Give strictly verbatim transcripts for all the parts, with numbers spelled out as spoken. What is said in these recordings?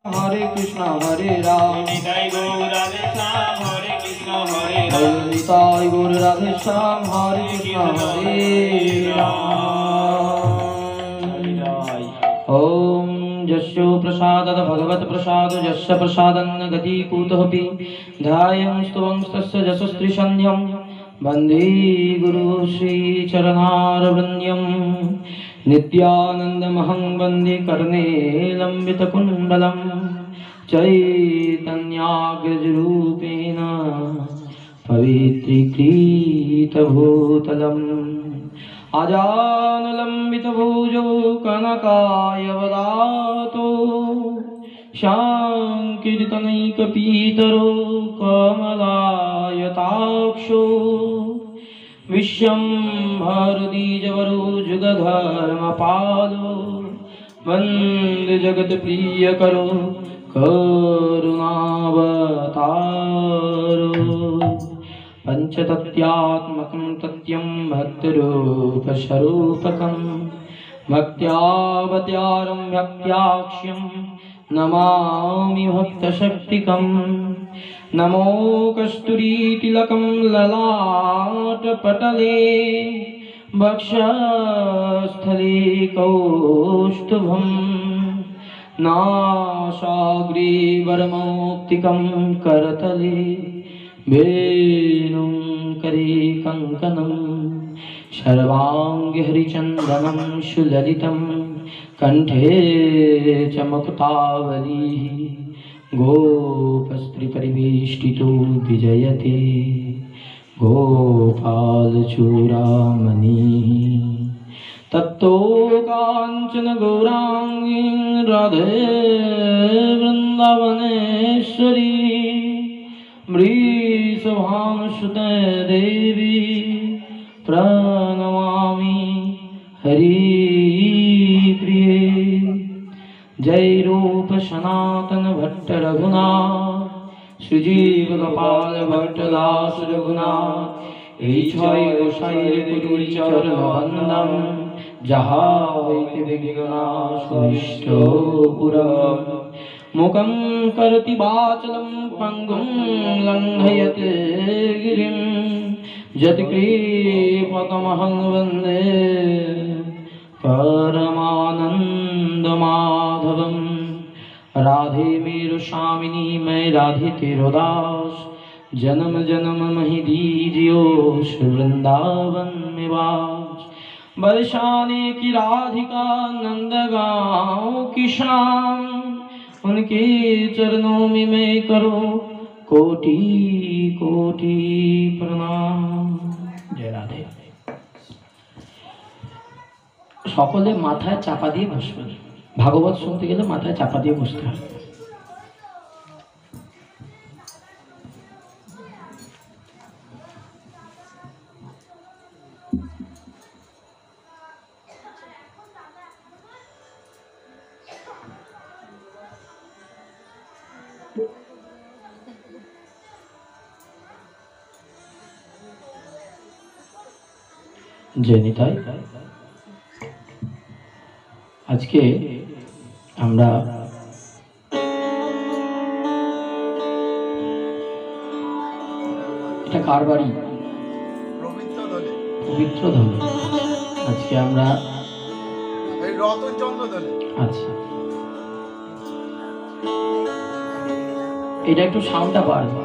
हरे कृष्ण हरे राम निताई गौर राधे श्याम हरे कृष्ण हरे राम निताई गौर राधे श्याम हरे कृष्ण हरे राम। ओम यस्यो प्रसादत भगवत प्रसाद यस्य प्रसादन्न गति कुतोऽपि ध्यायं स्तवं तस्य यशस्त्रिसन्ध्यं वन्दे गुरु श्री चरणारविन्द्यं नित्यानन्दमहं वन्दे कर्णे लम्बितकुण्डलं चैतन्याग्रजरूपेण पवित्रीकृतभूतलम् आजानुलम्बितभुजौ कनकायवदातो शाङ्कीर्तनैकपीतरो कमलायताक्षो विश्वम्भरद्विजवरो जुगधर्मपालो वन्दे जगत्प्रियकरो करुणावतारो पंचतत्त्वात्मकं तथ्यं भक्तिरूपस्वरूपकं भक्त्यावतारं भक्त्याक्ष्यं नमामि भक्तशक्तिकं नमो कस्तूरीतिलकं ललाटपटले वक्षस्थले कौस्तुभं नासाग्रीवरमौक्तिकं करतले वेणुं करे कंकणं सर्वांगे हरिचन्दनं सुललितं कंठे च मुक्तावली गोपस्त्रीपरिवेष्टितो विजयते गोपालचूडामणिः तत्तो काञ्चन गौरांगी राधे वृन्दावनेश्वरी वृषभानुसुते देवी प्रणमामि हरिप्रिये। जय रूप सनातन भट्ट रघुनाथ श्रीजीव गोपाल भट्ट दास रघुनाथ ईश्वरी गोसाई गुरु चरण वंदन जहावैति विघ्नाशुष्टोपुरम् मुखं करोति वाचालं पंगुं लंघयते गिरिं यत्कृपातमहं वन्दे परमानन्दमाधवं। राधे मेरु स्वामिनी मैं राधे तेरो दास जन्म जन्म महि दीजियो श्री वृंदावन में वास। बरसाने की राधिका नंदगांव की शाम उनके चरणों में मैं करो कोटि कोटि प्रणाम। जय राधे। सकले माथाय चापा दिए बसবেন। भागवत শুনতে গেলে মাথায় চাপা দিয়ে বসতে হয়। জেনিতাই আজকে আমরা এটা কার বাড়ি? পবিত্র দলে পবিত্র দলে আজকে আমরা এই রতনচন্দ্র দলে। আচ্ছা এটা একটু সাউন্ডটা বাড়বে।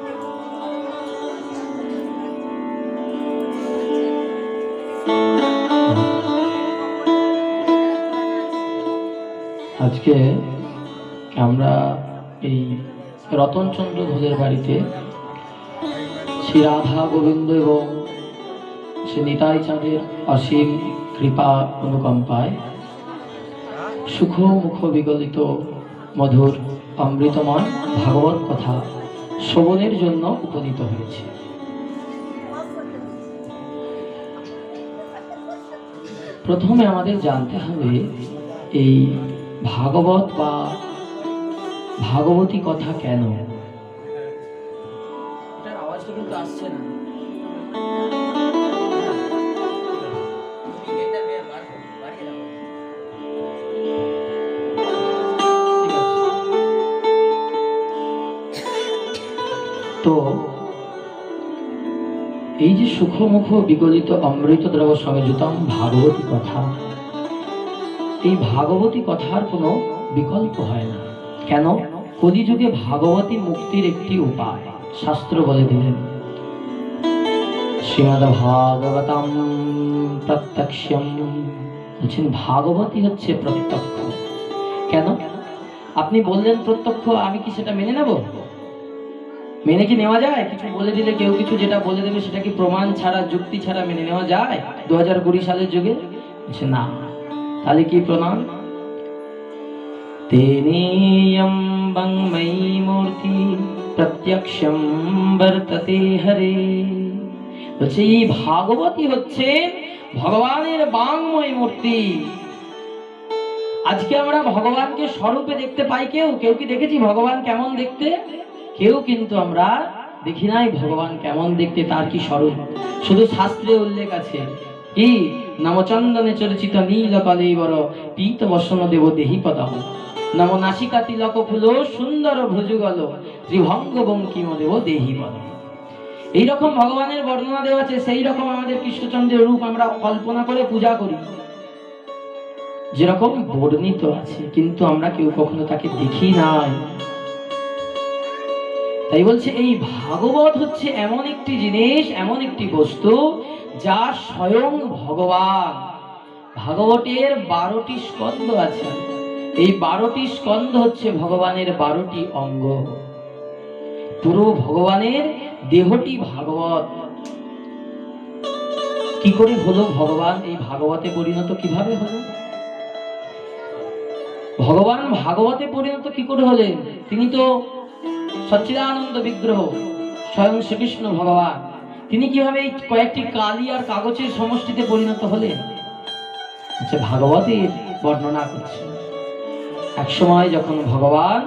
আজকে আমরা এই রতনচন্দ্র ধোলের বাড়িতে শ্রী রাধা গোবিন্দ এবং শ্রী নিতাই চাঁদের অসীম কৃপা অনুকম্পায় সুখ মুখ বিগলিত মধুর অমৃতময় ভাগবত কথা শ্রবণের জন্য উপনীত হয়েছে। প্রথমে আমাদের জানতে হবে এই ভাগবত বা ভাগবতী কথা কেন। এটার আওয়াজটা কিন্তু আসছে না। তো এই যে সুখমুখ বিগলিত অমৃত দ্রব সংযুতম ভাগবতী কথা, এই ভাগবতী কথার কোনো বিকল্প হয় না। কেন? কলিযুগে ভাগবতী মুক্তির একটি উপায় শাস্ত্র বলে দিলেন। শ্রীমদ্ ভাগবতম প্রত্যক্ষম, বলছেন ভাগবতী হচ্ছে প্রত্যক্ষ। কেন? আপনি বললেন প্রত্যক্ষ, আমি কি সেটা মেনে নেব? মেনে কি নেওয়া যায়? কিছু বলে দিলে কেউ কিছু যেটা বলে দেবে সেটা কি প্রমাণ ছাড়া যুক্তি ছাড়া মেনে নেওয়া যায় দু হাজার কুড়ি সালের যুগে? না। তাহলে কি প্রমাণ? তেনেয়ম বাংময়ী মূর্তি প্রত্যক্ষম বর্ততে হরে। বলছে এই ভাগবতী হচ্ছে ভগবানের বাংময় মূর্তি। আজকে আমরা ভগবানকে স্বরূপে দেখতে পাই। কেউ কেউ কি দেখেছি ভগবান কেমন দেখতে? কেউ কিন্তু আমরা দেখি নাই ভগবান কেমন দেখতে, তার কি স্বরূপ। শুধু শাস্ত্রে উল্লেখ আছে কি নমচন্দনে চর্চিত নীল কলেবর পীত বসন দেব দেহি পদম, নম নাসিকা তিলক ফুল সুন্দর ভ্রজুগল ত্রিভঙ্গ বঙ্কিম দেব দেহি পদম। এইরকম ভগবানের বর্ণনা দেওয়া আছে। সেই রকম আমাদের কৃষ্ণচন্দ্রের রূপ আমরা কল্পনা করে পূজা করি, যেরকম বর্ণিত আছে, কিন্তু আমরা কেউ কখনো তাকে দেখি নাই। তাই বলছে এই ভাগবত হচ্ছে এমন একটি জিনিস, এমন একটি বস্তু যা স্বয়ং ভগবান। ভাগবতের বারোটি স্কন্ধ আছে। এই বারোটি স্কন্ধ হচ্ছে ভগবানের বারোটি অঙ্গ। পুরো ভগবানের দেহটি ভাগবত। কি করে হলো ভগবান এই ভাগবতে পরিণত? কিভাবে হলো ভগবান ভাগবতে পরিণত? কি করে হলেন? তিনি তো সচ্চিদানন্দ বিগ্রহ, স্বয়ং শ্রীকৃষ্ণ ভগবান। তিনি কিভাবে এই কয়েকটি কালি আর কাগজের সমষ্টিতে পরিণত হলেন? আচ্ছা, ভাগবতের বর্ণনা করছে। এক সময় যখন ভগবান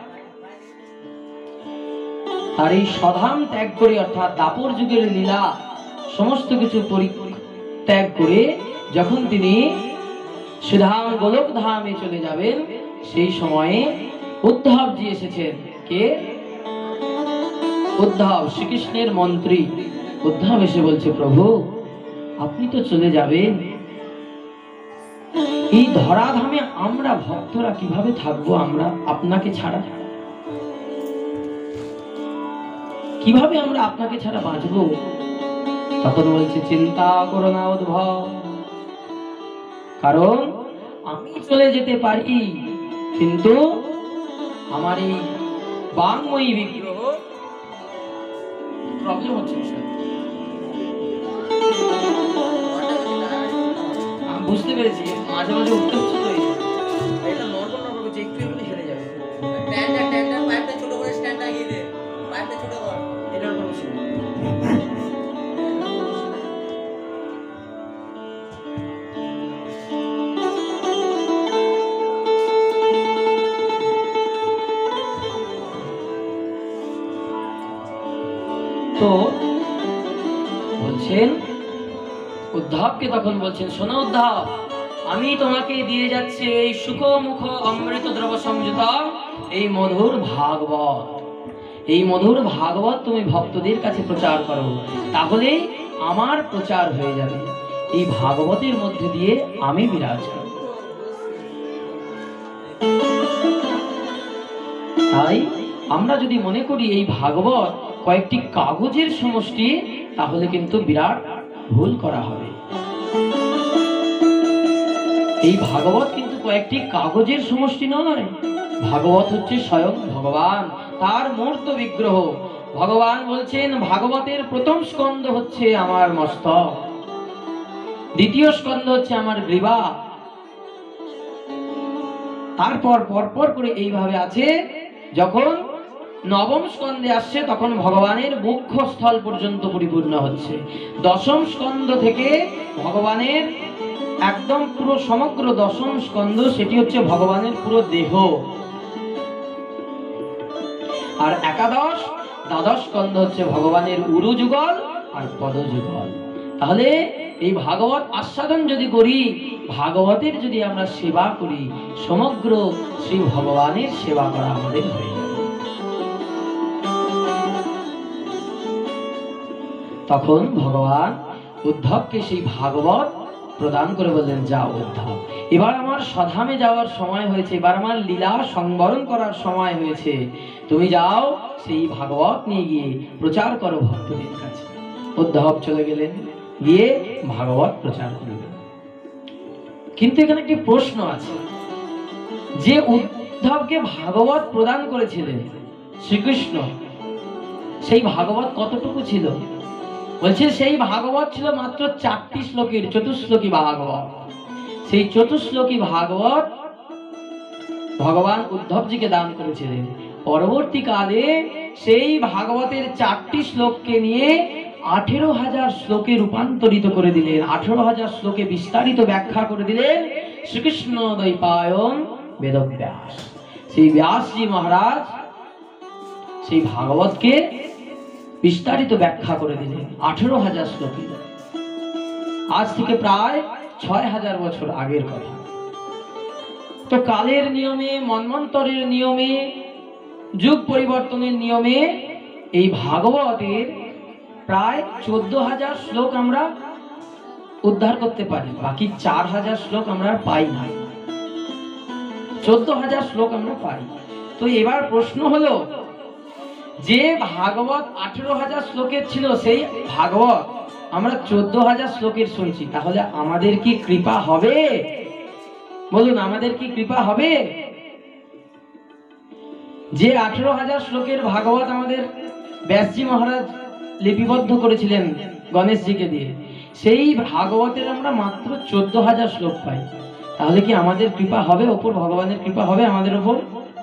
তার এই স্বধাম ত্যাগ করে, অর্থাৎ দাপর যুগের লীলা সমস্ত কিছু পরিত্যাগ করে যখন তিনি সুধাম গোলক ধামে চলে যাবেন, সেই সময়ে উদ্ধবজি এসেছেন। কে? উদ্ধব, শ্রীকৃষ্ণের মন্ত্রী। উদ্ধব এসে বলছে, প্রভু আপনি তো চলে যাবেন, এই ধরাধামে আমরা ভক্তরা কিভাবে থাকবো? আমরা আপনাকে ছাড়া কিভাবে আমরা আপনাকে ছাড়া বাঁচবো? তখন বলছে, চিন্তা করো না উদ্ধব, কারণ আমি চলে যেতে পারি, কিন্তু আমার এই বাংময়ী বিগ্রহ প্রবলেম হচ্ছে। আমি বুঝতে পেরেছি, মাঝে মাঝে উঠতে হচ্ছে তো, এটা নরমাল নরমাল করছে, একটু একটু হেরে যাবে। স্ট্যান্ডার্ড স্ট্যান্ডার্ড পাইপটা ছোট করে স্ট্যান্ড লাগিয়ে দে, পাইপটা ছোট কর। এটার কোনো অসুবিধা নেই। তো বলছেন উদ্ধবকে, তখন বলছেন, শোনো উদ্ধব, আমি তোমাকে দিয়ে যাচ্ছি এই সুখমুখ অমৃত দ্রব সংযুত এই মধুর ভাগবত। এই মধুর ভাগবত তুমি ভক্তদের কাছে প্রচার করো, তাহলে আমার প্রচার হয়ে যাবে। এই ভাগবতের মধ্যে দিয়ে আমি বিরাজ করব। তাই আমরা যদি মনে করি এই ভাগবত কয়েকটি কাগজের সমষ্টি, তাহলে কিন্তু বিরাট ভুল করা হবে। এই ভাগবত কিন্তু কয়েকটি কাগজের সমষ্টি নয়। ভাগবত হচ্ছে স্বয়ং ভগবান, তার মূর্ত বিগ্রহ। ভগবান বলছেন ভাগবতের প্রথম স্কন্ধ হচ্ছে আমার মস্তক, দ্বিতীয় স্কন্ধ হচ্ছে আমার গ্রীবা, তারপর পরপর করে এইভাবে আছে। যখন নবম স্কন্ধে আসছে তখন ভগবানের মুখ্য স্থল পর্যন্ত পরিপূর্ণ হচ্ছে। দশম স্কন্ধ থেকে ভগবানের একদম পুরো সমগ্র দশম স্কন্ধ, সেটি হচ্ছে ভগবানের পুরো দেহ। আর একাদশ দ্বাদশ স্কন্ধ হচ্ছে ভগবানের উরু যুগল আর পদ যুগল। তাহলে এই ভাগবত আস্বাদন যদি করি, ভাগবতের যদি আমরা সেবা করি, সমগ্র শ্রী ভগবানের সেবা করা আমাদের হয়ে যাবে। তখন ভগবান উদ্ধবকে সেই ভাগবত প্রদান করে বললেন, যাও উদ্ধব, এবার আমার স্বধামে যাওয়ার সময় হয়েছে, এবার আমার লীলা সংবরণ করার সময় হয়েছে, তুমি যাও সেই ভাগবত নিয়ে গিয়ে প্রচার করো ভক্তদের কাছে। উদ্ধব চলে গেলেন, গিয়ে ভাগবত প্রচার করলেন। কিন্তু এখানে একটি প্রশ্ন আছে, যে উদ্ধবকে ভাগবত প্রদান করেছিলেন শ্রীকৃষ্ণ, সেই ভাগবত কতটুকু ছিল? বলছে সেই ভাগবত ছিল মাত্র চারটি শ্লোকের চতুশ্লোকী ভাগবত। সেই চতুশ্লোকী ভাগবত ভগবান উদ্ধবজিকে দান করেছিলেন। পরবর্তীকালে সেই ভাগবতের চারটি শ্লোককে নিয়ে আঠেরো হাজার শ্লোকে রূপান্তরিত করে দিলেন, আঠেরো হাজার শ্লোকে বিস্তারিত ব্যাখ্যা করে দিলেন শ্রীকৃষ্ণ দ্বৈপায়ন বেদব্যাস। সেই ব্যাসজি মহারাজ সেই ভাগবতকে বিস্তারিত ব্যাখ্যা করে দিলেন আঠেরো হাজার শ্লোকে। আজ থেকে প্রায় ছয় হাজার বছর আগের কথা। তো কালের নিয়মে, মন্বন্তরের নিয়মে, যুগ পরিবর্তনের নিয়মে এই ভাগবতের প্রায় চোদ্দ হাজার শ্লোক আমরা উদ্ধার করতে পারি, বাকি চার হাজার শ্লোক আমরা পাই না। চোদ্দ হাজার শ্লোক আমরা পাই। তো এবার প্রশ্ন হলো, যে ভাগবত আঠেরো হাজার শ্লোকের ছিল, সেই ভাগবত আমরা চোদ্দ হাজার শ্লোকের শুনছি, তাহলে আমাদের কি কৃপা হবে? বলুন, আমাদের কি কৃপা হবে? যে আঠেরো হাজার শ্লোকের ভাগবত আমাদের ব্যাসজি মহারাজ লিপিবদ্ধ করেছিলেন গণেশজিকে দিয়ে, সেই ভাগবতের আমরা মাত্র চোদ্দ হাজার শ্লোক পাই, তাহলে কি আমাদের কৃপা হবে? ওপর ভগবানের কৃপা হবে আমাদের ওপর?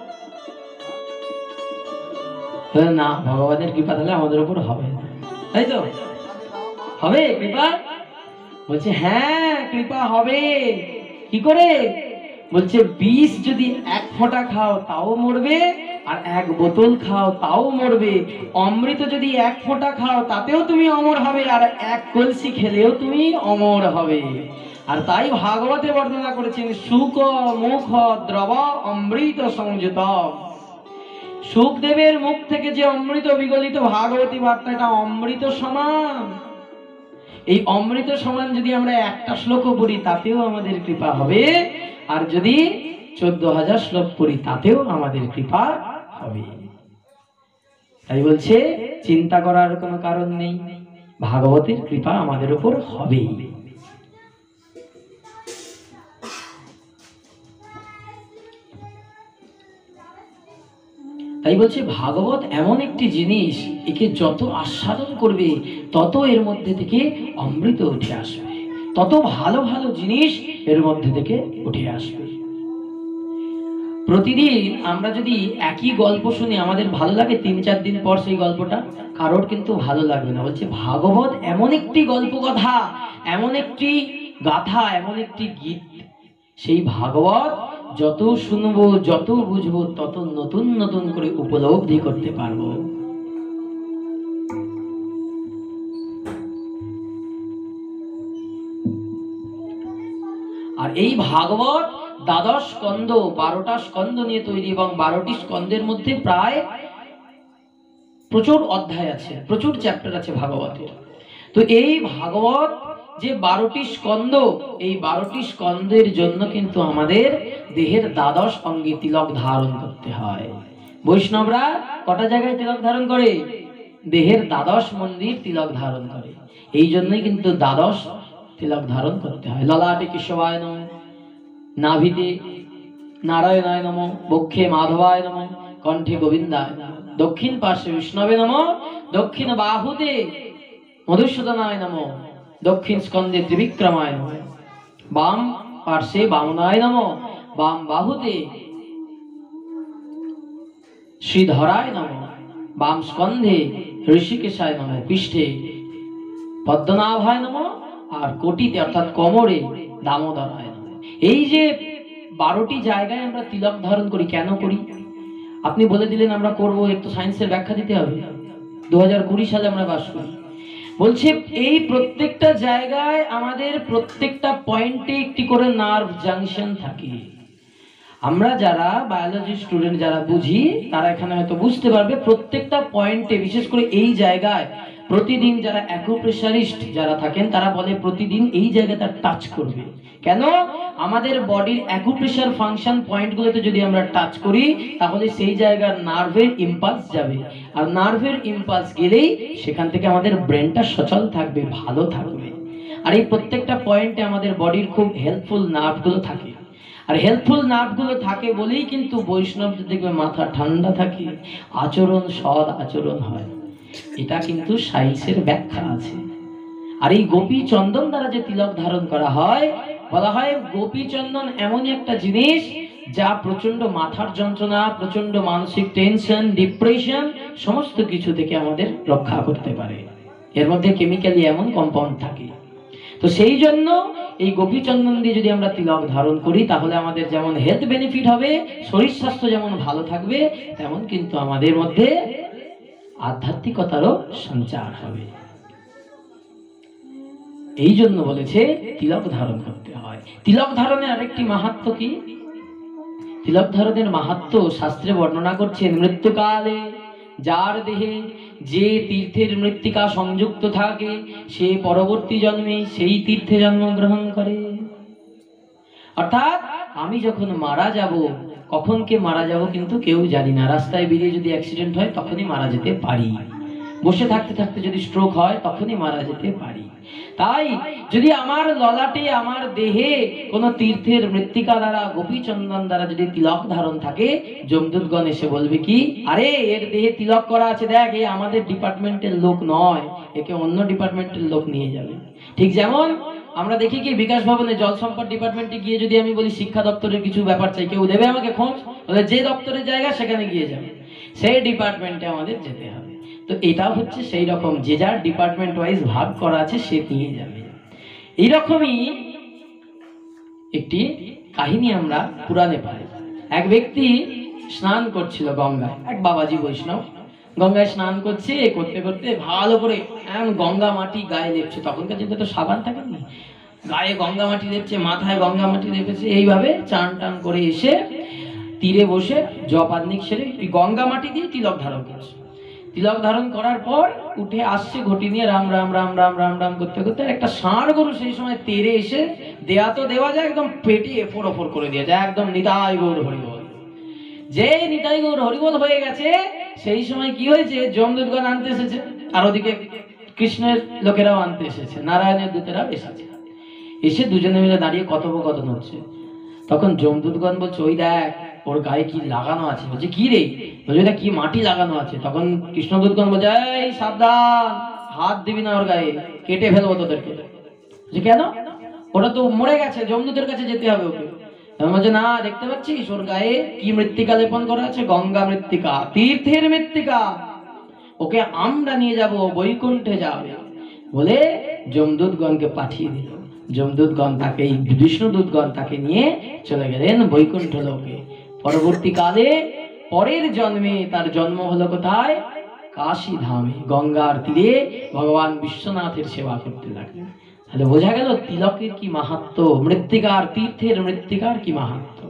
না, ভগবানের কৃপা তাহলে আমাদের উপর হবে, তাই তো? হবে কৃপা? বলছে হ্যাঁ, কৃপা হবে। কি করে? বলছে বিষ যদি এক ফোঁটা খাও তাও মরবে, আর এক বোতল খাও তাও মরবে। অমৃত যদি এক ফোঁটা খাও তাতেও তুমি অমর হবে, আর এক কলসি খেলেও তুমি অমর হবে। আর তাই ভাগবতে বর্ণনা করেছেন, সুখ মুখ দ্রব অমৃত সংযুত। সুখদেবের মুখ থেকে যে অমৃত বিগলিত ভাগবতী বার্তা, এটা অমৃত সমান। এই অমৃত সমান যদি আমরা একটা শ্লোকও পড়ি তাতেও আমাদের কৃপা হবে, আর যদি চোদ্দ হাজার শ্লোক পড়ি তাতেও আমাদের কৃপা হবে। তাই বলছে চিন্তা করার কোনো কারণ নেই, ভাগবতের কৃপা আমাদের উপর হবেই। তাই বলছে ভাগবত এমন একটি জিনিস, একে যত আস্বাদন করবে তত এর মধ্যে থেকে অমৃত উঠে আসবে, তত ভালো ভালো জিনিস এর মধ্যে থেকে উঠে আসবে। প্রতিদিন আমরা যদি একই গল্প শুনি আমাদের ভালো লাগে, তিন চার দিন পর সেই গল্পটা কারোর কিন্তু ভালো লাগবে না। বলছে ভাগবত এমন একটি গল্প কথা, এমন একটি গাথা, এমন একটি গীত, সেই ভাগবত যত শুনবো, যত বুঝবো, তত নতুন নতুন করে উপলব্ধি করতে পারবো। আর এই ভাগবত দ্বাদশ স্কন্ধ, বারোটা স্কন্ধ নিয়ে তৈরি, এবং বারোটি স্কন্ধের মধ্যে প্রায় প্রচুর অধ্যায় আছে, প্রচুর চ্যাপ্টার আছে ভাগবতের। তো এই ভাগবত যে বারোটি স্কন্ধ, এই বারোটি স্কন্ধের জন্য কিন্তু আমাদের দেহের দ্বাদশ অঙ্গে তিলক ধারণ করতে হয়। বৈষ্ণবরা কটা জায়গায় তিলক ধারণ করে? দেহের দ্বাদশ মন্দির তিলক ধারণ করে। এই জন্যই কিন্তু দ্বাদশ তিলক ধারণ করতে হয়। ললাটে কেশবায় নমঃ, নাভিতে নারায়ণায় নমঃ, বক্ষে মাধবায় নমঃ, কণ্ঠে গোবিন্দায় নমঃ, দক্ষিণ পার্শ্বে বিষ্ণবে নমঃ, দক্ষিণ বাহুতে মধুসূদনায় নমঃ, দক্ষিণ স্কন্ধে ত্রিবিক্রমায় নমঃ, বাম পার্শ্বে বামনায় নমঃ, বাম বাহুতে শ্রীধরায় নমঃ, বাম স্কন্ধে ঋষিকেশায় নমঃ, পৃষ্ঠে পদ্মনাভায় নমঃ, আর কোটিতে অর্থাৎ কোমরে দামোদরায় নমঃ। এই যে বারোটি জায়গায় আমরা তিলক ধারণ করি, কেন করি? আপনি বলে দিলেন আমরা করবো, একটু সায়েন্সের ব্যাখ্যা দিতে হবে। দু হাজার কুড়ি সালে আমরা বাস করি। বলছে এই প্রত্যেকটা জায়গায় আমাদের প্রত্যেকটা পয়েন্টে একটি করে নার্ভ জাংশন থাকে। আমরা যারা বায়োলজি স্টুডেন্ট যারা বুঝি তারা এখানে হয়তো বুঝতে পারবে, প্রত্যেকটা পয়েন্টে, বিশেষ করে এই জায়গায় প্রতিদিন যারা অ্যাকুপ্রেশারিস্ট যারা থাকেন তারা বলে প্রতিদিন এই জায়গাটা টাচ করবে। কেন? আমাদের বডির অ্যাকুপ্রেশার ফাংশন পয়েন্টগুলোতে যদি আমরা টাচ করি তাহলে সেই জায়গার নার্ভের ইম্পালস যাবে, আর নার্ভের ইম্পালস গেলেই সেখান থেকে আমাদের ব্রেনটা সচল থাকবে, ভালো থাকবে। আর এই প্রত্যেকটা পয়েন্টে আমাদের বডির খুব হেল্পফুল নার্ভগুলো থাকে, আর হেল্পফুল নার্ভগুলো থাকে বলেই কিন্তু বৈষ্ণবদের দেখবে মাথা ঠান্ডা থাকে, আচরণ সৎ আচরণ হয়। এটা কিন্তু সায়েন্সের ব্যাখ্যা আছে। আর এই গোপী চন্দন দ্বারা যে তিলক ধারণ করা হয়, বলা হয় গোপী চন্দন এমনই একটা জিনিস যা প্রচন্ড মাথার যন্ত্রণা, প্রচন্ড মানসিক টেনশন, ডিপ্রেশন সমস্ত কিছু থেকে আমাদের রক্ষা করতে পারে। এর মধ্যে কেমিক্যালি এমন কম্পাউন্ড থাকে। তো সেই জন্য এই গোপী চন্দন দিয়ে যদি আমরা তিলক ধারণ করি তাহলে আমাদের যেমন হেলথ বেনিফিট হবে, শরীর স্বাস্থ্য যেমন ভালো থাকবে, তেমন কিন্তু আমাদের মধ্যে আধ্যাত্মিকতারও সঞ্চার হবে। এই জন্য বলেছে তিলক ধারণ করতে হয়। তিলক ধারণের আরেকটি মাহাত্ম্য কি? তিলক ধারণের মাহাত্ম্য শাস্ত্রে বর্ণনা করছেন, মৃত্যুকালে যার দেহে যে তীর্থের মৃত্তিকা সংযুক্ত থাকে সে পরবর্তী জন্মে সেই তীর্থে জন্মগ্রহণ করে। অর্থাৎ আমি যখন মারা যাব, কখন কে মারা যাব কিন্তু কেউ জানি না। রাস্তায় বেরিয়ে যদি অ্যাক্সিডেন্ট হয় তখনই মারা যেতে পারি, বসে থাকতে থাকতে যদি স্ট্রোক হয় তখনই মারা যেতে পারি। তাই যদি আমার ললাটে, আমার দেহে কোনো তীর্থের মৃত্তিকা দ্বারা, গোপী চন্দন দ্বারা যদি তিলক ধারণ থাকে, যমদূতগণ এসে বলবে কি, আরে এর দেহে তিলক করা আছে, দেখ এ আমাদের ডিপার্টমেন্টের লোক নয়, একে অন্য ডিপার্টমেন্টের লোক নিয়ে যাবে। ঠিক যেমন আমরা দেখি কি বিকাশ ভবনে জল সম্পদ ডিপার্টমেন্টে গিয়ে যদি আমি বলি শিক্ষা দপ্তরের কিছু ব্যাপার চাই, কেউ দেবে আমাকে খোঁজ? বলে যে দপ্তরের জায়গা সেখানে গিয়ে যাবে, সেই ডিপার্টমেন্টে আমাদের যেতে হবে। তো এটা হচ্ছে সেই রকম, যে যার ডিপার্টমেন্ট ওয়াইজ ভাগ করা আছে সে নিয়ে যাবে। এইরকমই একটি কাহিনী আমরা পুরাণে পাই। এক ব্যক্তি স্নান করছিল গঙ্গায়, এক বাবাজি বৈষ্ণব গঙ্গায় স্নান করছে, করতে করতে ভালো করে এমন গঙ্গা মাটি গায়ে লেপছে। তখনকার দিনে তো সাবান থাকে না, গায়ে গঙ্গা মাটি লেপছে, মাথায় গঙ্গা মাটি লেপেছে। এইভাবে চান টান করে এসে তীরে বসে জপাদনিক সেরে গঙ্গা মাটি দিয়ে তিলক ধারণ করছে। তিলক ধারণ করার পর উঠে আসছে ঘটি নিয়ে রাম রাম রাম রাম রাম রাম করতে করতে একটা ষাঁড় গরু সেই সময় তেরে এসে দেয়া তো দেওয়া যায়, একদম পেটে এফোর ওফর করে দিয়েছে, একদম নিতাই গৌর হরিবল। যে নিতাই গৌর হরিবল হয়ে গেছে, সেই সময় কি হয়েছে, যমদূতগণ আনতে এসেছে, আর ওদিকে কৃষ্ণের লোকেরাও আনতে এসেছে, নারায়ণের দূতেরাও এসেছে। এসে দুজনে মিলে দাঁড়িয়ে কথোপকথন হচ্ছে। তখন যমদূতগণ বলছে, ওই দেখ ওর গায়ে কি লাগানো আছে। বলছে কি রে? বলছে ওটা কি মাটি লাগানো আছে। তখন কৃষ্ণদূতগণ বলছে, এই সাবধান, হাত দিবি না ওর গায়ে, কেটে ফেলবো তোদেরকে। যে কেন? ওটা তো মরে গেছে, যমদূতের কাছে যেতে হবে ওকে। বলছে না, দেখতে পাচ্ছিস ওর গায়ে কি মৃত্তিকা লেপন করা আছে? গঙ্গা মৃত্তিকা, তীর্থের মৃত্তিকা। ওকে আমরা নিয়ে যাব, বৈকুণ্ঠে যাবে বলে যমদূতগণকে পাঠিয়ে দিল। যমদূতগণ তাকে, বিষ্ণুদূতগণ তাকে নিয়ে চলে গেলেন বৈকুণ্ঠ লোকে। পরবর্তীকালে পরের জন্মে তার জন্ম হলো কোথায়? কাশী ধামে, গঙ্গার তীরে ভগবান বিশ্বনাথের সেবা করতে লাগলেন। তাহলে বোঝা গেল তিলকের কি মাহাত্ম্য, মৃত্তিকার, তীর্থের মৃত্তিকার কি মাহাত্ম্য।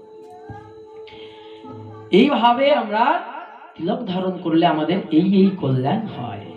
এইভাবে আমরা তিলক ধারণ করলে আমাদের এই এই কল্যাণ হয়।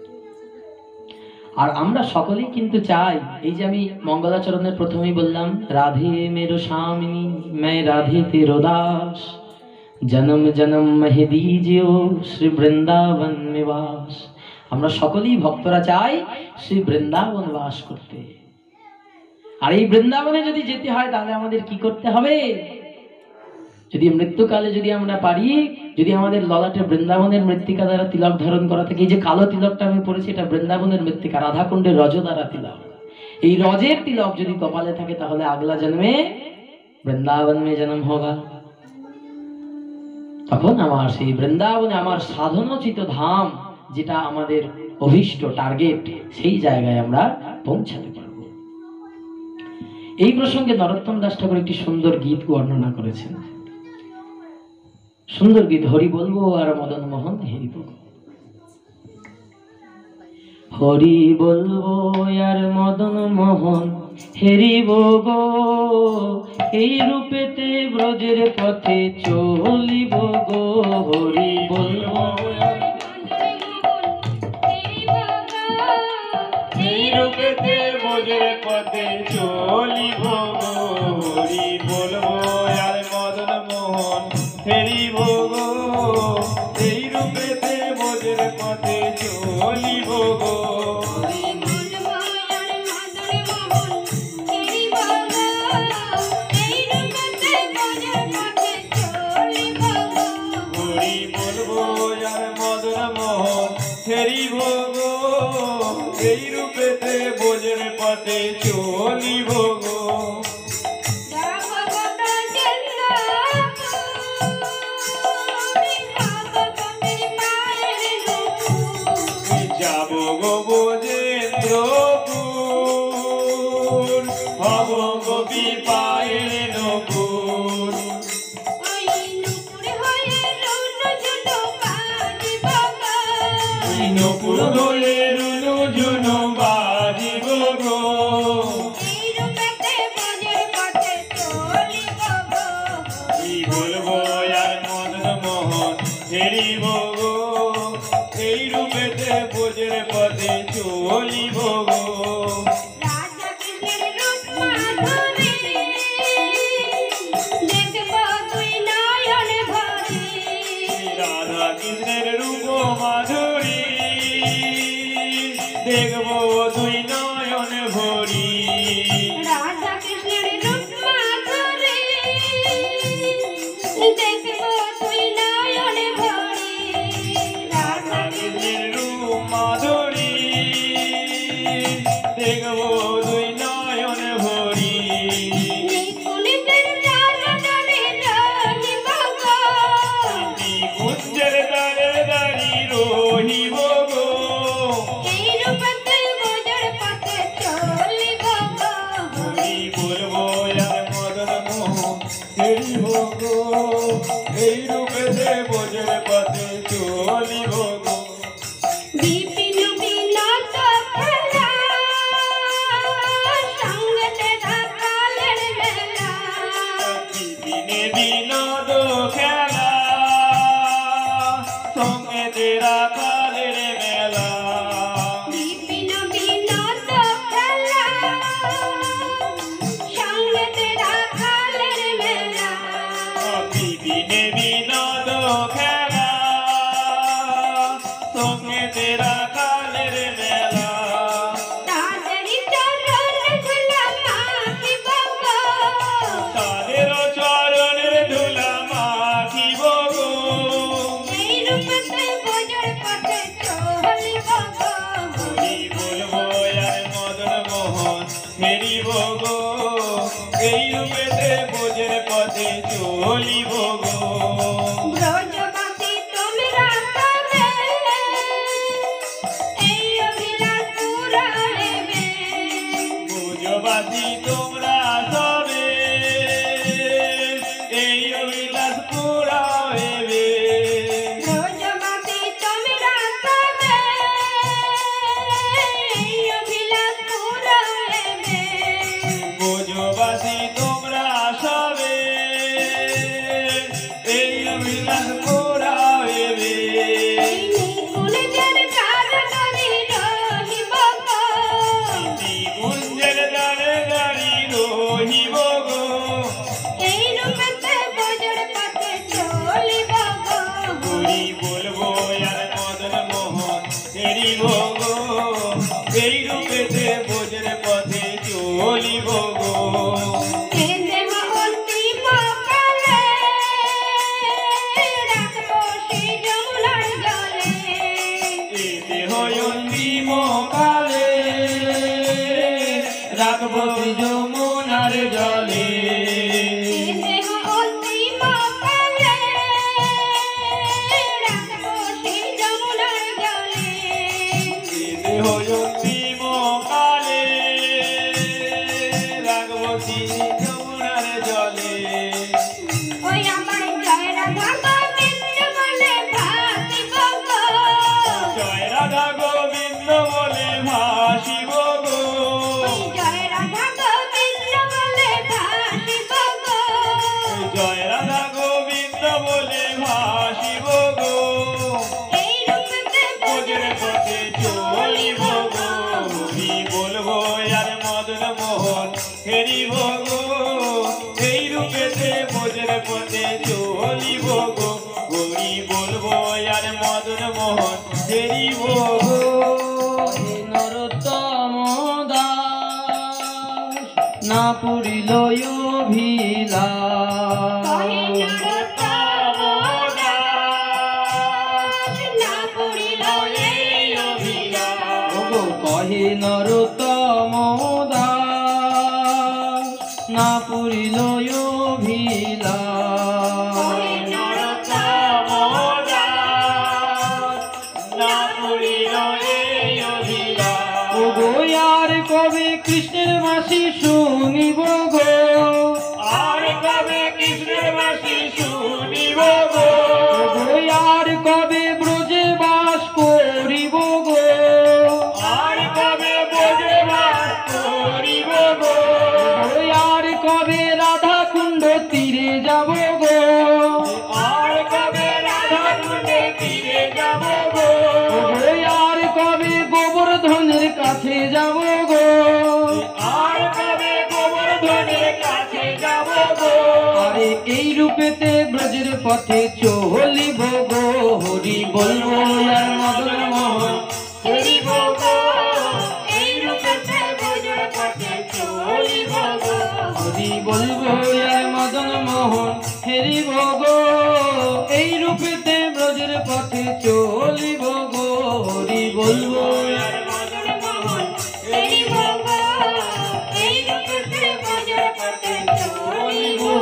আর আমরা সকলেই কিন্তু চাই, এই যে আমি মঙ্গলাচরণের প্রথমেই বললাম, রাধে মেরো স্বামিনী मैं राधे तेरो दास, जन्म जन्म महे दीजियो श्री বৃন্দাবন নিবাস। আমরা সকলেই ভক্তরা চাই শ্রী বৃন্দাবন বাস করতে। আর এই বৃন্দাবনে যদি যেতে হয় তাহলে আমাদের কি করতে হবে? যদি মৃত্যুকালে যদি আমরা পারি, যদি আমাদের ললাটে বৃন্দাবনের মৃত্তিকা দ্বারা তিলক ধারণ করা থাকে, এই যে কালো তিলকটা আমি পড়েছি এটা বৃন্দাবনের মৃত্তিকা, রাধাকুণ্ডের রজ দ্বারা তিলক, এই রজের তিলক যদি কপালে থাকে তাহলে আগলা জন্মে বৃন্দাবন মে জন্ম হোগা। তখন আমার সেই বৃন্দাবনে আমার সাধনোচিত ধাম, যেটা আমাদের অভিষ্ট টার্গেট, সেই জায়গায় আমরা পৌঁছাতে পারব। এই প্রসঙ্গে নরোত্তম দাস ঠাকুর একটি সুন্দর গীত বর্ণনা করেছেন। সুন্দর গীত, হরি বলবো আর মদন মোহন হেরি বলবো। হরি বলবো আর মদন মোহন হেরিব গো, এই রূপেতে ব্রজের পথে চলিব গো। হরি বলবো এই রূপেতে বোঝের পথে চলিব গো যাব গো বোজেন্দ্রপুর হব গোপী পায়ের নপুর নপুর হয়ে রুনু ঝুনু বাজিব গো কি বলবো আর মদন মোহন হেরিব গো এই রূপেতে বোঝের পথে চলিব গো রাধা কৃষ্ণের রূপ মাধুরী দেখব দুই নয়ন ভরি রাধা কৃষ্ণের রূপ মাধুরী দেখব তুই নয়ন ভরি রাধা কৃষ্ণের রূপ মাধুরী দেখব দুই নয়ন ভরি নিকুঞ্জের দ্বারে রহিব গো নিকুঞ্জের দ্বারে দাঁড়ি রহিব গো এই রূপতে বোঝার পথে চলিব গো হরি বলবো আর মদন মোহন হেরিব গো এই রূপেতে বোঝের পথে চলিব গো বিপিন বিনোদ খেলা সঙ্গতে কালের মেলা বিপিনে বিনোদ খেলা সঙ্গে তেরা কালের মেলা বিপিন বিনোদ খেলা সঙ্গতে কালের মেলা বিপিনে বিনোদ খেলা সঙ্গে তেরা কালের মেলা তাদেরই চরণ ধুলা মাখিব গো তাদের চরণের ধুলা মাখিব গো এই রূপতে বোঝার পথে চলিব গো হরি বলবো আর মদন মোহন হেরিব গো এই রূপেতে বোঝের পথে চলিব গো ব্রজবাসী তোমরা সবে এই অভিলাষ পুরাণে ব্রজবাসী তোমরা সবে এই অভিলাষ পুরাইবে ব্রজবাসী তোমরা সবে এই অভিলাষ পুরাণে ব্রজবাসী তোমরা সবে এই অভিলাষ পুরাইবে এই নিকুঞ্জের কারণে রহিব গো নিকুঞ্জের দ্বারে দাঁড়ি রহিব গো এই রূপতে বোঝার পথে চলিব গো হরি বলবো আর মদন মোহন হেরিব গো এই রূপেতে বোঝের পথে চলিব গো এ দেহ অন্তিম কালে রাখব সেই যমুনার জলে এ দেহ অন্তিম কালে রাখব শ্রী যমুনার জলে এ দেহ অন্তিম কালে রাখব সেই যমুনার জলে এ দেহ অন্তিম কালে রাখব শ্রী যমুনার জলে ওই আমার জয় রাধা গোবিন্দ বলে ভাসিব গো জয় রাধা গোবিন্দ বলে ভাসিব গো ওই জয় রাধা গোবিন্দ বলে ভাসিব গো জয় রাধা গোবিন্দ বলে ভাসিব গো এই রূপতে বোঝের পথে চলিব গো হরি বলবো আর মদন মোহন হেরিব গো এই রূপেতে বোঝের পথে চলিব গো হরি বলবো আর মদন মোহন হেরিব গো হে নরোত্তম দাস না পুরিল অভিলাষ কহে নরোত্তম দাস না পুরিল এই অভিলাষ। ওগো কহে কহে নরোত্তম দাস না পুরিল অভিলাষ। নরোত্তম দাস না পুরিল এই অভিলাষ। ও গো আর কবে কৃষ্ণের বাসি শুনিব গো, আর কবে কৃষ্ণের বাসি শুনিব গো, আর কবে ব্রজে বাস করিব গো, আর কবে ব্রজে বাস করিব গো, আর কবে রাধা কুণ্ড তীরে যাব গো, আর কবে রাধা কুণ্ডে তীরে যাব গো, আর কবে গোবর্ধনের কাছে যাব গো, আর কবে গোবর্ধনের কাছে যাব গো। আরে এই রূপেতে ব্রজের পথে চলিব গো, হরি বলবো আর মদন মোহন চলিব গো, এই রূপেতে ব্রজের পথে চলিব গো, হরি বলবো আর মদন মোহন হেরিব গো, এই রূপেতে ব্রজের পথে চলিব গো, হরি বলবো আর মদন মোহন হরিব গো, এই রূপেতে ব্রজের পথে চলিব গো।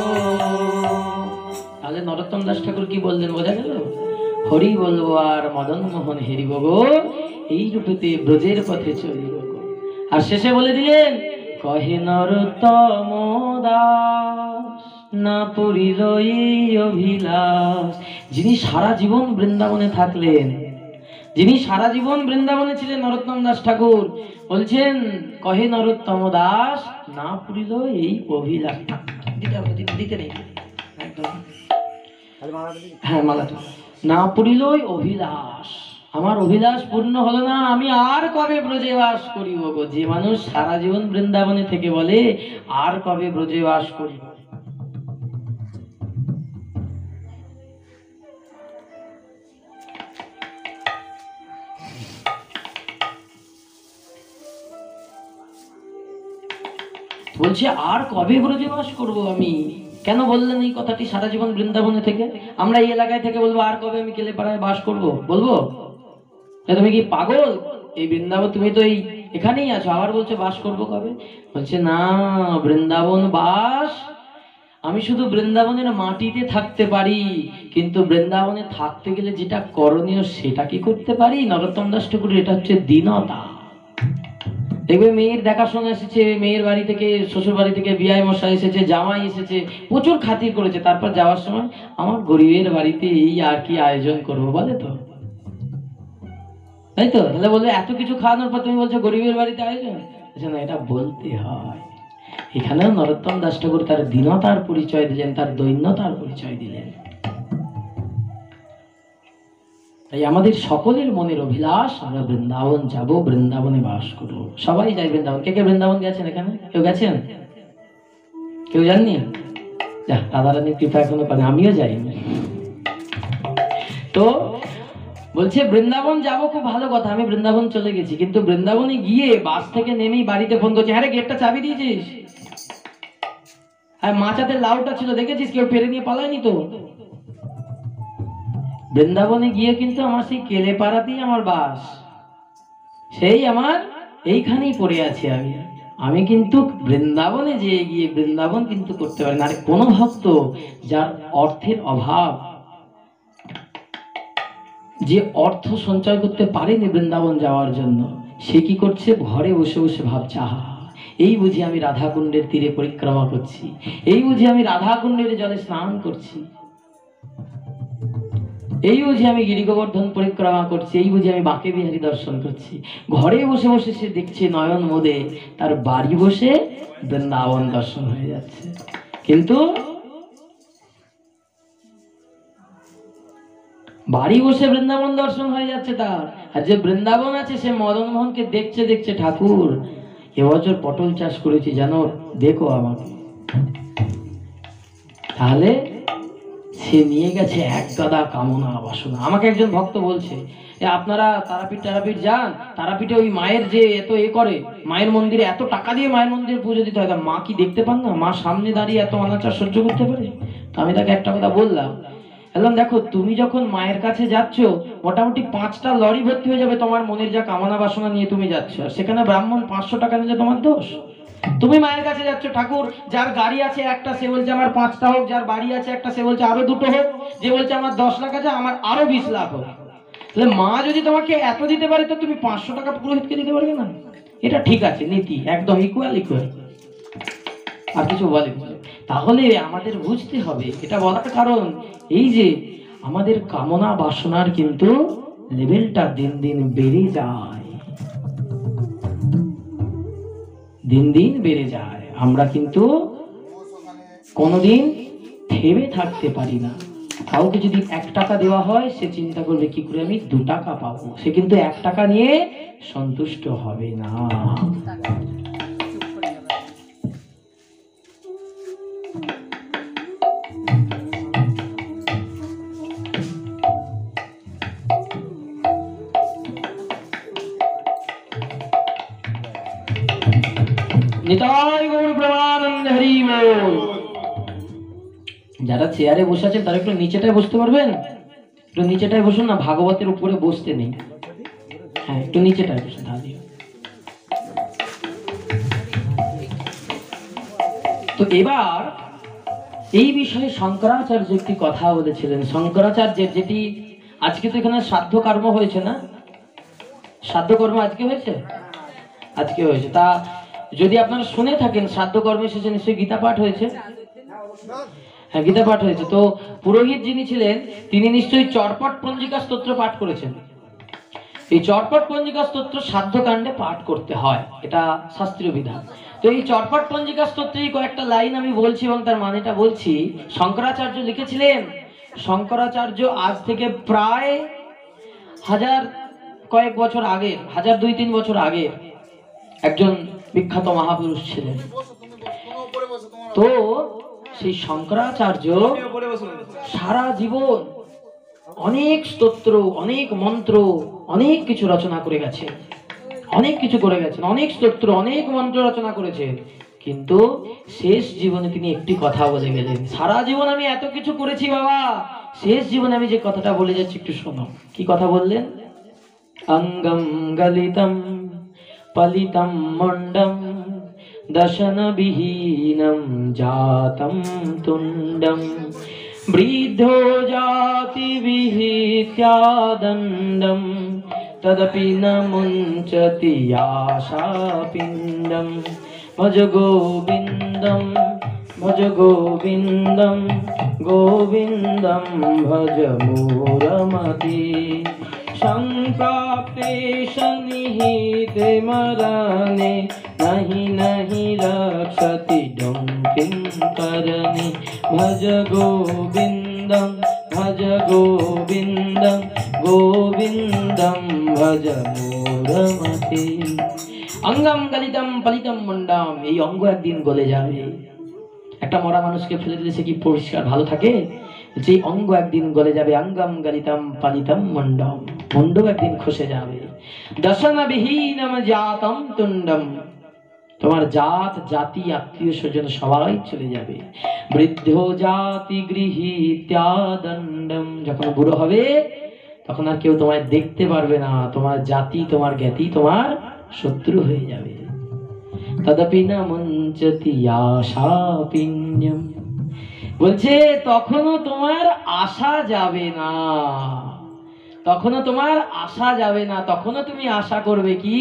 তাহলে নরোত্তম দাস ঠাকুর কি বললেন বোঝা গেল? হরি বলবো আর মদন মোহন হেরিব গো, এই রূপেতে ব্রজের পথে চলিব গো। আর শেষে বলে দিলেন কহে নরোত্তম দাস না পুরিল এই অভিলাষ। যিনি সারা জীবন বৃন্দাবনে থাকলেন, যিনি সারা জীবন বৃন্দাবনে ছিলেন নরোত্তম দাস ঠাকুর, বলছেন কহে নরোত্তম দাস না পুরিল এই অভিলাষ। দিতে হবে, দিতে- দিতে নেই একদম। হ্যাঁ মালাটা না পুরিল ওই অভিলাষ, আমার অভিলাষ পূর্ণ হলো না, আমি আর কবে ব্রজে বাস করিব গো। যে মানুষ সারা জীবন বৃন্দাবনে থেকে বলে আর কবে ব্রজে বাস করিব, বলছে আর কবে ব্রজে বাস করব আমি। কেন বললেন এই কথাটি? সারা জীবন বৃন্দাবনে থেকে আমরা এই এলাকায় থেকে বলবো আর কবে আমি কেলেপাড়ায় বাস করব, বলবো? এ তুমি কি পাগল? এই বৃন্দাবন, তুমি তো এই এখানেই আছো, আবার বলছে বাস করব কবে? বলছে না, বৃন্দাবন বাস, আমি শুধু বৃন্দাবনের মাটিতে থাকতে পারি, কিন্তু বৃন্দাবনে থাকতে গেলে যেটা করণীয় সেটা কি করতে পারি? নরোত্তম দাস ঠাকুর এটা হচ্ছে দীনতা। দেখবে মেয়ের দেখাশোনা এসেছে, মেয়ের বাড়ি থেকে শ্বশুর বাড়ি থেকে বিয়াই মশাই এসেছে, জামাই এসেছে, প্রচুর খাতির করেছে, তারপর যাওয়ার সময় আমার গরিবের বাড়িতে এই আর কি আয়োজন করবো বলে তো, তাই তো? তাহলে বলবে এত কিছু খাওয়ানোর পর তুমি বলছো গরিবের বাড়িতে আয়োজন, না এটা বলতে হয়। এখানেও নরোত্তম দাস ঠাকুর তার দীনতার পরিচয় দিলেন, তার দৈন্যতার পরিচয় দিলেন। তাই আমাদের সকলের মনের অভিলাষ আমরা বৃন্দাবন যাব, বৃন্দাবনে বাস করব। সবাই যাই বৃন্দাবন। কে কে বৃন্দাবন গেছেন এখানে? কেউ গেছেন? কেউ জাননি? যা, রাধারানীর কৃপা এখনো করেন, আমিও যাইনি। তো বলছে বৃন্দাবন যাব, খুব ভালো কথা, আমি বৃন্দাবন চলে গেছি, কিন্তু বৃন্দাবনে গিয়ে বাস থেকে নেমেই বাড়িতে ফোন করছে, হ্যাঁ রে গেটটা চাবি দিয়েছিস? আর মাচাতে লাউটা ছিল দেখেছিস, কেউ পেরে নিয়ে পালায়নি তো? বৃন্দাবনে গিয়ে কিন্তু আমার সেই কেলেপাড়াতেই আমার বাস, সেই আমার এইখানেই পড়ে আছি আমি। আমি কিন্তু বৃন্দাবনে যেয়ে গিয়ে বৃন্দাবন কিন্তু করতে পারি না। আর কোন ভক্ত যার অর্থের অভাব, যে অর্থ সঞ্চয় করতে পারেনি বৃন্দাবন যাওয়ার জন্য, সে কি করছে? ঘরে বসে বসে ভাবছে, আহা এই বুঝি আমি রাধাকুণ্ডের তীরে পরিক্রমা করছি, এই বুঝি আমি রাধাকুণ্ডের জলে স্নান করছি, এই বুঝি আমি গিরি গোবর্ধন পরিক্রমা করছি, এই বুঝি আমি বাঁকে বিহারী দর্শন করছি। ঘরে বসে বসে সে দেখছে নয়ন মোদে তার বাড়ি বসে বৃন্দাবন দর্শন হয়ে যাচ্ছে। কিন্তু বাড়ি বসে বৃন্দাবন দর্শন হয়ে যাচ্ছে তার, আর যে বৃন্দাবন আছে সে মদন মোহনকে দেখছে দেখছে ঠাকুর এবছর পটল চাষ করেছি জানো, দেখো আমাকে। তাহলে সে নিয়ে গেছে এক গাদা কামনা বাসনা। আমাকে একজন ভক্ত বলছে, এ আপনারা তারাপীঠ তারাপীঠ যান, তারাপীঠে ওই মায়ের যে এত এ করে, মায়ের মন্দিরে এত টাকা দিয়ে মায়ের মন্দিরে পুজো দিতে হয়, তা মা কি দেখতে পান না? মা সামনে দাঁড়িয়ে এত অনাচার সহ্য করতে পারে? তো আমি তাকে একটা কথা বললাম বললাম দেখো তুমি যখন মায়ের কাছে যাচ্ছ মোটামুটি পাঁচটা লরি ভর্তি হয়ে যাবে তোমার মনের যা কামনা বাসনা নিয়ে তুমি যাচ্ছ, আর সেখানে ব্রাহ্মণ পাঁচশো টাকা নিলে তোমার দোষ? তুমি মায়ের কাছে যাচ্ছ, ঠাকুর যার গাড়ি আছে একটা সে বলছে আমার পাঁচটা হোক, যার বাড়ি আছে একটা সে বলছে আরো দুটো হোক, যে বলছে আমার দশ লাখ আছে আমার আরো বিশ লাখ হোক। তাহলে মা যদি তোমাকে এত দিতে পারে তো তুমি পাঁচশো টাকা পুরোহিতকে দিতে পারবে না? এটা ঠিক আছে, নীতি একদম ইকুয়াল ইকুয়াল, আর কিছু বলে। তাহলে আমাদের বুঝতে হবে, এটা বলার কারণ এই যে আমাদের কামনা বাসনার কিন্তু লেভেলটা দিন দিন বেড়ে যায়, দিন দিন বেড়ে যায়। আমরা কিন্তু কোনোদিন থেমে থাকতে পারি না। কাউকে যদি এক টাকা দেওয়া হয় সে চিন্তা করবে কি করে আমি দু টাকা পাবো, সে কিন্তু এক টাকা নিয়ে সন্তুষ্ট হবে না। নিতাই গৌর প্রেমানন্দ হরি বল। যারা চেয়ারে বসে আছেন তারা একটু নিচেটায় বসতে পারবেন? একটু নিচেটায় বসুন না, ভাগবতের উপরে বসতে নেই। হ্যাঁ একটু নিচেটায় বসুন তাহলে। তো এবার এই বিষয়ে শঙ্করাচার্য একটি কথা বলেছিলেন। শঙ্করাচার্যের যেটি আজকে তো এখানে শ্রাদ্ধ কর্ম হয়েছে না, শ্রাদ্ধ কর্ম আজকে হয়েছে, আজকে হয়েছে। তা যদি আপনারা শুনে থাকেন শ্রাদ্ধ কর্মে শেষে নিশ্চয়ই গীতা পাঠ হয়েছে। হ্যাঁ গীতা পাঠ হয়েছে। তো পুরোহিত যিনি ছিলেন তিনি নিশ্চয়ই চটপট পঞ্জিকা স্তোত্র পাঠ করেছেন। এই চটপট পঞ্জিকা স্তোত্র শ্রাদ্ধ কাণ্ডে পাঠ করতে হয়, এটা শাস্ত্রীয় বিধান। তো এই চটপট পঞ্জিকা স্তোত্রেই কয়েকটা লাইন আমি বলছি এবং তার মানেটা বলছি। শঙ্করাচার্য লিখেছিলেন, শঙ্করাচার্য আজ থেকে প্রায় হাজার কয়েক বছর আগে, হাজার দুই তিন বছর আগে একজন বিখ্যাত মহাপুরুষ ছিলেন। তো সেই শঙ্করাচার্য সারা জীবন অনেক স্তোত্র, অনেক মন্ত্র, অনেক কিছু রচনা করে গেছে, অনেক কিছু করে গেছেন, অনেক স্তোত্র, অনেক মন্ত্র রচনা করেছেন। কিন্তু শেষ জীবনে তিনি একটি কথা বলে গেলেন, সারা জীবন আমি এত কিছু করেছি বাবা, শেষ জীবনে আমি যে কথাটা বলে যাচ্ছি একটু শোনো। কি কথা বললেন? অঙ্গম গলিতম পলিতম মণ্ডম দশন বিহীনম জাতম তুণ্ডম বৃদ্ধো জাতি বিহিত্যাদণ্ডম তদপি ন মুঞ্চতি আশা পিণ্ডম ভজ গোবিন্দম ভজ গোবিন্দম গোবিন্দম ভজ মূরমতি সংপ্রাপ্তে সন্নিহিতে মরণে नहीं नहीं रक्षति डंकिं करणे भज गोविंदं भज गोविंदं गोविंदं भज मूढ़मते। অঙ্গম গলিতম পলিতম মুন্ডম, এই অঙ্গ একদিন গলে যাবে। একটা মরা মানুষকে ফেলে দিলে সে কি পরিষ্কার ভালো থাকে? যে অঙ্গ একদিন গলে যাবে। অঙ্গম গলিতম পলিতম মুন্ডম, মুন্ড একদিন খসে যাবে। দশন বিহীনম জাতম তুণ্ডম, তোমার জাত জাতি আত্মীয় স্বজন সবাই চলে যাবে। বৃদ্ধ জাতি গৃহীত্যাদণ্ডম, যখন বুড়ো হবে তখন আর কেউ তোমায় দেখতে পারবে না, তোমার জাতি তোমার জ্ঞাতি তোমার শত্রু হয়ে যাবে। তদপি না মুঞ্চতি আশা পিণ্ডম, বলছে তখনও তোমার আশা যাবে না, তখনও তোমার আশা যাবে না। তখনও তুমি আশা করবে কি?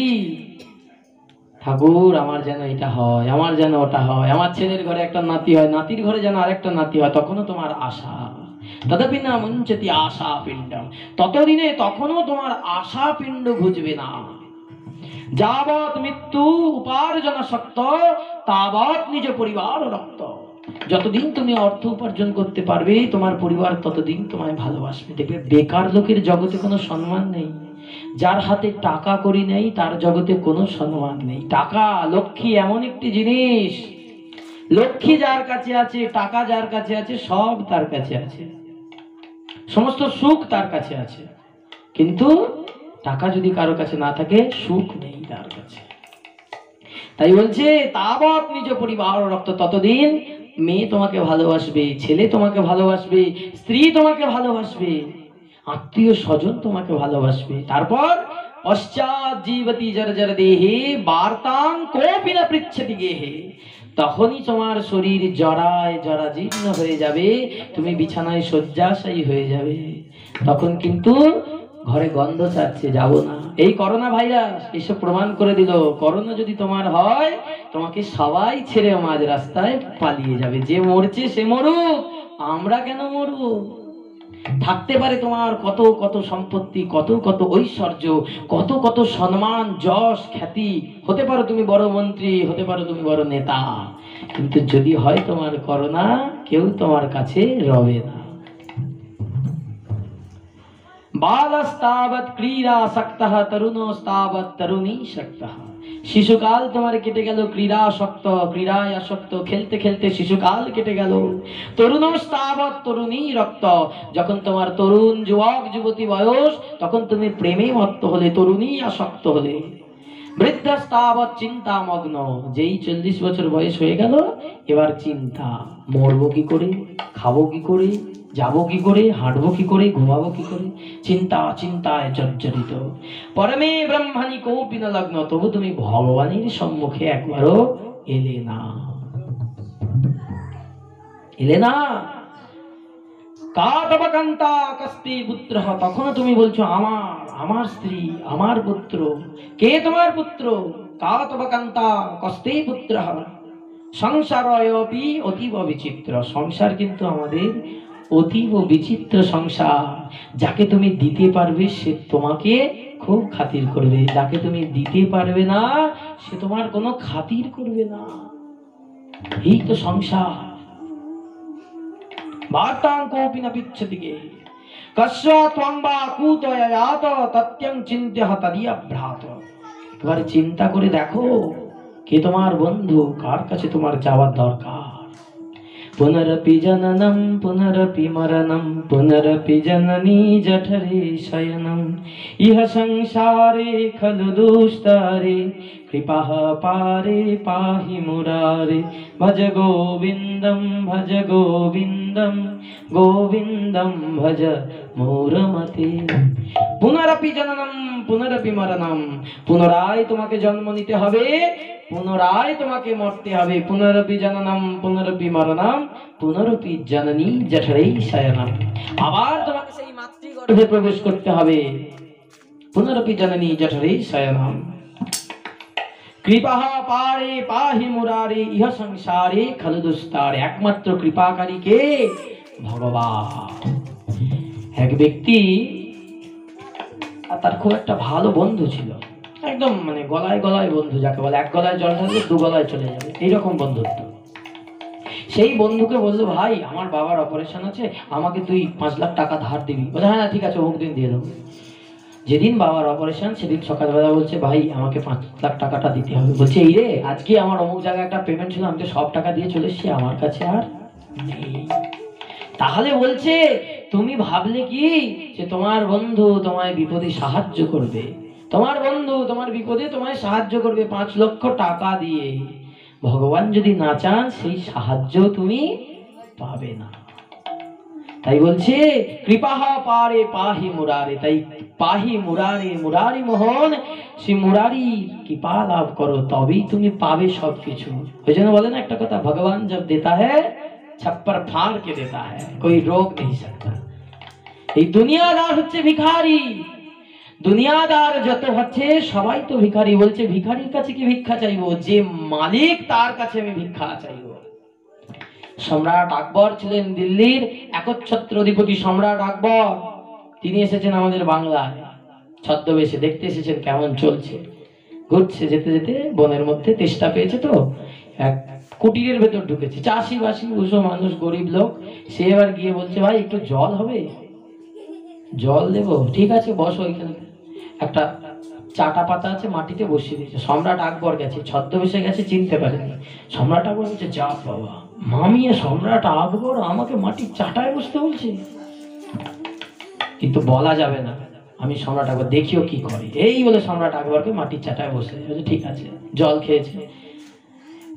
ঠাকুর আমার যেন এটা হয়, আমার যেন ওটা হয়, আমার ছেলের ঘরে একটা নাতি হয়, নাতির ঘরে যেন আরেকটা নাতি হয়, তখনও তোমার আশা। তদপি না মুঞ্চতি আশা পিণ্ডম, ততদিনে তখনও তোমার আশা পিণ্ড বুঝবে না। যাবৎ মৃত্যু উপার্জন শক্ত তাবৎ নিজ পরিবার রক্ত, যতদিন তুমি অর্থ উপার্জন করতে পারবে তোমার পরিবার ততদিন তোমায় ভালোবাসবে। দেখবে বেকার লোকের জগতে কোনো সম্মান নেই, যার হাতে টাকা করি নেই তার জগতে কোনো সম্মান নেই। টাকা লক্ষ্মী এমন একটি জিনিস, লক্ষ্মী যার কাছে আছে, টাকা যার কাছে আছে, সব তার কাছে আছে, সমস্ত সুখ তার কাছে আছে। কিন্তু টাকা যদি কারো কাছে না থাকে সুখ নেই তার কাছে। তাই বলছে তাবৎ নিজ পরিবার রক্ত, ততদিন মেয়ে তোমাকে ভালোবাসবে, ছেলে তোমাকে ভালোবাসবে, স্ত্রী তোমাকে ভালোবাসবে, আত্মীয় স্বজন তোমাকে ভালোবাসবে। তারপর পশ্চাৎ জীবতি জর্জর দেহে বার্তাং কোপি না পৃচ্ছতি গেহে, তখনই তোমার শরীর জরায় জরাজীর্ণ হয়ে যাবে, তুমি বিছানায় শয্যাশায়ী হয়ে যাবে। তখন কিন্তু ঘরে গন্ধ ছাড়ছে, যাব না। এই করোনা ভাইরাস এসব প্রমাণ করে দিল, করোনা যদি তোমার হয় তোমাকে সবাই ছেড়ে মাঝ রাস্তায় পালিয়ে যাবে। যে মরছে সে মরুক, আমরা কেন মরবো? থাকতে পারে তোমার কত কত সম্পত্তি, কত কত ঐশ্বর্য, কত কত সম্মান, যশ, খ্যাতি, হতে পারো তুমি বড় মন্ত্রী, হতে পারো তুমি বড় নেতা, কিন্তু যদি হয় তোমার করোনা, কেউ তোমার কাছে রবে না। বালস্তাবৎ ক্রীড়াসক্তঃ তরুণস্তাবৎ তরুণীসক্তঃ। শিশুকাল তোমার কেটে গেল ক্রীড়াসক্ত, ক্রীড়ায় আসক্ত, খেলতে খেলতে শিশুকাল কেটে গেল। তরুণস্তাবৎ তরুণী রক্ত, যখন তোমার তরুণ যুবক যুবতী বয়স, তখন তুমি প্রেমে মত্ত হলে, তরুণী আসক্ত হলে। বৃদ্ধস্তাবৎ চিন্তামগ্ন, যেই চল্লিশ বছর বয়স হয়ে গেল, এবার চিন্তা, মরবো কি করে, খাবো কি করে, যাবো কি করে, হাঁটবো কি করে, ঘুমাবো কি করে, চিন্তা চিন্তায় জর্জরিত। পরমে ব্রহ্মাণী কৌপিন লগ্ন, তবু তুমি ভগবানের সম্মুখে একবারও এলে না, এলে না। কাতবকান্তা কস্তে পুত্র, তখন তুমি বলছো আমার আমার স্ত্রী, আমার পুত্র। কে তোমার পুত্র? কাতবকান্তা কস্তে পুত্র। সংসারয়পি অতীব বিচিত্র, সংসার কিন্তু আমাদের অতীব বিচিত্র সংসার। যাকে তুমি দিতে পারবে সে তোমাকে খুব খাতির করবে, যাকে তুমি দিতে পারবে না সে তোমার কোনো খাতির করবে না। এই তো সংসার। বার্তাং কোপি না পিচ্ছতি গেহে, কস্য ত্বং বা কুতয়ায়াত তত্যং চিন্ত্যঃ তদিয়ভ্রাত। এবারে চিন্তা করে দেখো, কে তোমার বন্ধু, কার কাছে তোমার যাওয়ার দরকার। পুনরপি জননম পুনরপি মরণম, পুনরপি জননী জঠরে শয়নম। ইহ সংসারে খলু দুস্তরে, কৃপাঃ পারে পাহি মুরারে। ভজ গোবিন্দম ভজ গোবিন্দম, গোবিন্দম ভজ মোরমতে। পুনরপি জননম পুনরপি মরণম, পুনরায় তোমাকে জন্ম নিতে হবে, পুনরায় তোমাকে মরতে হবে। পুনরপি জননম পুনরপি মরণম, পুনরপি জননী জঠরে শয়নম। আবার তোমাকে সেই মাতৃগর্ভে প্রবেশ করতে হবে। পুনরপি জননী জঠরে শয়নম। কৃপাঃ পারে পাহি মুরারে, ইহ সংসারে খলু দুস্তারে। একমাত্র কৃপাকারী কে? ভগবান। এক ব্যক্তি, তার খুব একটা ভালো বন্ধু ছিল, একদম মানে গলায় গলায় বন্ধু, যাকে বলে এক গলায় জল ঢাললে দু গলায় চলে যাবে, এইরকম বন্ধুত্ব। সেই বন্ধুকে বললো, ভাই আমার বাবার অপারেশন আছে, আমাকে তুই পাঁচ লাখ টাকা ধার দিবি। বলে হ্যাঁ ঠিক আছে, অমুক দিন দিয়ে দেবো। যেদিন বাবার অপারেশন সেদিন সকালবেলা বলছে, ভাই আমাকে পাঁচ লাখ টাকাটা দিতে হবে। বলছে এই রে, আজকে আমার অমুক জায়গায় একটা পেমেন্ট ছিল, আমি তো সব টাকা দিয়ে চলে এসেছি, আমার কাছে আর নেই। তাহলে বলছে, তুমি ভাবলে কি যে তোমার বন্ধু তোমায় বিপদে সাহায্য করবে? তোমার বন্ধু তোমার বিপদে তোমায় সাহায্য করবে পাঁচ লক্ষ টাকা দিয়ে। ভগবান যদি না চান সেই সাহায্য তুমি পাবে না। তাই বলছে কৃপাহ পারে পাহি মুরারে, তাই পাহি মুরারে, মুরারি মোহন, সে মুরারি কৃপা লাভ করো, তবেই তুমি পাবে সবকিছু। ওই জন্য বলে না একটা কথা, ভগবান জব দেতা হ্যায় छप्पर फाड़ के देता है, कोई रोक नहीं सकता। এই দুনিয়াদার হচ্ছে ভিখারি, দুনিয়াদার যত হচ্ছে সবাই তো ভিখারি। বলছে ভিখারির কাছে কি ভিক্ষা চাইবো, যে মালিক তার কাছে আমি ভিক্ষা চাইবো। সম্রাট আকবর ছিলেন দিল্লির একচ্ছত্র অধিপতি সম্রাট আকবর। তিনি এসেছেন আমাদের বাংলায় ছদ্মবেশে, দেখতে এসেছেন কেমন চলছে। ঘুরছে, যেতে যেতে বনের মধ্যে তেষ্টা পেয়েছে, তো এক কুটিরের ভেতর ঢুকেছে। চাষি বাসি বুঝো মানুষ, গরিব লোক। সে এবার গিয়ে বলছে, ভাই একটু জল হবে? জল দেবো, ঠিক আছে বসো এখানে। একটা চাটা পাতা আছে, মাটিতে বসিয়ে দিয়েছে। সম্রাট আকবর গেছে, ছদ্মবেশে গেছে, চিনতে পারেনি। সম্রাট আকবর বলছে, যা বাবা, মামিয়ে সম্রাট আকবর আমাকে মাটির চাটায় বসতে বলছে, কিন্তু বলা যাবে না। আমি সম্রাট আকবর, দেখিও কি করে। এই বলে সম্রাট আকবরকে মাটির চাটায় বসে, ঠিক আছে। জল খেয়েছে,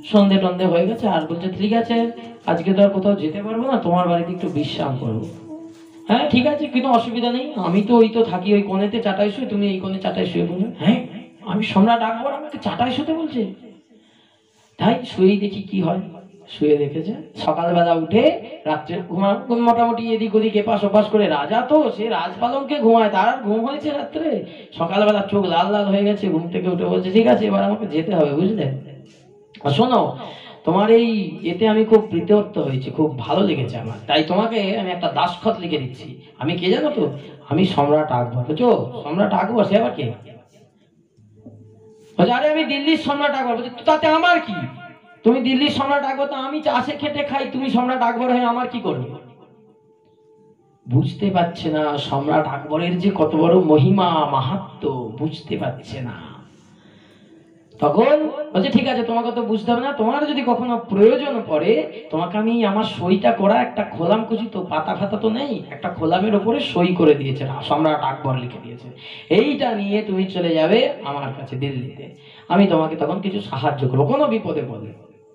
সন্ধে টন্ধে হয়ে গেছে, আর বলছে ঠিক আছে আজকে তো আর কোথাও যেতে পারবো না, তোমার বাড়িতে একটু বিশ্রাম করবো। হ্যাঁ ঠিক আছে, কিন্তু অসুবিধা নেই, আমি তো ওই তো থাকি ওই কোণেতে চাটাই শুয়ে, তুমি এই কোণে চাটাই শুয়ে পড়বে। হ্যাঁ আমি সম্রাট আকবর আমাকে চাটাই শুতে বলছে, তাই শুয়েই দেখি কি হয়। শুয়ে দেখেছে সকালবেলা উঠে রাত্রে ঘুমা মোটামুটি এদিক ওদিক এপাশ ওপাশ করে, রাজা তো সে রাজপালনকে ঘুমায়, তার আর ঘুম হয়েছে রাত্রে, সকালবেলা চোখ লাল লাল হয়ে গেছে, ঘুম থেকে উঠে বলছে ঠিক আছে এবার আমাকে যেতে হবে বুঝলে। আর শোনো তোমার এই এতে আমি খুব প্রীতোত্ত হয়েছি, খুব ভালো লেগেছে আমার, তাই তোমাকে আমি একটা দাসখত লিখে দিচ্ছি। আমি কে জানো তো, আমি সম্রাট আকবর। বুঝছো সম্রাট আকবর, সে আবার কে? বলছে আরে আমি দিল্লির সম্রাট আকবর। বলছে তাতে আমার কি, তুমি দিল্লির সম্রাট আকবর, তো আমি চাষে খেটে খাই, তুমি সম্রাট আকবর হয়ে আমার কি করবে? বুঝতে পারছে না সম্রাট আকবরের যে কত বড় মহিমা মাহাত্ম্য, বুঝতে পারছে না। তখন বলছে ঠিক আছে তোমাকে তো বুঝতে হবে না, তোমার যদি কখনো প্রয়োজন পড়ে তোমাকে আমি আমার সইটা করা একটা খোলাম কুচি তো পাতা ফাতা তো নেই, একটা খোলামের ওপরে সই করে দিয়েছে সম্রাট আকবর, লিখে দিয়েছে, এইটা নিয়ে তুমি চলে যাবে আমার কাছে দিল্লিতে, আমি তোমাকে তখন কিছু সাহায্য করবো কোনো বিপদে পড়লে।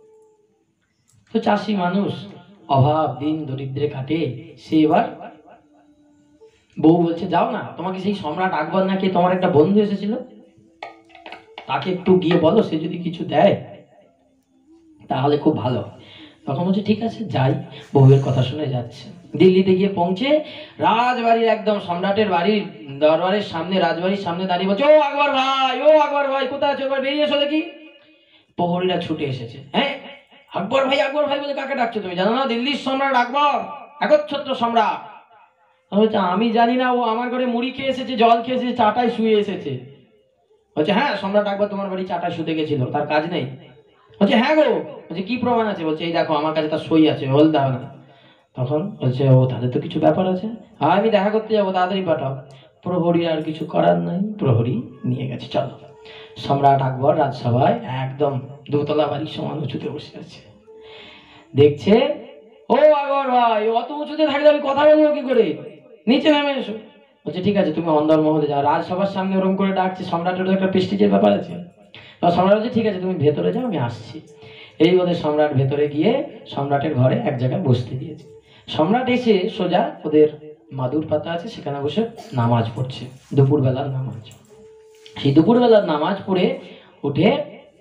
তো চাষি মানুষ, অভাব দিন দরিদ্রে কাটে, সে এবার বউ বলছে যাও না, তোমাকে সেই সম্রাট আকবর নাকি তোমার একটা বন্ধু এসেছিল, তাকে একটু গিয়ে বলো, সে যদি কিছু দেয় তাহলে খুব ভালো। তখন বলছে ঠিক আছে যাই, বউয়ের কথা শুনে যাচ্ছে। দিল্লিতে গিয়ে পৌঁছে রাজবাড়ির একদম সম্রাটের বাড়ির দরবারের সামনে, রাজবাড়ির সামনে দাঁড়িয়ে বলছে ও আকবর ভাই, ও আকবর ভাই কোথায় আছো, এবার বেরিয়ে এসো দেখি। প্রহরীরা ছুটে এসেছে। হ্যাঁ আকবর ভাই, আকবর ভাই বলে কাকে ডাকছো তুমি, জানো না দিল্লির সম্রাট আকবর, একচ্ছত্র সম্রাট। বলছে আমি জানি না, ও আমার ঘরে মুড়ি খেয়ে এসেছে, জল খেয়ে এসেছে, চাটায় শুয়ে এসেছে। বলছে হ্যাঁ সম্রাট আকবর তোমার বাড়ি চাটায় শুতে গেছিল, তার কাজ নেই। বলছে হ্যাঁ গো। বলছে কি প্রমাণ আছে? বলছে এই দেখো আমার কাছে তার সই আছে, বলতে হবে না। তখন বলছে ও তাদের তো কিছু ব্যাপার আছে, হ্যাঁ আমি দেখা করতে যাবো, তাড়াতাড়ি পাঠাও। প্রহরী আর কিছু করার নাই, প্রহরী নিয়ে গেছে। চলো সম্রাট আকবর রাজসভায় একদম দোতলা বাড়ির সমান উঁচুতে বসে আছে, দেখছে ও আকবর ভাই অত উঁচুতে থাকলে আমি কথা বলবো কি করে, নিচে নেমে এসো। বলছে ঠিক আছে তুমি অন্দর মহলে যাও, রাজসভার সামনে ওরকম করে ডাকছে, সম্রাটের একটা প্রেস্টিজের ব্যাপার আছে। সম্রাট বলছে ঠিক আছে তুমি ভেতরে যাও, আমি আসছি। এই বলে সম্রাট ভেতরে গিয়ে সম্রাটের ঘরে এক জায়গায় বসতে দিয়েছে। সম্রাট এসে সোজা ওদের মাদুর পাতা আছে সেখানে বসে নামাজ পড়ছে, দুপুরবেলার নামাজ। সেই দুপুরবেলার নামাজ পড়ে উঠে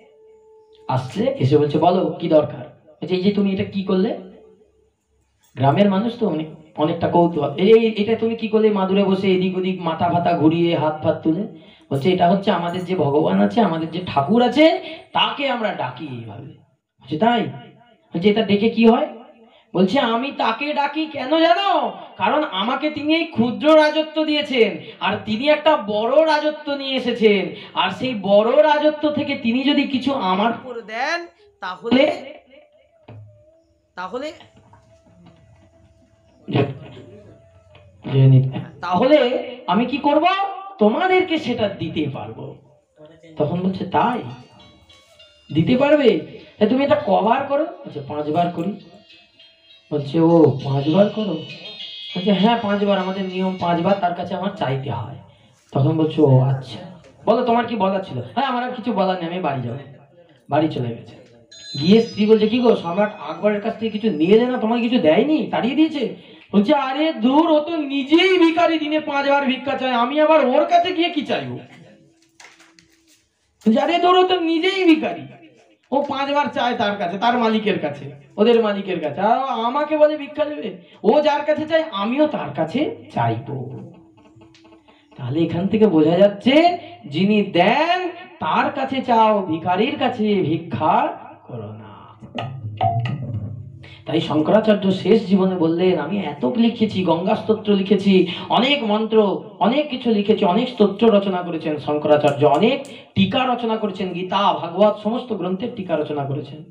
আসছে, এসে বলছে বলো কি দরকার। বলছে এই যে তুমি এটা কি করলে, গ্রামের মানুষ তো অনেক অনেকটা কৌতূহল, এই এটা তুমি কি করলে মাদুরে বসে এদিক ওদিক মাথা ফাতা ঘুরিয়ে হাত ফাত তুলে। বলছে এটা হচ্ছে আমাদের যে ভগবান আছে, আমাদের যে ঠাকুর আছে, তাকে আমরা ডাকি এইভাবে। বলছে তাই? বলছে এটা ডেকে কি হয়? বলছে আমি তাকে ডাকি কেন জানো, কারণ আমাকে তিনি এই ক্ষুদ্র রাজত্ব দিয়েছেন, আর তিনি একটা বড় রাজত্ব নিয়ে এসেছেন, আর সেই বড় রাজত্ব থেকে তিনি যদি কিছু আমার করে দেন তাহলে তাহলে তাহলে আমি কি করব, তোমাদেরকে সেটা দিতে পারবো। তখন বলছে তাই দিতে পারবে, তুমি এটা কবার করো? বলছে পাঁচবার করি। বলছে ও পাঁচবার করো? বলছে হ্যাঁ পাঁচবার, আমাদের নিয়ম পাঁচবার তার কাছে আমার চাইতে হয়। তখন বলছে ও আচ্ছা, বলো তোমার কি বলার ছিল? হ্যাঁ আমার আর কিছু বলার নেই, আমি বাড়ি যাবো। বাড়ি চলে গেছে। গিয়ে স্ত্রী বলছে কি গো সম্রাট আকবরের কাছ থেকে কিছু নিয়ে দেয় না, তোমাকে কিছু দেয়নি, তাড়িয়ে দিয়েছে? বলছে আরে দূর, ও তো নিজেই ভিখারি, দিনে পাঁচবার ভিক্ষা চায়, আমি আবার ওর কাছে গিয়ে কি চাইবো? আরে দূর, ও তো নিজেই ভিখারি, ও পাঁচবার চায় তার কাছে, তার মালিকের কাছে, ওদের মালিকের কাছে, আর আমাকে বলে ভিক্ষা দেবে। ও যার কাছে চাই আমিও তার কাছে চাইবো। তাহলে এখান থেকে বোঝা যাচ্ছে যিনি দেন তার কাছে চাও, ভিখারির কাছে ভিক্ষা করো না। তাই শঙ্করাচার্য শেষ জীবনে বললেন আমি এত লিখেছি, গঙ্গা স্তোত্র লিখেছি, অনেক মন্ত্র, অনেক কিছু লিখেছি, অনেক স্তোত্র রচনা করেছেন শঙ্করাচার্য, অনেক টিকা রচনা করেছেন, গীতা ভাগবত সমস্ত গ্রন্থের টিকা রচনা করেছেন।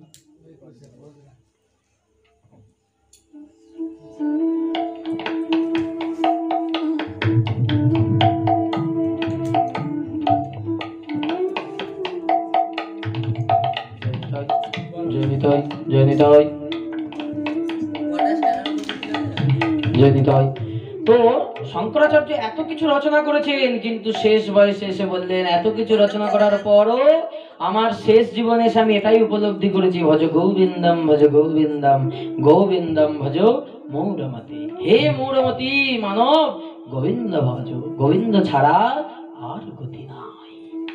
জয় নিতাই, জয় নিতাই, জয় নিতাই। তো শঙ্করাচার্য এত কিছু রচনা করেছেন, কিন্তু শেষ বয়সে এসে বললেন এত কিছু রচনা করার পরও আমার শেষ জীবনে এসে আমি এটাই উপলব্ধি করেছি, ভজ গোবিন্দম ভজ গোবিন্দম গোবিন্দম ভজ মৌরমতি। হে মৌরমতি মানব, গোবিন্দ ভজ, গোবিন্দ ছাড়া আর গতি নাই।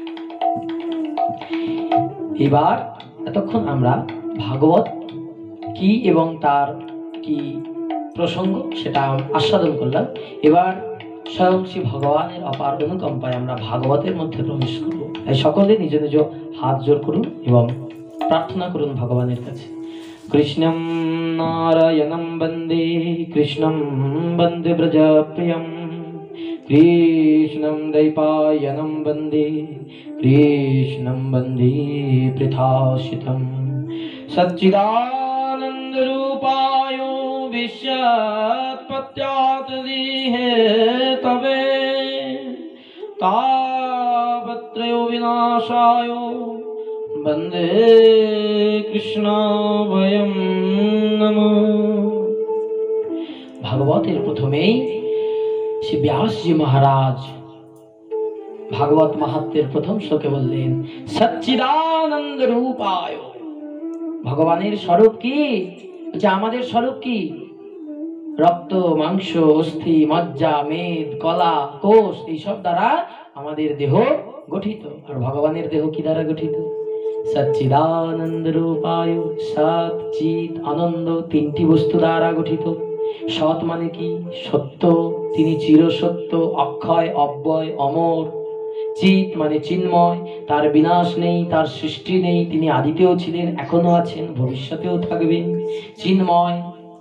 এবার এতক্ষণ আমরা ভাগবত কি এবং তার কি প্রসঙ্গ সেটা আস্বাদন করলাম। এবার স্বয়ং শ্রী ভগবানের অপার অনুকম্পায় আমরা ভাগবতের মধ্যে প্রবেশ করব। তাই সকলে নিজ নিজ হাত জোর করুন এবং প্রার্থনা করুন ভগবানের কাছে। কৃষ্ণম নারায়ণম বন্দে কৃষ্ণম বন্দে ব্রজপ্রিয়ম, কৃষ্ণম দ্বৈপায়নম বন্দে কৃষ্ণম বন্দে পৃথাশিতম, সচ্চিদানন্দ রূপায় বিশ্বৎপত্যাদিহে তবে তাপত্রয় বিনাশায় বন্দে কৃষ্ণাভয়ং নমঃ। ভাগবতের প্রথমেই শ্রী ব্যাসজি মহারাজ ভাগবত মাহাত্ম্যের প্রথম শ্লোকে বললেন সচ্চিদানন্দ রূপায়। ভগবানের স্বরূপ কি? বলছে আমাদের স্বরূপ কি? রক্ত, মাংস, অস্থি, মজ্জা, মেদ, কলা, কোষ এইসব দ্বারা আমাদের দেহ গঠিত। আর ভগবানের দেহ কি দ্বারা গঠিত? সচ্চিদানন্দ রূপায়। সৎ, চিৎ, আনন্দ তিনটি বস্তু দ্বারা গঠিত। সৎ মানে কি? সত্য, তিনি চিরসত্য, অক্ষয়, অব্যয়, অমর। চিৎ মানে চিন্ময়, তার বিনাশ নেই, তার সৃষ্টি নেই, তিনি আদিতেও ছিলেন, এখনো আছেন, ভবিষ্যতেও থাকবেন, চিন্ময়।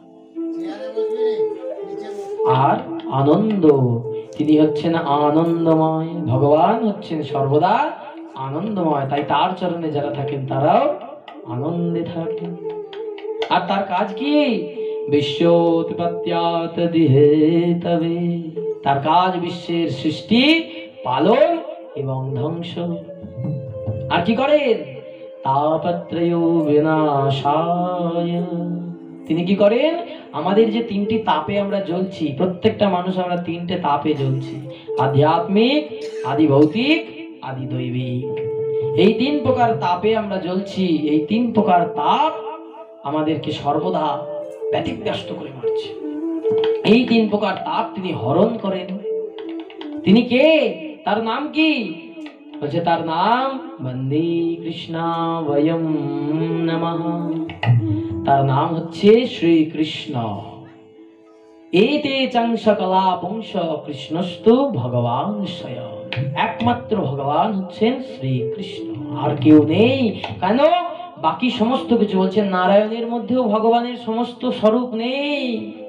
আর আনন্দ, তিনি হচ্ছেন আনন্দময়। ভগবান হচ্ছেন সর্বদা আনন্দময়, তাই তার চরণে যারা থাকেন তারাও আনন্দে থাকেন। আর তার কাজ কি? বিশ্বোৎপত্ত্যাদিহে তবে, তার কাজ বিশ্বের সৃষ্টি, পালন এবং ধ্বংস। আর কি করেন? তাপত্রয় বিনাশায়, তিনি কি করেন? আমাদের যে তিনটি তাপে আমরা জ্বলছি, প্রত্যেকটা মানুষ আমরা তিনটে তাপে জ্বলছি, আধ্যাত্মিক, আদি ভৌতিক, আদি দৈবিক। এই তিন প্রকার তাপে আমরা জ্বলছি। এই তিন প্রকার তাপ আমাদেরকে সর্বদা ব্যতিব্যস্ত করে মারছে। এই তিন প্রকার তাপ তিনি হরণ করেন। তিনি কে? তার নাম কি? বলছে তার নাম বন্দে কৃষ্ণাভয়ং নমঃ। তার নাম হচ্ছে শ্রীকৃষ্ণ। এতে চংসকলা পুংস কৃষ্ণস্তু ভগবান স্বয়ং। একমাত্র ভগবান হচ্ছেন শ্রীকৃষ্ণ, আর কেউ নেই। কেন? বাকি সমস্ত কিছু বলছেন নারায়ণের মধ্যেও ভগবানের সমস্ত স্বরূপ নেই।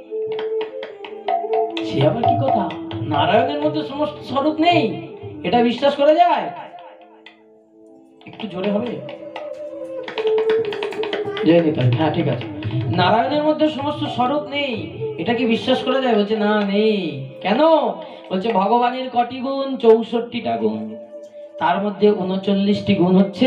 সে আবার কি কথা? নারায়ণের মধ্যে সমস্ত স্বরূপ নেই, এটা বিশ্বাস করা যায়? একটু জোরে হবে? হ্যাঁ ঠিক আছে। নারায়ণের মধ্যে সমস্ত স্বরূপ নেই, এটা কি বিশ্বাস করা যায়? বলছে না, নেই। কেন? বলছে ভগবানের কটি গুণ? চৌষট্টিটা গুণ। তার মধ্যে উনচল্লিশটি গুণ হচ্ছে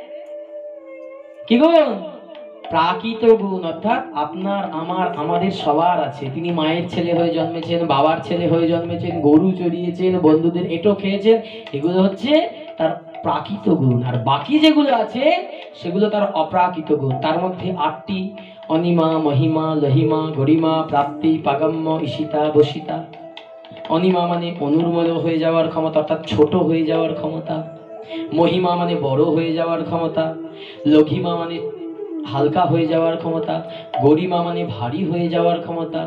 কি গুণ? প্রাকৃত গুণ, অর্থাৎ আপনার, আমার, আমাদের সবার আছে। তিনি মায়ের ছেলে হয়ে জন্মেছেন, বাবার ছেলে হয়ে জন্মেছেন, গরু চড়িয়েছেন, বন্ধুদের এঁটো খেয়েছেন, এগুলো হচ্ছে তার প্রাকৃত গুণ। আর বাকি যেগুলো আছে সেগুলো তার অপ্রাকৃত গুণ। তার মধ্যে আটটি: অনিমা, মহিমা, লহিমা, গরিমা, প্রাপ্তি, পাগম্য, ঈশিতা, বসিতা। অনিমা মানে অনুর্মল হয়ে যাওয়ার ক্ষমতা, অর্থাৎ ছোট হয়ে যাওয়ার ক্ষমতা। মহিমা মানে বড় হয়ে যাওয়ার ক্ষমতা। লঘিমা মানে হালকা হয়ে যাওয়ার ক্ষমতা। গরিমা মানে ভারী হয়ে যাওয়ার ক্ষমতা।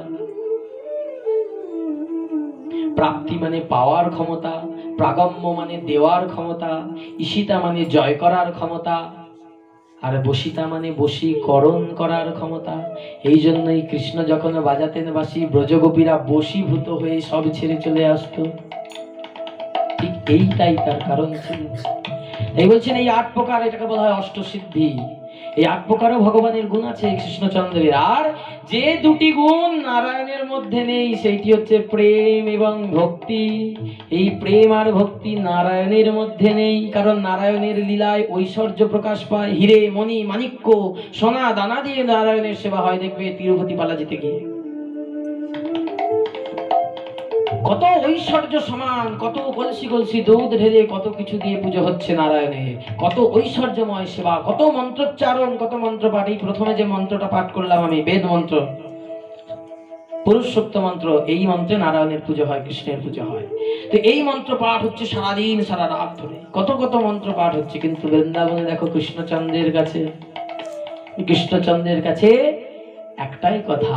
প্রাপ্তি মানে পাওয়ার ক্ষমতা। প্রাগম্য মানে দেওয়ার ক্ষমতা। ঈশিতা মানে জয় করার ক্ষমতা। আর বসিতা মানে বশীকরণ করার ক্ষমতা। এই জন্যই কৃষ্ণ যখন বাজাতেন বাঁশি, ব্রজগোপীরা বশীভূত হয়ে সব ছেড়ে চলে আসতো। ঠিক এইটাই তার কারণ ছিল। এই বলছেন এই আট প্রকার, এটাকে বলা হয় অষ্টসিদ্ধি। এই আট প্রকারও ভগবানের গুণ আছে কৃষ্ণচন্দ্রের। আর যে দুটি গুণ নারায়ণের মধ্যে নেই, সেইটি হচ্ছে প্রেম এবং ভক্তি। এই প্রেম আর ভক্তি নারায়ণের মধ্যে নেই, কারণ নারায়ণের লীলায় ঐশ্বর্য প্রকাশ পায়। হিরে, মণি, মাণিক্য, সোনা দানা দিয়ে নারায়ণের সেবা হয়, দেখবে তিরুপতি বালাজিতে গিয়ে। কত ঐশ্বর্য সমান, কত কলসি কলসি দুধ ঢেলে কত কিছু দিয়ে পুজো হচ্ছে নারায়ণের, কত ঐশ্বর্যময় সেবা, কত মন্ত্রোচ্চারণ, কত মন্ত্র পাঠ। এই প্রথমে যে মন্ত্রটা পাঠ করলাম আমি, বেদ মন্ত্র, পুরুষ সূক্ত মন্ত্র, এই মন্ত্রে নারায়ণের পুজো হয়, কৃষ্ণের পুজো হয়। তো এই মন্ত্র পাঠ হচ্ছে সারাদিন সারা রাত ধরে, কত কত মন্ত্র পাঠ হচ্ছে। কিন্তু বৃন্দাবনে দেখো কৃষ্ণচন্দ্রের কাছে, কৃষ্ণচন্দ্রের কাছে একটাই কথা,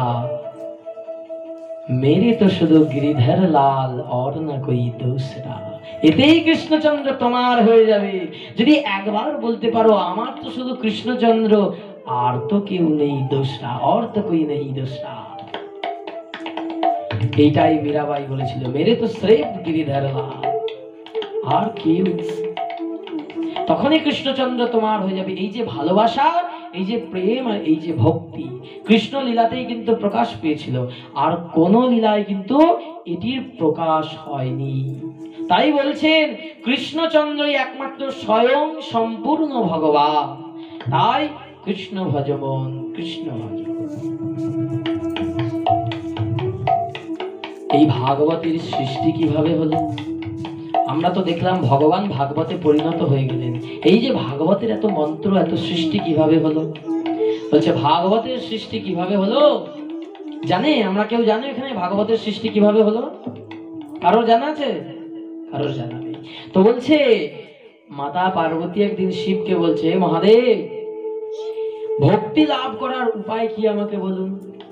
মেরে তো শুধু গিরিধর লাল और না कोई दूसरा। এতেই কৃষ্ণচন্দ্র তোমার হয়ে যাবে। যদি একবার বলতে পারো আমার তো শুধু কৃষ্ণচন্দ্র, আর তো কেউ নেই दूसरा, और तो कोई नहीं दूसरा। এইটাই মীরাবাই বলেছিল, মেরে তো স্রেফ গিরিধর লাল, আর কেউ। তখনই কৃষ্ণচন্দ্র তোমার হয়ে যাবে। এই যে ভালোবাসা, এই যে প্রেম, আর এই যে ভক্তি কৃষ্ণ লীলাতেই কিন্তু প্রকাশ পেয়েছিল, আর কোন লীলায় কিন্তু এটির প্রকাশ হয়নি। তাই বলছেন কৃষ্ণচন্দ্রই একমাত্র স্বয়ং সম্পূর্ণ ভগবান। তাই কৃষ্ণ ভজবন, কৃষ্ণ ভজবন। এই ভাগবতের সৃষ্টি কিভাবে হলো? আমরা তো দেখলাম ভগবান ভাগবতে পরিণত হয়ে গেলেন। এই যে ভাগবতের এত মন্ত্র, এত সৃষ্টি কিভাবে হলো? বলছে ভাগবতের সৃষ্টি কিভাবে হলো জানে? আমরা কেউ জানে এখানে ভাগবতের সৃষ্টি কিভাবে হলো? কারোর জানা আছে? কারোর জানা নেই। তো বলছে মাতা পার্বতী একদিন শিবকে বলছে, মহাদেব ভক্তি লাভ করার উপায় কি আমাকে বলুন।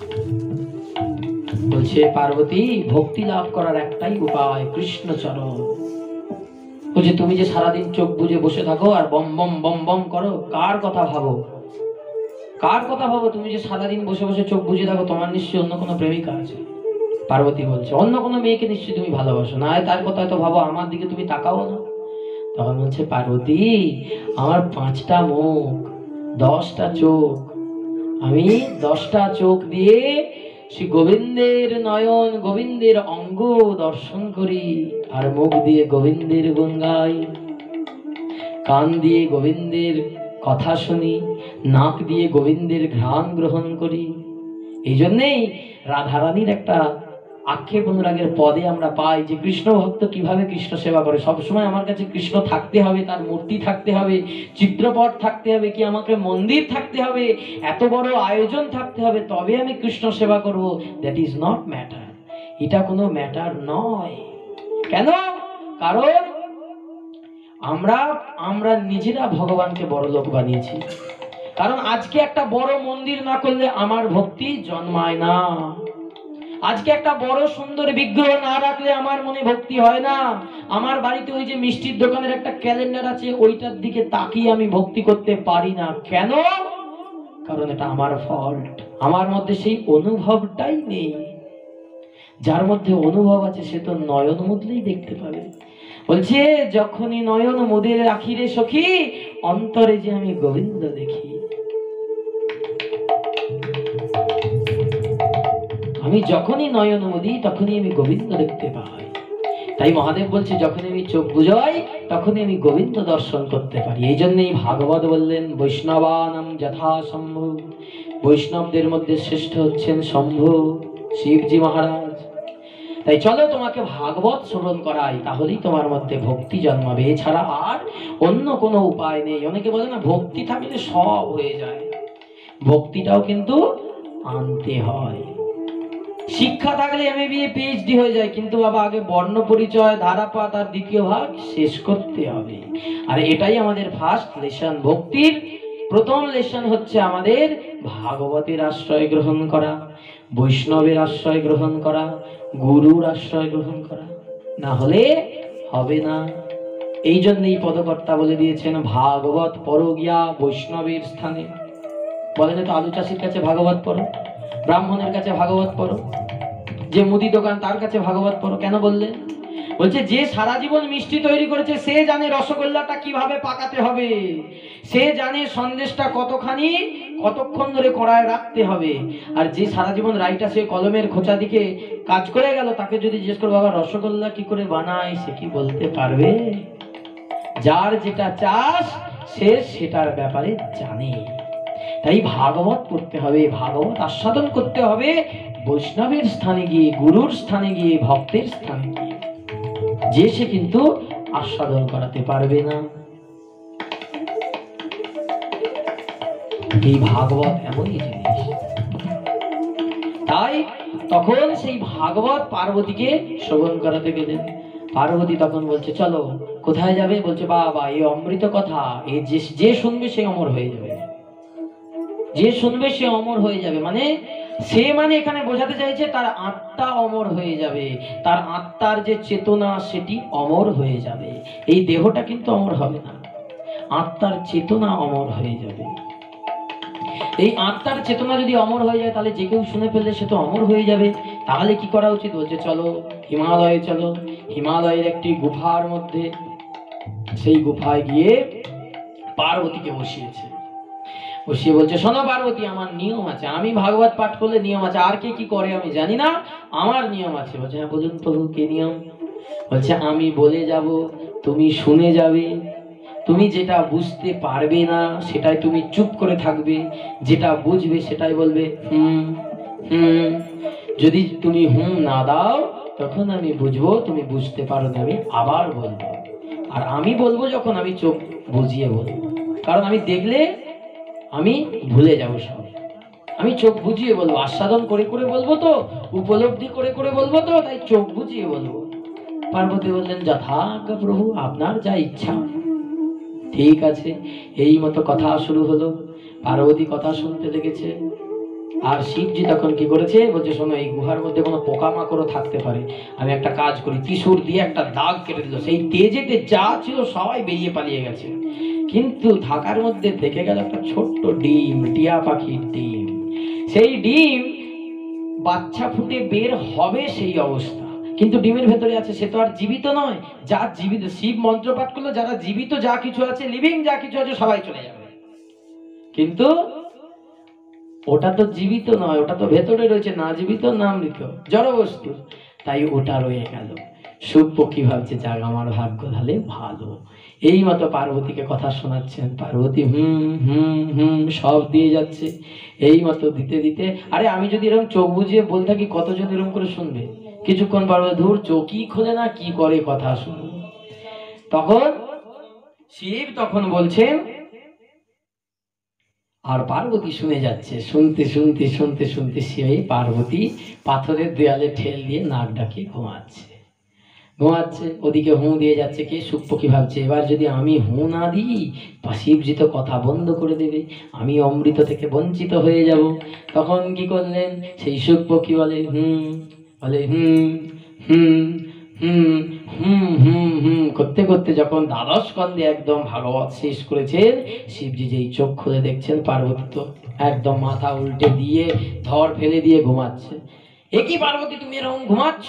বলছে পার্বতী ভক্তি লাভ করার একটাই উপায়, কৃষ্ণচরণ। বলছে তুমি যে সারাদিন চোখ বুজে বসে থাকো আর বম বম বম বম করো, কার কথা ভাবো? কার কথা ভাবো? তুমি যে সারাদিন বসে বসে চোখ বুজে থাকো, তোমার নিশ্চয়ই অন্য কোনো প্রেমিকা আছে। পার্বতী বলছে অন্য কোনো মেয়েকে নিশ্চয়ই তুমি ভালোবাসো, না তার কথা তো ভাবো, আমার দিকে তুমি তাকাও না। তখন বলছে পার্বতী আমার পাঁচটা মুখ, দশটা চোখ, আমি দশটা চোখ দিয়ে শ্রী গোবিন্দের নয়ন, গোবিন্দের অঙ্গ দর্শন করি, আর মুখ দিয়ে গোবিন্দের গুণ গাই, কান দিয়ে গোবিন্দের কথা শুনি, নাক দিয়ে গোবিন্দের ঘ্রাণ গ্রহণ করি। এই জন্যেই রাধারানীর একটা আক্ষেপ অনুরাগের পদে আমরা পাই যে কৃষ্ণ ভক্ত কিভাবে কৃষ্ণ সেবা করে। সবসময় আমার কাছে কৃষ্ণ থাকতে হবে, তার মূর্তি থাকতে হবে, চিত্রপট থাকতে হবে, কি আমাকে মন্দির থাকতে হবে, এত বড় আয়োজন থাকতে হবে, তবে আমি কৃষ্ণ সেবা করব। That is not matter. এটা কোনো ম্যাটার নয়। কেন? কারণ আমরা আমরা নিজেরা ভগবানকে বড় লোক বানিয়েছি। কারণ আজকে একটা বড় মন্দির না করলে আমার ভক্তি জন্মায় না। আজকে একটা বড় সুন্দর বিগ্রহ না রাখলে আমার মনে ভক্তি হয় না। আমার বাড়িতে ওই যে মিষ্টির দোকানের একটা ক্যালেন্ডার আছে, ওইটার দিকে তাকিয়ে আমি ভক্তি করতে পারি না। কেন? কারণ এটা আমার ফল্ট। আমার মধ্যে সেই অনুভবটাই নেই। যার মধ্যে অনুভব আছে সে তো নয়ন মুদলেই দেখতে পাবে। বলছে যখনই নয়ন মুদের রাখি রে সখী, অন্তরে যে আমি গোবিন্দ দেখি। আমি যখনই নয়ন মুদি তখনই আমি গোবিন্দ দেখতে পাই। তাই মহাদেব বলছে যখনই আমি চোখ বুঝাই তখনই আমি গোবিন্দ দর্শন করতে পারি। এই জন্যই ভাগবত বললেন বৈষ্ণবানাম যথা শম্ভু, বৈষ্ণবদের মধ্যে শ্রেষ্ঠ হচ্ছেন শম্ভু, শিবজি মহারাজ। তাই চলো তোমাকে ভাগবত শ্রবণ করাই, তাহলেই তোমার মধ্যে ভক্তি জন্মাবে। এছাড়া আর অন্য কোনো উপায় নেই। অনেকে বলে না ভক্তি থাকলে সব হয়ে যায়, ভক্তিটাও কিন্তু আনতে হয়। শিক্ষা থাকলে M A B A PhD হয়ে যায়, কিন্তু বাবা আগে বর্ণ পরিচয় ধারাপাত আর দ্বিতীয় ভাগ শেষ করতে হবে। আর এটাই আমাদের ফার্স্ট লেসন। ভক্তির প্রথম লেসন হচ্ছে আমাদের ভাগবতের আশ্রয় গ্রহণ করা, বৈষ্ণবের আশ্রয় গ্রহণ করা, গুরুর আশ্রয় গ্রহণ করা, না হলে হবে না। এই জন্যই পদকর্তা বলে দিয়েছেন ভাগবত পড়ো গিয়া বৈষ্ণবের স্থানে। বলেন তো আলু চাষির কাছে ভাগবত পড়ো, ব্রাহ্মণের কাছে ভাগবত পড়ো, যে মুদি দোকান তার কাছে ভাগবত পড়ো। কেন বললেন? বলছে যে সারা জীবন মিষ্টি তৈরি করেছে সে জানে রসগোল্লাটা কিভাবে পাকাতে হবে, সে জানে সন্দেশটা কতখানি কতক্ষণ ধরে কড়ায় রাখতে হবে। আর যে সারা জীবন রাইটা সে কলমের খোঁচা দিকে কাজ করে গেল, তাকে যদি জিজ্ঞেস করো বাবা রসগোল্লা কি করে বানায়, সে কি বলতে পারবে? যার যেটা চাষ সে সেটার ব্যাপারে জানে। তাই ভাগবত পড়তে হবে, ভাগবত আস্বাদন করতে হবে, বৈষ্ণবের স্থানে গিয়ে, গুরুর স্থানে গিয়ে, ভক্তের স্থানে গিয়ে যে সে কিন্তু আস্বাদন করাতে পারবে না। এই ভাগবত এমনই জিনিস। তাই তখন সেই ভাগবত পার্বতীকে শ্রবণ করাতে গেলেন। পার্বতী তখন বলছে চলো, কোথায় যাবে? বলছে বাবা এই অমৃত কথা এই যে যে শুনবে সে অমর হয়ে যাবে, যে শুনবে সে অমর হয়ে যাবে। মানে সে মানে এখানে বোঝাতে চাইছে তার আত্মা অমর হয়ে যাবে, তার আত্মার যে চেতনা সেটি অমর হয়ে যাবে। এই দেহটা কিন্তু অমর হবে না, আত্মার চেতনা অমর হয়ে যাবে। এই আত্মার চেতনা যদি অমর হয়ে যায় তাহলে যে কেউ শুনে ফেললে সে তো অমর হয়ে যাবে। তাহলে কি করা উচিত? বলছে চলো হিমালয়ে চলো। হিমালয়ের একটি গুফার মধ্যে, সেই গুফায় গিয়ে পার্বতীকে বসিয়েছে। বসিয়ে বলছে শোনো পার্বতী, আমার নিয়ম আছে, আমি ভাগবত পাঠ করলে নিয়ম আছে, আর কে কি করে আমি জানি না, আমার নিয়ম আছে। বলছে হ্যাঁ বলুন প্রভু কি নিয়ম? বলছে আমি বলে যাব, তুমি শুনে যাবে, তুমি যেটা বুঝতে পারবে না সেটাই তুমি চুপ করে থাকবে, যেটা বুঝবে সেটাই বলবে হুম হুম। যদি তুমি হুম না দাও তখন আমি বুঝবো তুমি বুঝতে পারো না, আমি আবার বলবো। আর আমি বলবো যখন আমি চোখ বুঝিয়ে বলবো, কারণ আমি দেখলে আমি ভুলে যাবো সব। আমি চোখ বুঝিয়ে বলবো, আস্বাদন করে করে বলবো তো, উপলব্ধি করে করে বলবো তো, তাই চোখ বুঝিয়ে বলবো। পার্বতী বললেন যথাজ্ঞা প্রভু, আপনার যা ইচ্ছা। ঠিক আছে, এই মতো কথা শুরু হলো। পার্বতী কথা শুনতে লেগেছে। আর শিবজি তখন কি করেছে? বলছে শোনো এই গুহার মধ্যে কোনো পোকামাকড়ও থাকতে পারে, আমি একটা কাজ করি, ত্রিশূল দিয়ে একটা দাগ কেটে দিল। সেই তেজেতে যা ছিল সবাই বেরিয়ে পালিয়ে গেছে, কিন্তু থাকার মধ্যে থেকে গেল একটা ছোট্ট ডিম, টিয়া পাখির ডিম। সেই ডিম বাচ্চা ফুটে বের হবে সেই অবস্থা, কিন্তু ডিমের ভেতরে আছে, সে তো আর জীবিত নয়। যা জীবিত, শিব মন্ত্র পাঠ করলে যারা জীবিত যা কিছু আছে, লিভিং যা কিছু আছে সবাই চলে যাবে, কিন্তু ওটা তো জীবিত নয়, ওটা তো ভেতরে রয়েছে, না জীবিত না মৃত, জড় বস্তু। তাই ওটা রয়ে গেল। সুখপক্ষী ভাবছে যাক আমার ভাগ্য তাহলে ভালো। এই মতো পার্বতীকে কথা শোনাচ্ছেন। পার্বতী হুম হুম হুম সব দিয়ে যাচ্ছে। এই মতো দিতে দিতে, আরে আমি যদি এরকম চোখ বুঝিয়ে বলতে থাকি কতজন এরকম করে শুনবে? কিছুক্ষণ পার্বতী ধূর চোখই খোলে না, কি করে কথা শুনবে। তখন শিব তখন বলছেন, আর পার্বতী শুনে যাচ্ছে। শুনতে শুনতে শুনতে শুনতে সেই পার্বতী পাথরের দেয়ালে ঠেল দিয়ে নাক ডাকিয়ে ঘুমাচ্ছে ঘুমাচ্ছে ওদিকে হু দিয়ে যাচ্ছে। কে? সুখপক্ষী ভাবছে এবার যদি আমি হু না দিই শিবজি তো কথা বন্ধ করে দেবে, আমি অমৃত থেকে বঞ্চিত হয়ে যাব। তখন কি করলেন? সেই সুখপক্ষী বলে হুম, বলে হুম হুম হুম হুম হুম হুম করতে করতে যখন দ্বাদশ স্কন্ধে একদম ভাগবত শেষ করেছেন, শিবজি যেই চোখ খুলে দেখছেন পার্বতী তো একদম মাথা উল্টে দিয়ে ধর ফেলে দিয়ে ঘুমাচ্ছে। এ কি পার্বতী তুমি এরকম ঘুমাচ্ছ?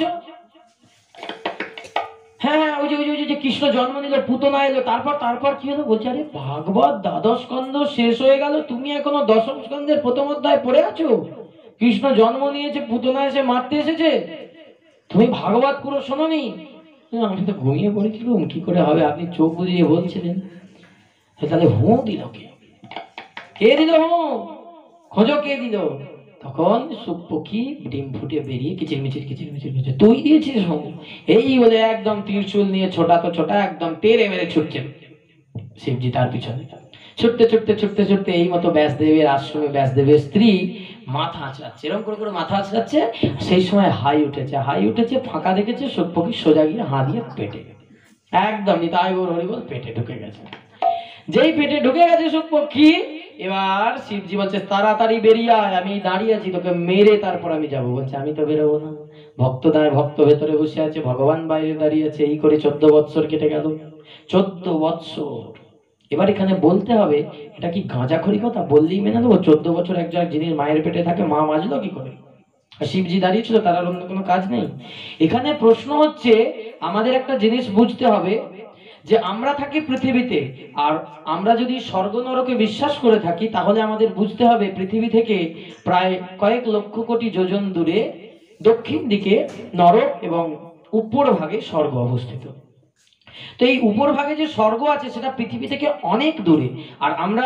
হ্যাঁ হ্যাঁ ওই যে ওই যে কৃষ্ণ জন্ম নিল, পুতনা এলো, তারপর তারপর কি হলো? বলছে আরে ভাগবত দ্বাদশ স্কন্ধ শেষ হয়ে গেল, তুমি এখনো দশম স্কন্ধের প্রথম অধ্যায় পড়ে আছো। কৃষ্ণ জন্ম নিয়েছে, পুতনা এসে মারতে এসেছে, তুমি ভাগবত পুরো শোনোনি? আমি তো ঘুমিয়ে পড়েছিলাম, কি করে হবে? আপনি চোখ বুঝিয়ে বলছিলেন। তাহলে হু দিল কে? কে দিল হু? খোঁজো কে দিল? তখন সুখপক্ষী ডিম ফুটে বেরিয়ে কিচির মিচির কিচির মিচির কিচির, তুই দিয়েছিস হু? এই বলে একদম ত্রিশূল নিয়ে ছোটা তো ছোটা একদম তেড়ে মেরে ছুটছেন শিবজি তার পিছনে। ছুটতে ছুটতে ছুটতে ছুটতে এই মতো ব্যাসদেবের আশ্রমে ব্যাসদেবের স্ত্রী মাথা আঁচড়াচ্ছে, এরকম করে করে মাথা আঁচড়াচ্ছে। সেই সময় হাই উঠেছে, হাই উঠেছে, ফাঁকা দেখেছে, সুখপক্ষী সোজা গিয়ে হাঁ দিয়ে পেটে একদম নিতাই গৌর হরিবল পেটে ঢুকে গেছে। যেই পেটে ঢুকে গেছে সুখপক্ষী, এবার শিবজি বলছে তাড়াতাড়ি বেরিয়ে আয়, আমি দাঁড়িয়ে আছি, তোকে মেরে তারপর আমি যাবো। বলছে আমি তো বেরোবো না, ভক্ত দাঁড় ভক্ত ভেতরে বসে আছে, ভগবান বাইরে দাঁড়িয়ে আছে। এই করে চোদ্দ বৎসর কেটে গেল। চোদ্দ বৎসর এবার এখানে বলতে হবে, এটা কি গাঁজাখড়ি কথা? বললেই মেনে নেবো? চোদ্দ বছর এক জায়গায় জিনিস মায়ের পেটে থাকে, মা মাজলো কি করে? আর শিবজি দাঁড়িয়েছিল, তার আর অন্য কোনো কাজ নেই। এখানে প্রশ্ন হচ্ছে, আমাদের একটা জিনিস বুঝতে হবে যে আমরা থাকি পৃথিবীতে, আর আমরা যদি স্বর্গ নরকে বিশ্বাস করে থাকি তাহলে আমাদের বুঝতে হবে পৃথিবী থেকে প্রায় কয়েক লক্ষ কোটি যোজন দূরে দক্ষিণ দিকে নরক এবং উপর ভাগে স্বর্গ অবস্থিত। তো এই উপর ভাগে যে স্বর্গ আছে সেটা পৃথিবী থেকে অনেক দূরে, আর আমরা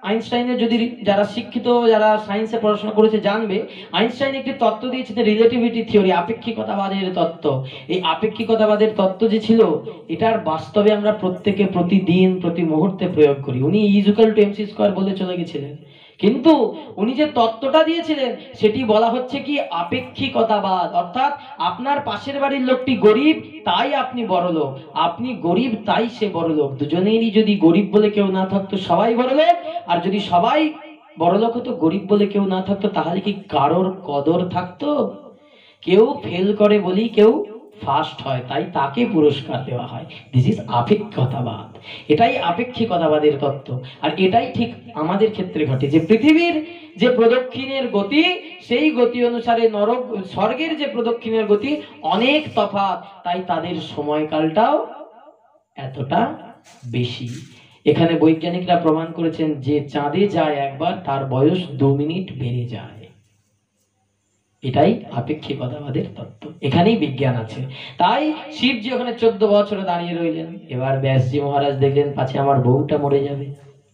আইনস্টাইনের, যদি যারা শিক্ষিত, যারা সায়েন্সে পড়াশোনা করেছে জানবে, আইনস্টাইন একটি তত্ত্ব দিয়েছে, রিলেটিভিটি থিওরি, আপেক্ষিকতাবাদের তত্ত্ব। এই আপেক্ষিকতাবাদের তত্ত্ব যে ছিল, এটার বাস্তবে আমরা প্রত্যেকে প্রতিদিন প্রতি মুহূর্তে প্রয়োগ করি। উনি is equal to MC square বলে চলে গেছিলেন, কিন্তু উনি যে তত্ত্বটা দিয়েছিলেন সেটি বলা হচ্ছে কি আপেক্ষিকতাবাদ। অর্থাৎ আপনার পাশের বাড়ির লোকটি গরিব তাই আপনি বড়লোক, আপনি গরিব তাই সে বড়লোক। দুজনেরই যদি গরিব বলে কেউ না থাকতো সবাই বড়লোক, আর যদি সবাই বড়লোক হতো গরিব বলে কেউ না থাকতো, তাহলে কি কারোর কদর থাকতো? কেউ ফেল করে বলি কেউ ফার্স্ট হয়, তাই তাকে পুরস্কার দেওয়া হয়। দিস ইজ আপেক্ষিকতাবাদ। এটাই আপেক্ষিকতাবাদের তত্ত্ব। আর এটাই ঠিক আমাদের ক্ষেত্রে ঘটে, যে পৃথিবীর যে প্রদক্ষিণের গতি, সেই গতি অনুসারে নরক স্বর্গের যে প্রদক্ষিণের গতি অনেক তফাৎ, তাই তাদের সময়কালটাও এতটা বেশি। এখানে বৈজ্ঞানিকরা প্রমাণ করেছেন যে চাঁদে যায় একবার, তার বয়স দু মিনিট বেড়ে যায়। এটাই আপেক্ষিকতাবাদের তত্ত্ব, এখানেই বিজ্ঞান আছে। তাই শিবজি ওখানে চোদ্দ বছরে দাঁড়িয়ে রইলেন। এবার ব্যাসজি মহারাজ দেখলেন পাছে আমার বউটা মরে যাবে,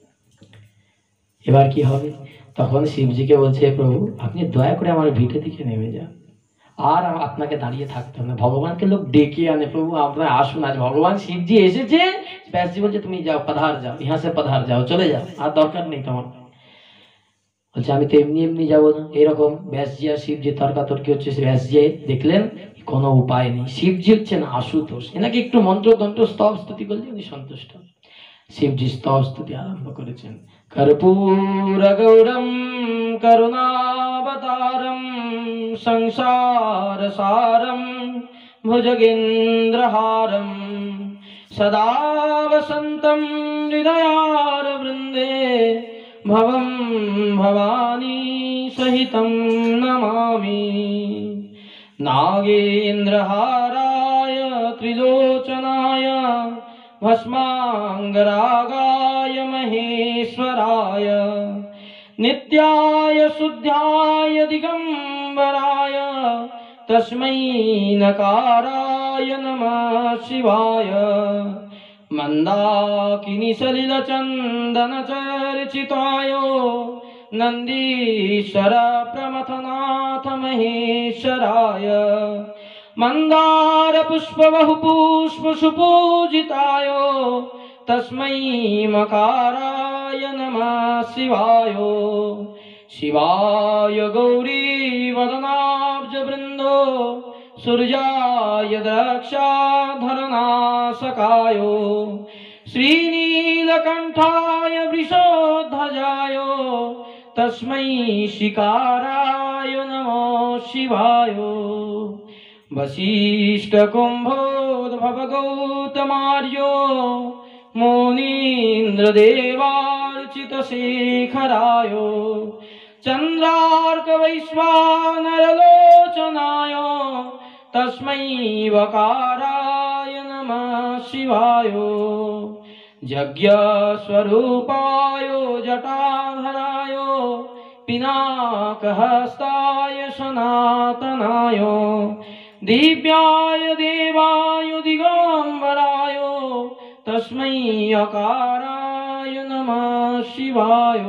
এবার কি হবে? তখন শিবজিকে বলছে, প্রভু আপনি দয়া করে আমার ভিটে দিকে নেমে যান, আর আপনাকে দাঁড়িয়ে থাকতে হবে না। ভগবানকে লোক ডেকে আনে, প্রভু আপনার আসুন, আজ ভগবান শিবজি এসেছে। ব্যাসজি বলছে তুমি যাও, পাধার যাও, ইহা সে পাধার যাও, চলে যাও, আর দরকার নেই তোমার। বলছে আমি তো এমনি এমনি যাবো না। এরকম ব্যাসজি আর শিবজি তর্কাতর্কি হচ্ছে। ব্যাসজি দেখলেন কোনো উপায় নেই, শিবজি হচ্ছেন আশুতোষ, এনাকে একটু মন্ত্র তন্ত্র স্তব স্তুতি করলে উনি সন্তুষ্ট। শিবজি স্তব স্তুতি আরম্ভ করেছেন। কর্পূর গৌরম করুণাবতারম সংসার সারম ভুজগেন্দ্রহারম সদা বসন্তম হৃদয়ার বৃন্দে ভবম ভবানী সহিতম নমামি। নাগেন্দ্রহারায় ত্রিলোচনায় ভস্মাঙ্গরাগায় মহেশ্বরায় নিত্যায় শুদ্ধায় দিগম্বরায় তস্मै নকারায় নমঃ শিবায়। মন্দাকিনী সলিল চন্দন চর্চিতায় নন্দীশ্বর প্রমথনাথ মহেশ্বরায় মন্দার পুষ্প বহু পুষ্প সুপূজিতায় তস্मै মকারায় নমঃ শিবায়। শিবায় গৌরী বদনাব্জ বৃন্দ সূর্যায় দ্রাক্ষাধরনাশকায় শ্রীনীলকণ্ঠায় বৃষধ্বজায় তস্मै শিকারায় নমঃ শিবায়। वशिष्ठ कुंभोद्भव गौतमार्य मुनीन्द्र देवार्चित शेखराय चंद्रार्क वैश्वानर लोचनाय तस्मै वकाराय नमः शिवाय। यज्ञ स्वरूपाय जटाधराय पिनाकहस्ताय सनातनाय दिव्याय देवाय दिगंबराय तस्मै अकाराय नमः शिवाय।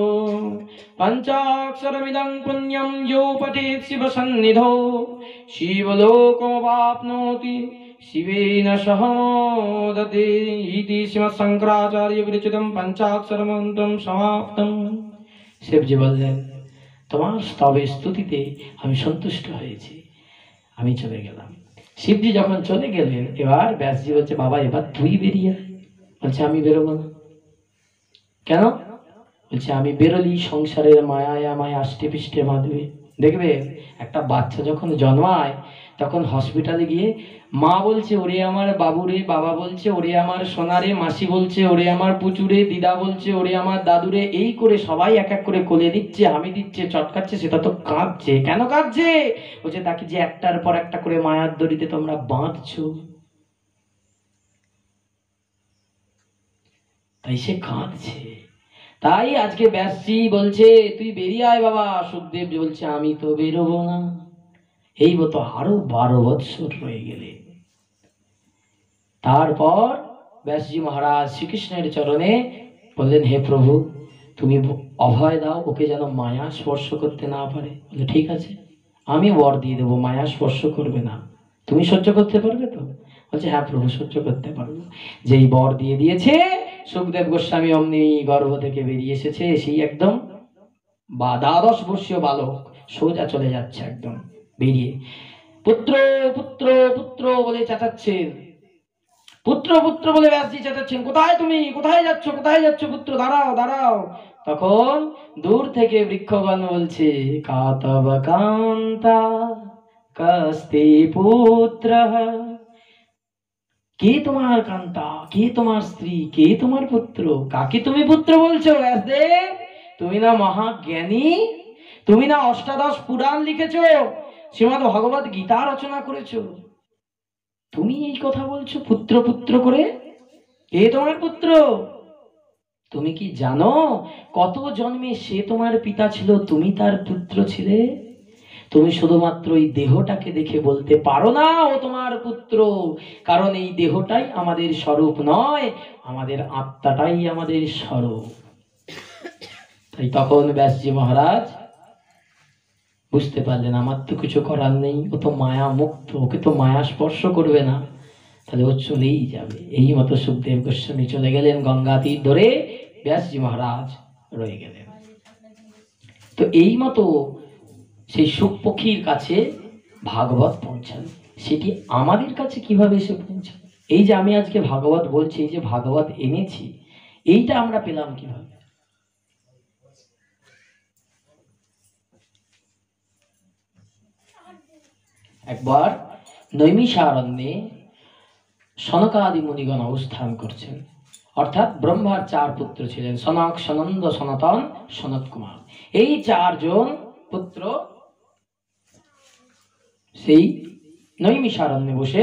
पंचाक्षरमिदं पुण्यं यो पठेत् शिवसन्निधौ शिवलोकमवाप्नोति शिवेन सह मोदते इति श्रीमद्शंकराचार्य विरचितं पंचाक्षरमन्त्रं समाप्तम्। শিবজি বললেন তোমার স্তবে স্তুতিতে আমি সন্তুষ্ট হয়েছি, আমি চলে গেলাম। শিবজি যখন চলে গেলেন, এবার ব্যাসজি বলছে বাবা এবার তুই বেরিয়ে। বলছে আমি বেরোবো না। কেন? বলছে আমি বেরোলি সংসারের মায়ায় আমায় আষ্টে পিষ্টে বাঁধবে। দেখবে একটা বাচ্চা যখন জন্মায় তখন হসপিটালে গিয়ে মা বলছে ওরে আমার বাবুরে, বাবা বলছে ওরে আমার সোনারে, মাসি বলছে ওরে আমার পুচুরে, দিদা বলছে ওরে আমার দাদুরে, এই করে সবাই এক এক করে কোলে দিচ্ছে, হামি দিচ্ছে, চটকাচ্ছে, সেটা তো কাঁদছে। কেন কাঁদছে? বলছে তাকে যে একটার পর একটা করে মায়ার দড়িতে তোমরা বাঁধছো, তাই সে কাঁদছে। তাই আজকে ব্যাসজি বলছে তুই বেরিয়ে আয় বাবা। সুখদেব বলছে আমি তো বেরোবো না। এই মতো আরো বারো বৎসর রয়ে গেলে তারপর ব্যাসজি মহারাজ শ্রীকৃষ্ণের চরণে বললেন হে প্রভু তুমি অভয় দাও, ওকে যেন মায়া স্পর্শ করতে না পারে। বলে ঠিক আছে, আমি বর দিয়ে দেবো, মায়া স্পর্শ করবে না। তুমি সহ্য করতে পারবে তো? বলছে হ্যাঁ প্রভু, সহ্য করতে পারবো। যেই বর দিয়ে দিয়েছে, সুখদেব গোস্বামী অমনি গর্ভ থেকে বেরিয়ে এসেছে, সেই একদম বা দ্বাদশ বর্ষীয় বালক সোজা চলে যাচ্ছে একদম বেরিয়ে, পুত্র পুত্র পুত্র বলে চেঁচাচ্ছেন, পুত্র পুত্র বলে ব্যাসজি চেঁচাচ্ছেন, কোথায় তুমি, কোথায় যাচ্ছ, কোথায় যাচ্ছ পুত্র, দাঁড়াও দাঁড়াও। তখন দূর থেকে বৃক্ষগণ বলছে, কাতব কান্তা কাস্তে পুত্র, কে তোমার কান্তা, কে তোমার স্ত্রী, কে তোমার পুত্র, কাকে তুমি পুত্র বলছো ব্যাসদেব? তুমি না মহাজ্ঞানী, তুমি না অষ্টাদশ পুরাণ লিখেছো, শ্রীমদ্ ভগবত গীতা রচনা করেছো, তুমি এই কথা বলছো পুত্র পুত্র করে? কে তোমার পুত্র? তুমি কি জানো কত জন্মে সে তোমার পিতা ছিল, তুমি তার পুত্র ছিলে? তুমি শুধুমাত্র এই দেহটাকে দেখে বলতে পারো না ও তোমার পুত্র, কারণ এই দেহটাই আমাদের স্বরূপ নয়, আমাদের আত্মাটাই আমাদের স্বরূপ। তাই তখন ব্যাসজি মহারাজ বুঝতে পারলেন আমার তো কিছু করার নেই, ও তো মায়া মুক্ত, ওকে তো মায়া স্পর্শ করবে না, তাহলে ও চলেই যাবে। এই মতো সুখদেব গোস্বামী চলে গেলেন, গঙ্গা তীর ধরে ব্যাসজি মহারাজ রয়ে গেলেন। তো এই মতো সেই সুখ পক্ষীর কাছে ভাগবত পৌঁছান, সেটি আমাদের কাছে কিভাবে এসে পৌঁছান? এই যে আমি আজকে ভাগবত বলছি, এই যে ভাগবত এনেছি, এইটা আমরা পেলাম কিভাবে? একবার নৈমিষারণ্যে সনকাদি মুনিগণ অবস্থান করছেন, অর্থাৎ ব্রহ্মার চার পুত্র ছিলেন, সনক, সনন্দ, সনাতন, সনত কুমার। এই চারজন পুত্র সেই নৈমিষারণ্যে বসে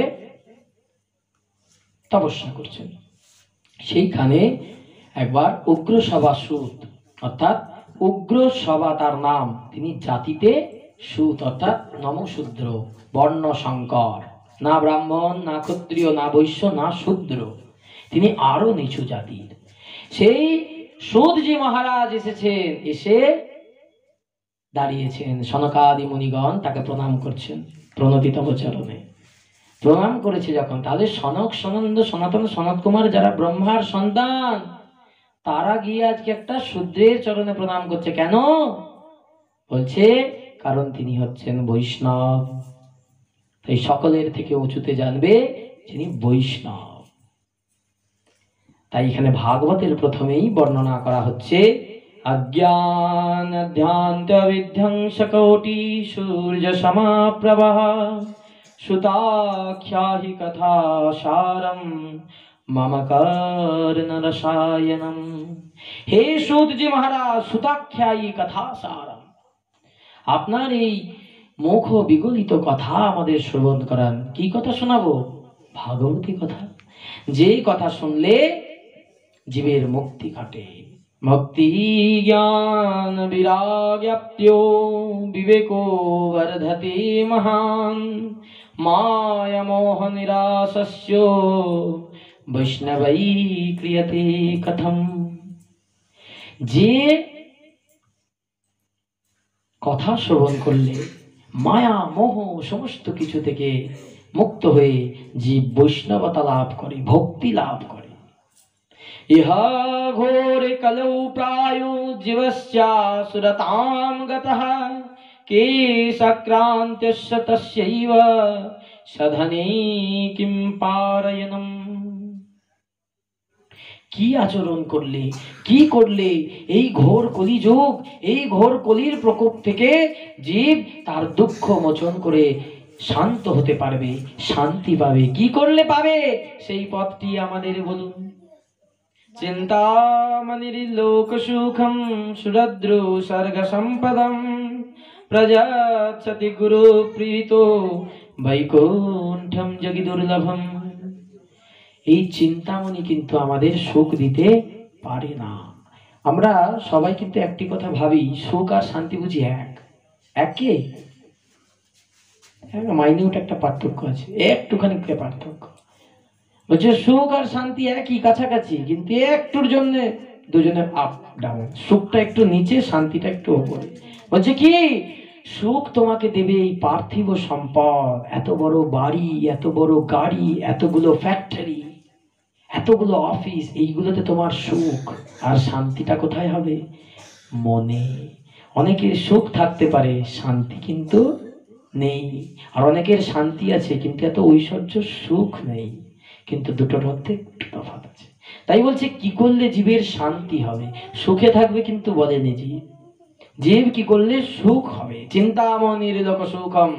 তপস্যা করছেন। সেইখানে একবার উগ্রসভা সুত, অর্থাৎ উগ্রসভা তার নাম, তিনি জাতিতে সুত অর্থাৎ নমশূদ্র, বর্ণ সংকর, না ব্রাহ্মণ, না ক্ষত্রিয়, না বৈশ্য, না শূদ্র, তিনি আরো নিচু জাতির। সেই সুতজি মহারাজ এসেছেন, এসে দাঁড়িয়েছেন, সনকাদি মুনিগণ তাকে প্রণাম করছেন, প্রণতি তব চরণে। প্রণাম করেছে যখন, তাদের সনক, সনন্দ, সনাতন, সনত কুমার যারা ব্রহ্মার সন্তান, তারা গিয়ে আজকে একটা শূদ্রের চরণে প্রণাম করছে। কেন? বলছে কারণ তিনি হচ্ছেন বৈষ্ণব, তাই সকলের থেকে উঁচুতে জানবে যিনি বৈষ্ণব। তাই এখানে ভাগবতের প্রথমেই বর্ণনা করা হচ্ছে, अज्ञान ध्यान्त विध्वंस कोटि सूर्य समाप्रभा सुताख्या हि कथा सारम मम कर्ण रसायनम। हे सूतजी महाराज, सुताख्यायी कथा सारम, আপনার এই মুখ বিগলিত কথা আমাদের শ্রবণ করান। কি কথা শোনাবো? ভাগবতী কথা, যে কথা শুনলে জীবের মুক্তি ঘটে। ভক্তি জ্ঞান বিরাগ্যাপ্ত্यो বিবেকো বর্ধতে মহান মায়া মোহ নিরাসস্য বৈষ্ণবৈ ক্রিয়তে কথম। যে কথা শ্রবণ করলে মায়া মোহ সমস্ত কিছু থেকে মুক্ত হয়ে জীব বৈষ্ণবতা লাভ করে, ভক্তি লাভ করে। ইহা ঘোরে কলৌ প্রায়ো জীবস্যাসুরতাম গতঃ কে সক্রান্ত্যস্য তস্যৈব সধনে কিম পারয়ণম। কি আচরণ করলে, কি করলে এই ঘোর কলিযুগ, এই ঘোর কলির প্রকোপ থেকে জীব তার দুঃখ মোচন করে শান্ত হতে পারবে, শান্তি পাবে? কি করলে পাবে সেই পথটি আমাদের বলুন। চিন্তামণির লোক সুখম সুরদ্রু স্বর্গ সম্পদম প্রজাচ্ছতি গুরু প্রীত বৈকুণ্ঠম যোগী দুর্লভম। এই চিন্তামণি কিন্তু আমাদের সুখ দিতে পারে না। আমরা সবাই কিন্তু একটি কথা ভাবি, সুখ আর শান্তি বুঝি এক, একে মাইনিউট একটা পার্থক্য আছে, একটুখানি পার্থক্য। বলছে সুখ আর শান্তি একই, কাছাকাছি, কিন্তু একটুর জন্য দুজনে আপ ডাউন, সুখটা একটু নিচে, শান্তিটা একটু উপরে। বলছে কি সুখ তোমাকে দেবে এই পার্থিব সম্পদ, এত বড় বাড়ি, এত বড় গাড়ি, এতগুলো ফ্যাক্টরি, এতগুলো অফিস, এইগুলোতে তোমার সুখ। আর শান্তিটা কোথায় হবে? মনে। অনেকের সুখ থাকতে পারে, শান্তি কিন্তু নেই। আর অনেকের শান্তি আছে কিন্তু এত ঐশ্বর্য সুখ নেই, কিন্তু দুটোর মধ্যে একটু তফাৎ আছে। তাই বলছে কি করলে জীবের শান্তি হবে? সুখে থাকবে কিন্তু বলেনি জীব, জীব কি করলে সুখ হবে? চিন্তামণির লোক সুখম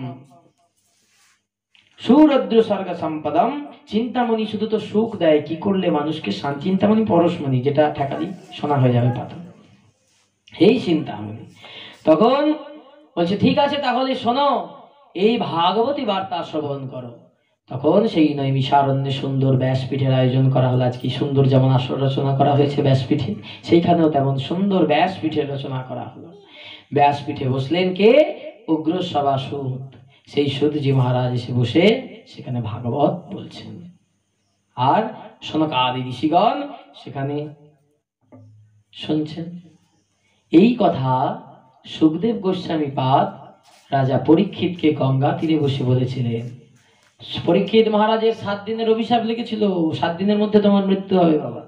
সুরদ্র স্বর্গ সম্পদম। চিন্তামণি শুধু তো সুখ দেয়, কি করলে মানুষকে শান্তি। চিন্তামণি পরশমণি, যেটা ঠেকালি সোনা হয়ে যাবে পাথর, এই চিন্তামণি। তখন বলছে ঠিক আছে তাহলে শোনো, এই ভাগবতী বার্তা শ্রবণ করো। তখন সেই নৈমিষারণ্যে সুন্দর ব্যাসপীঠের আয়োজন করা হলো। আজকে সুন্দর যেমন আসর রচনা করা হয়েছে ব্যাসপীঠে, সেইখানেও তেমন সুন্দর ব্যাসপীঠের রচনা করা হলো। ব্যাসপীঠে বসলেন কে? উগ্র সভা সুদ। সেই সুদজি মহারাজ এসে বসে সেখানে ভাগবত বলছেন, আর সনকাদি ঋষিগণ সেখানে শুনছেন। এই কথা সুখদেব গোস্বামী পাদ রাজা পরীক্ষিতকে গঙ্গা তীরে বসে বলেছিলেন। পরীক্ষিত মহারাজের সাত দিনের অভিশাপ লিখেছিল, সাত দিনের মধ্যে তোমার মৃত্যু হবে বাবা।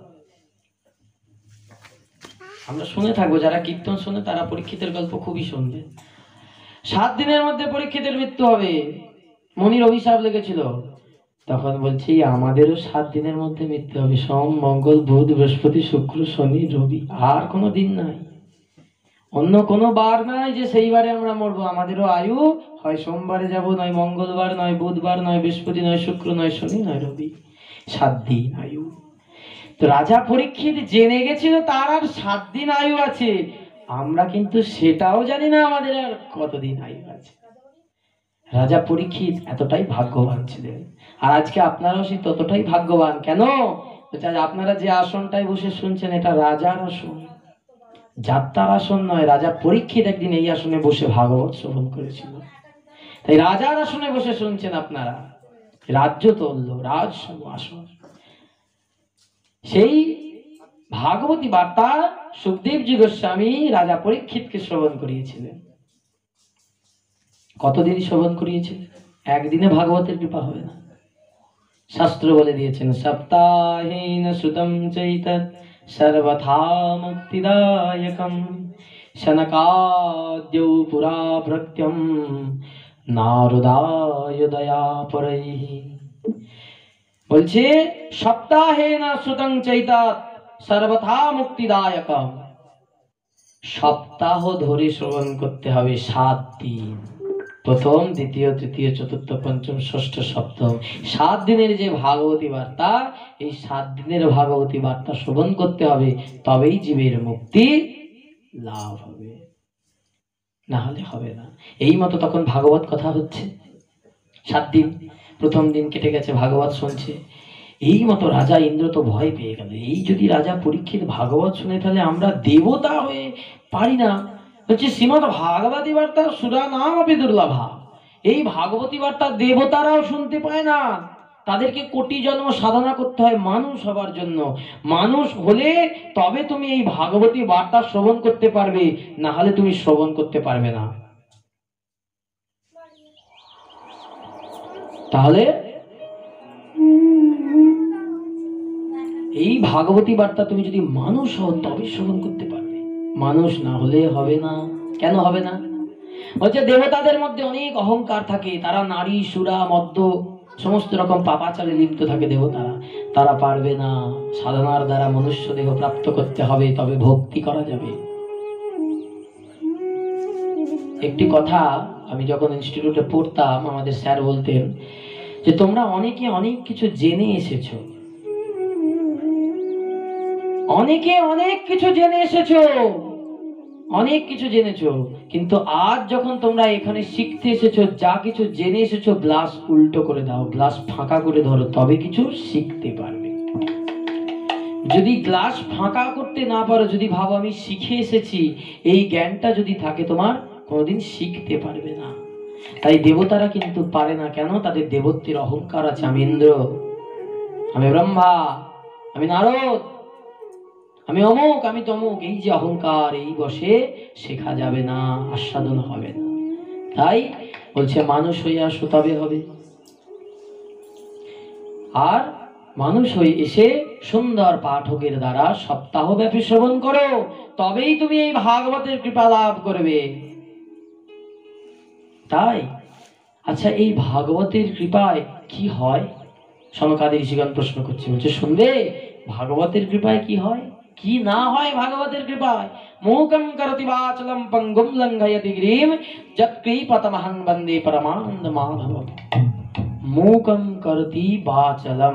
আমরা শুনে থাকবো, যারা কীর্তন শুনে তারা পরীক্ষিতের গল্প খুবই শুনবে। সাত দিনের মধ্যে পরীক্ষিতের মৃত্যু হবে, মনির অভিশাপ লেগেছিল। তখন বলছি আমাদেরও সাত দিনের মধ্যে মৃত্যু হবে, সোম মঙ্গল বুধ বৃহস্পতি শুক্র শনি রবি, আর কোনো দিন নাই, অন্য কোনো বার নাই যে সেই বারে আমরা মরবো। আমাদেরও আয়ু হয় সোমবারে যাব, নয় মঙ্গলবার, নয় বুধবার, নয় বৃহস্পতি, নয় শুক্র, নয় শনি, নয় রবি, সাত দিন আয়ু। তো রাজা পরীক্ষিত জেনে গেছিল তার আর সাত দিন আয়ু আছে, আমরা কিন্তু সেটাও জানি না আমাদের আর কতদিন আয়ু আছে। রাজা পরীক্ষিত এতটাই ভাগ্যবান ছিলেন, আর আজকে আপনারাও সেই ততটাই ভাগ্যবান। কেন? আপনারা যে আসনটায় বসে শুনছেন এটা রাজার আসন, যাত্রার আসন নয়। রাজা পরীক্ষিত একদিন এই আসনে বসে ভাগবত শ্রবণ করেছিল, তাই রাজার আসনে বসে শুনছেন আপনারা। রাজ্য তুল্য রাজ আসন। সেই ভাগবতী বার্তা সুখদেবজি গোস্বামী রাজা পরীক্ষিতকে শ্রবণ করিয়েছিলেন। কতদিন শ্রবণ করিয়েছিলেন? একদিনে ভাগবতের কৃপা হবে না। শাস্ত্র বলে দিয়েছেন সপ্তাহেন শ্রুতম চৈতৎ সর্বথা মুক্তিদায়কম শনকাদ্যৌ পুরা ভৃত্যম নারদায় দয়াপরৈঃ। বলছে সপ্তাহেন শ্রুতং চৈতৎ সর্বথা মুক্তিদায়কম। সপ্তাহ ধরে শ্রবণ করতে হবে, সাত দিন, প্রথম দ্বিতীয় তৃতীয় চতুর্থ পঞ্চম ষষ্ঠ সপ্তম, সাত দিনের যে ভাগবতী বার্তা, এই সাত দিনের ভাগবতী বার্তা শ্রবণ করতে হবে, তবেই জীবের মুক্তি লাভ হবে, না হলে হবে না। এই মতো তখন ভাগবত কথা হচ্ছে, সাত দিন, প্রথম দিন কেটে গেছে, ভাগবত শুনছে। এই মতো রাজা ইন্দ্র তো ভয় পেয়ে গেল, এই যদি রাজা পরীক্ষিত ভাগবত শুনে তাহলে আমরা দেবতা হয়ে পারি না। হচ্ছে শ্রীমৎ ভাগবতী বার্তা সুরা নাম আপনি দুর্লভা। এই ভাগবতী বার্তা দেবতারাও শুনতে পায় না, তাদেরকে কোটি জন্ম সাধনা করতে হয় মানুষ হবার জন্য। মানুষ হলে তবে তুমি এই ভাগবতী বার্তা শ্রবণ করতে পারবে, না হলে তুমি শ্রবণ করতে পারবে না। তাহলে এই ভাগবতী বার্তা তুমি যদি মানুষ হও তবে শ্রবণ করতে পারবে, মানুষ না হলে হবে না। কেন হবে না? বলছে দেবতাদের মধ্যে অনেক অহংকার থাকে, তারা নারী সুরা মদ্য সমস্ত রকম পাপাচারে লিপ্ত থাকে দেবতারা, তারা পারবে না। সাধনার দ্বারা মনুষ্য দেহ প্রাপ্ত করতে হবে, তবে ভক্তি করা যাবে। একটি কথা আমি যখন ইনস্টিটিউটে পড়তাম আমাদের স্যার বলতেন যে তোমরা অনেকে অনেক কিছু জেনে এসেছো, অনেকে অনেক কিছু জেনে এসেছো, অনেক কিছু জেনেছো, কিন্তু আজ যখন তোমরা এখানে শিখতে এসেছো, যা কিছু জেনে এসেছো গ্লাস উল্টো করে দাও, গ্লাস ফাঁকা করে ধরো, তবে কিছু শিখতে পারবে। যদি গ্লাস ফাঁকা করতে না পারো, যদি ভাবো আমি শিখে এসেছি, এই জ্ঞানটা যদি থাকে তোমার, কোনোদিন শিখতে পারবে না। তাই দেবতারা কিন্তু পারে না। কেন? তাদের দেবত্বের অহংকার আছে। আমি ইন্দ্র, আমি ব্রহ্মা, আমি নারদ, আমি অমুক, আমি তমুক, এই যে অহংকার, এই বসে শেখা যাবে না, আস্বাদন হবে না। তাই বলছে মানুষ হইয়া তবে হবে। আর মানুষ হয়ে এসে সুন্দর পাঠকের দ্বারা সপ্তাহব্যাপী শ্রবণ করো, তবেই তুমি এই ভাগবতের কৃপা লাভ করবে। তাই আচ্ছা, এই ভাগবতের কৃপায় কি হয়? সনকাদি ঋষিগণ প্রশ্ন করছে, বলছে শুনবে ভাগবতের কৃপায় কি হয়, কি না হয় ভাগবতের কৃপায়। মূকং করতি বাচলম পঙ্গুম লঙ্ঘয়তি গিরিম যৎকৃপতমহং বন্দে পরমানন্দ মাধবম। মূকং করতি বাচলম,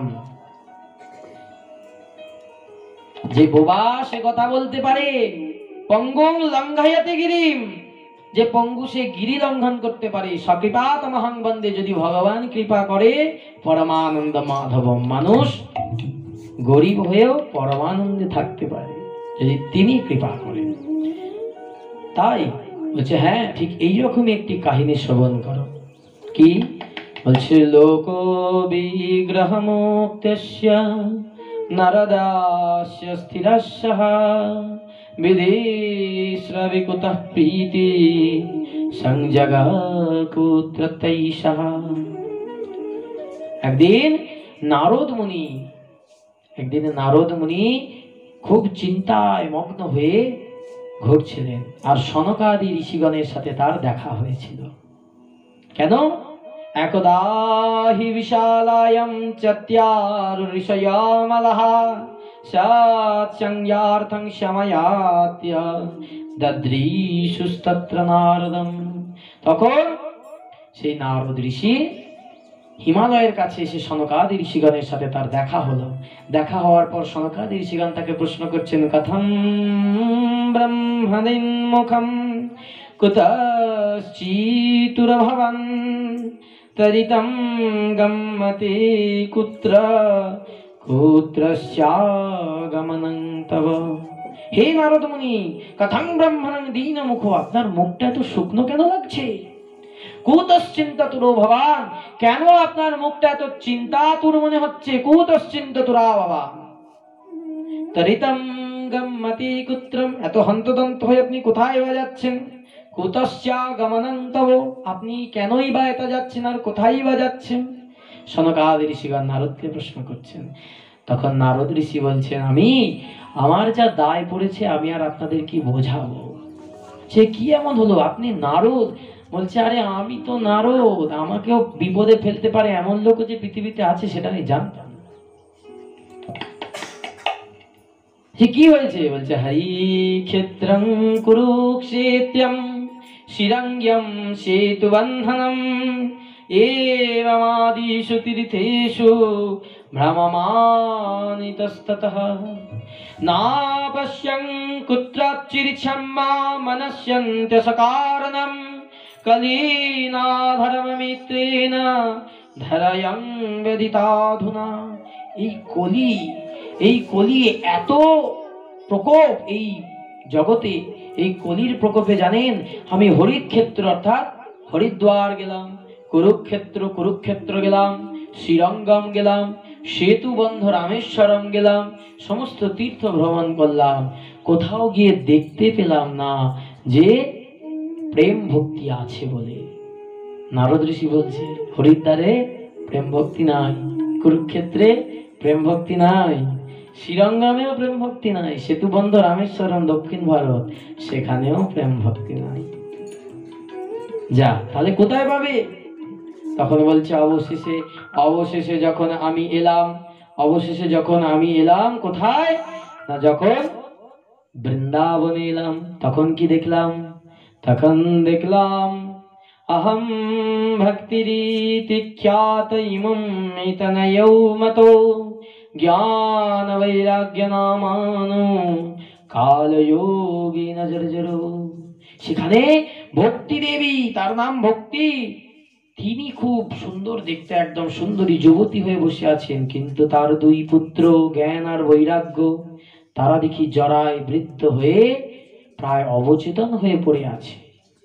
যে বোবা সে কথা বলতে পারে। পঙ্গুং লঙ্ঘয়তি গিরিম, যে পঙ্গু সে গিরি লঙ্ঘন করতে পারে। সকৃপাতমহং বন্দে, যদি ভগবান কৃপা করে পরমানন্দ মাধবম, মানুষ গরিব হয়েও পরমানন্দে থাকতে পারে যদি তিনি কৃপা করেন। তাই বলছে হ্যাঁ ঠিক এইরকমই একটি কাহিনী শ্রবণ করো। কি বলছে? লোক বিগ্রহ মুক্তস্য নরদাস্য স্থিরস্যঃ বিদেশ্রবিকুতঃ প্রীতি সংজগাকুত্রতৈষঃ। একদিন নারদ মুনি একদিন নারদ মুনি খুব চিন্তায় মগ্ন হয়ে ঘুরছিলেন, আর সনকাদি ঋষিগণের সাথে তার দেখা হয়েছিল। কেন? একদা হি বিশালায়ং চত্যার ঋষয়ামলঃ সৎসংজ্ঞার্থং শময়াত্য দদ্রীশুস্তত্র নারদম। তখন সেই নারদ ঋষি হিমালয়ের কাছে এসে সনকাদি ঋষিগণের সাথে তার দেখা হলো। দেখা হওয়ার পর সনকাদি ঋষিগণ তাকে প্রশ্ন করছেন, কথম ব্রহ্মণিন মুখম কুতশ্চিতুরভবন তরিতম গম্মতে কুত্র কুত্রস্যাগমনং তব। হে নারদ মুনি, কথং ব্রহ্মণং দীন মুখ, আপনার মুখটা এত শুকনো কেন লাগছে? কুতশ্চিন্ততুরো ভবান, কেন আপনার মুখটা এত চিন্তাতুর মনে হচ্ছে? কুতশ্চিন্ততুরা ভবান তরিতম গম্মতি কুত্রম, এত হন্তদন্ত হয়ে আপনি কোথায় বা যাচ্ছেন? কুতস্যাগমনং তব, আপনি কেনই বা এত যাচ্ছেন আর কোথায় বা যাচ্ছেন? সনকাদি ঋষিগণ নারদকে প্রশ্ন করছেন। তখন নারদ ঋষি বলছেন, আমি আমার যা দায় পড়েছে আমি আর আপনাদের কি বোঝাবো। সে কি এমন হলো? আপনি নারদ। বলছে, আরে আমি তো নারদ, আমাকেও বিপদে ফেলতে পারে এমন লোক যে পৃথিবীতে আছে সেটা আমি জানতাম। সে কি হয়েছে? বলছে, হরি ক্ষেত্রং কুরুক্ষেত্রম শিরঙ্গ্যম সেতু বন্ধনম এবমাদিষু তীর্থেষু ভ্রমমানিতস্ততঃ নাপশ্যং কুত্রচিরিচ্ছম মা মনস্যন্ত্য সকারণম কলীনা ধর্মমিত্রেণ ধরয়ং বেদিতাধুনা। এই কলি এই কলি এত প্রকোপ এই জগতে, এই কলির প্রকোপে জানেন আমি হরিক্ষেত্র অর্থাৎ হরিদ্বার গেলাম, কুরুক্ষেত্র কুরুক্ষেত্র গেলাম, শ্রীরঙ্গম গেলাম, সেতুবন্ধ রামেশ্বরম গেলাম, সমস্ত তীর্থ ভ্রমণ করলাম, কোথাও গিয়ে দেখতে পেলাম না যে প্রেম ভক্তি আছে বলে। নারদ ঋষি বলছে, হরিদ্বারে প্রেম ভক্তি নাই, কুরুক্ষেত্রে প্রেম ভক্তি নাই, শ্রীরঙ্গমেও প্রেম ভক্তি নাই, সেতুবন্ধ রামেশ্বরম দক্ষিণ ভারত সেখানেও প্রেম ভক্তি নাই। যা, তাহলে কোথায় পাবে? তখন বলছে, অবশেষে অবশেষে যখন আমি এলাম অবশেষে যখন আমি এলাম কোথায় না, যখন বৃন্দাবনে এলাম, তখন কি দেখলাম? তখন দেখলাম अहम भक्तिरीति ख्यात इमं एतनयौ मतो ज्ञान वैराग्य नामानो कालयोगी नजरजरो। সেখানে ভক্তি দেবী, তার নাম ভক্তি, তিনি খুব সুন্দর দেখতে, একদম সুন্দরী যুবতী হয়ে বসে আছেন, কিন্তু তার দুই পুত্র জ্ঞান আর বৈরাগ্য তারা দেখি জরায় বৃদ্ধ হয়ে প্রায় অবচেতন হয়ে পড়ে আছে।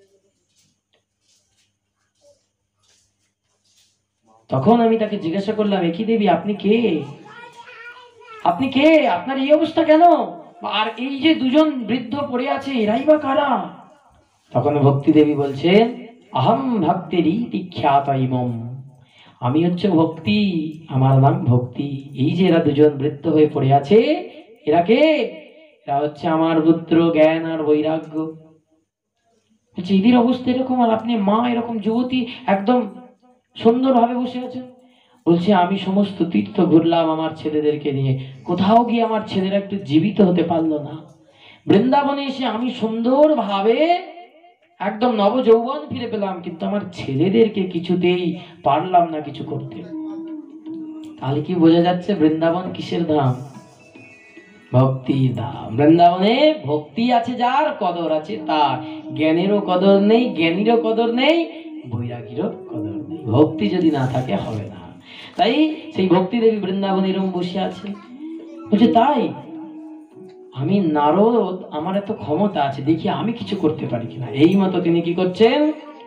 তখন আমি তাকে জিজ্ঞাসা করলাম, একি দেবী আপনি কে? আপনি কে? আপনার এই অবস্থা কেন? আর এই যে দুজন বৃদ্ধ পড়ে আছে এরাই বা কারা? তখন ভক্তি দেবী বলছেন, আহম ভক্তিরই খ্যাত ইমম, আমি হচ্ছে ভক্তি, আমার নাম ভক্তি। এই যে এরা দুজন বৃদ্ধ হয়ে পড়ে আছে, এরা কে? এরা হচ্ছে আমার পুত্র জ্ঞান আর বৈরাগ্য। বলছে এদের অবস্থা এরকম, আর আপনি মা এরকম যুবতী একদম সুন্দর ভাবে বসে আছেন। বলছে আমি সমস্ত তীর্থ ঘুরলাম আমার ছেলেদেরকে নিয়ে, কোথাও গিয়ে আমার ছেলেরা একটু জীবিত হতে পারলো না। বৃন্দাবনে এসে আমি সুন্দর ভাবে একদম নব যৌবন ফিরে পেলাম, কিন্তু আমার ছেলেদেরকে কিছুতেই পারলাম না কিছু করতে। তাহলে কি বোঝা যাচ্ছে বৃন্দাবন কিসের ধাম? ভক্তির ধাম। বৃন্দাবনে ভক্তি আছে যার, কদর আছে তার। জ্ঞানেরও কদর নেই, জ্ঞানীরও কদর নেই, বৈরাগীরও কদর নেই। ভক্তি যদি না থাকে হবে না। তাই সেই ভক্তি দেবী বৃন্দাবনে এরকম বসে আছে। বলছে তাই আমি নারদ, আমার এত ক্ষমতা আছে, দেখি আমি কিছু করতে পারি কিনা। এই মতো তিনি কি করছেন,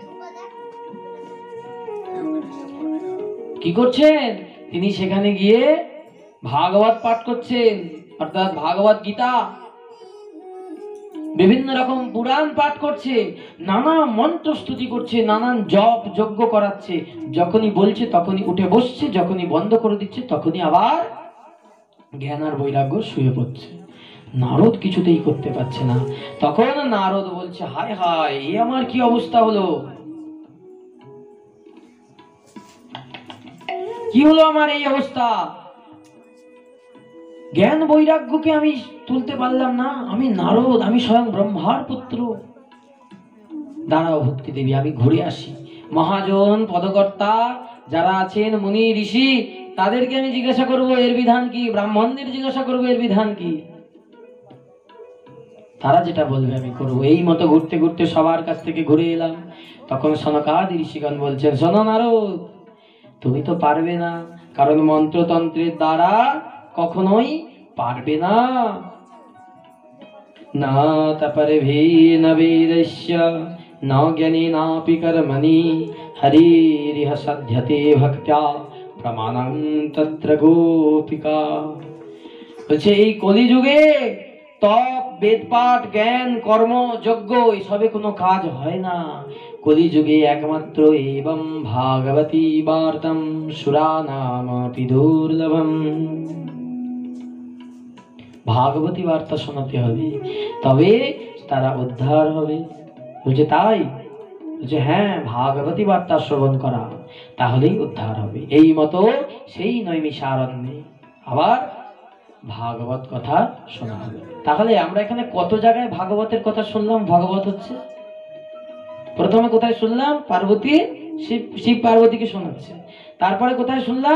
কি করছেন তিনি সেখানে গিয়ে ভাগবত পাঠ করছেন, অর্থাৎ ভাগবত গীতা, বিভিন্ন রকম পুরাণ পাঠ করছে, নানা মন্ত্র স্তুতি করছে, নানান জপ যজ্ঞ করাচ্ছে। যখনই বলছে তখনই উঠে বসছে, যখনই বন্ধ করে দিচ্ছে তখনই আবার জ্ঞান আর বৈরাগ্য শুয়ে পড়ছে। নারদ কিছুতেই করতে পারছে না। তখন নারদ বলছে, হায় হায়, এ আমার কি অবস্থা হলো, কি হলো আমার এই অবস্থা? জ্ঞান বৈরাগ্যকে আমি তুলতে পারলাম না, আমি নারদ, আমি স্বয়ং ব্রহ্মার পুত্র। দাঁড়াও ভক্তি দেবী, আমি ঘুরে আসি। মহাজন পদকর্তা যারা আছেন, মুনি ঋষি, তাদেরকে আমি জিজ্ঞাসা করব এর বিধান কি, ব্রাহ্মণদের জিজ্ঞাসা করব এর বিধান কি, তারা যেটা বলবে আমি করব। এই মতো ঘুরতে ঘুরতে সবার কাছ থেকে ঘুরে এলাম। তখন সনকাদি ঋষিগণ বলছেন, শোনো নারদ, তুমি তো পারবে না, কারণ মন্ত্রতন্ত্রের দ্বারা কখনোই পারবে না। না তপরভি ন বেদস্য ন জ্ঞানেনাপি কর্মণি হরিরিহ সাধ্যতে ভক্ত্যা প্রমাণং তত্র গোপিকা। বলছে এই কলিযুগে তপ, বেদপাঠ, জ্ঞান, কর্ম, যজ্ঞ এসবে কোনো কাজ হয় না। কলিযুগে একমাত্র এবং ভাগবতী বার্তাম সুরানামপি দুর্লভম, ভাগবতী বার্তা শোনাতে হবে, তবে তারা উদ্ধার হবে। বলছে তাই? বলছে হ্যাঁ, ভাগবতী বার্তা শ্রবণ করা, তাহলেই উদ্ধার হবে। এই মতো সেই নৈমিষারণ্যে আবার ভাগবত কথা শোনা হবে। তাহলে আমরা এখানে কত জায়গায় ভাগবতের কথা শুনলাম? ভাগবত হচ্ছে প্রথমে কোথায় শুনলাম? পার্বতী, শিব শিব পার্বতীকে শোনাচ্ছে। তারপরে কোথায় শুনলাম?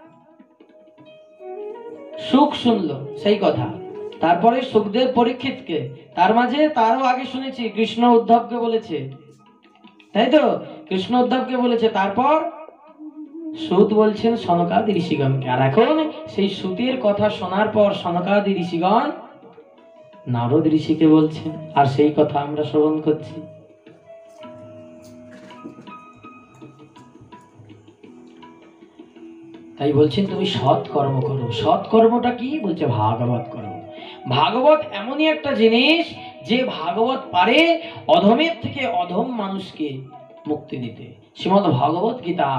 সুখ শুনলো সেই কথা। তারপরে সুখদেব পরীক্ষিতকে, তার মাঝে তারও আগে শুনেছি কৃষ্ণ উদ্ধবকে বলেছে, তাই তো? কৃষ্ণ উদ্ধবকে বলেছে। তারপর সুত বলছেন সনকাদি ঋষিগণকে। আর এখন সেই সুতের কথা শোনার পর সনকাদি ঋষিগণ নারদ ঋষিকে বলছেন, আর সেই কথা আমরা শ্রবণ করছি। তাই বলছেন তুমি সৎ কর্ম করো। সৎ কর্মটা কি? বলছে ভাগবত করো। ভাগবত এমনই একটা জিনিস যে ভাগবত পারে অধমের থেকে অধম মানুষকে মুক্তি দিতে। শ্রীমদ্ ভাগবত গীতা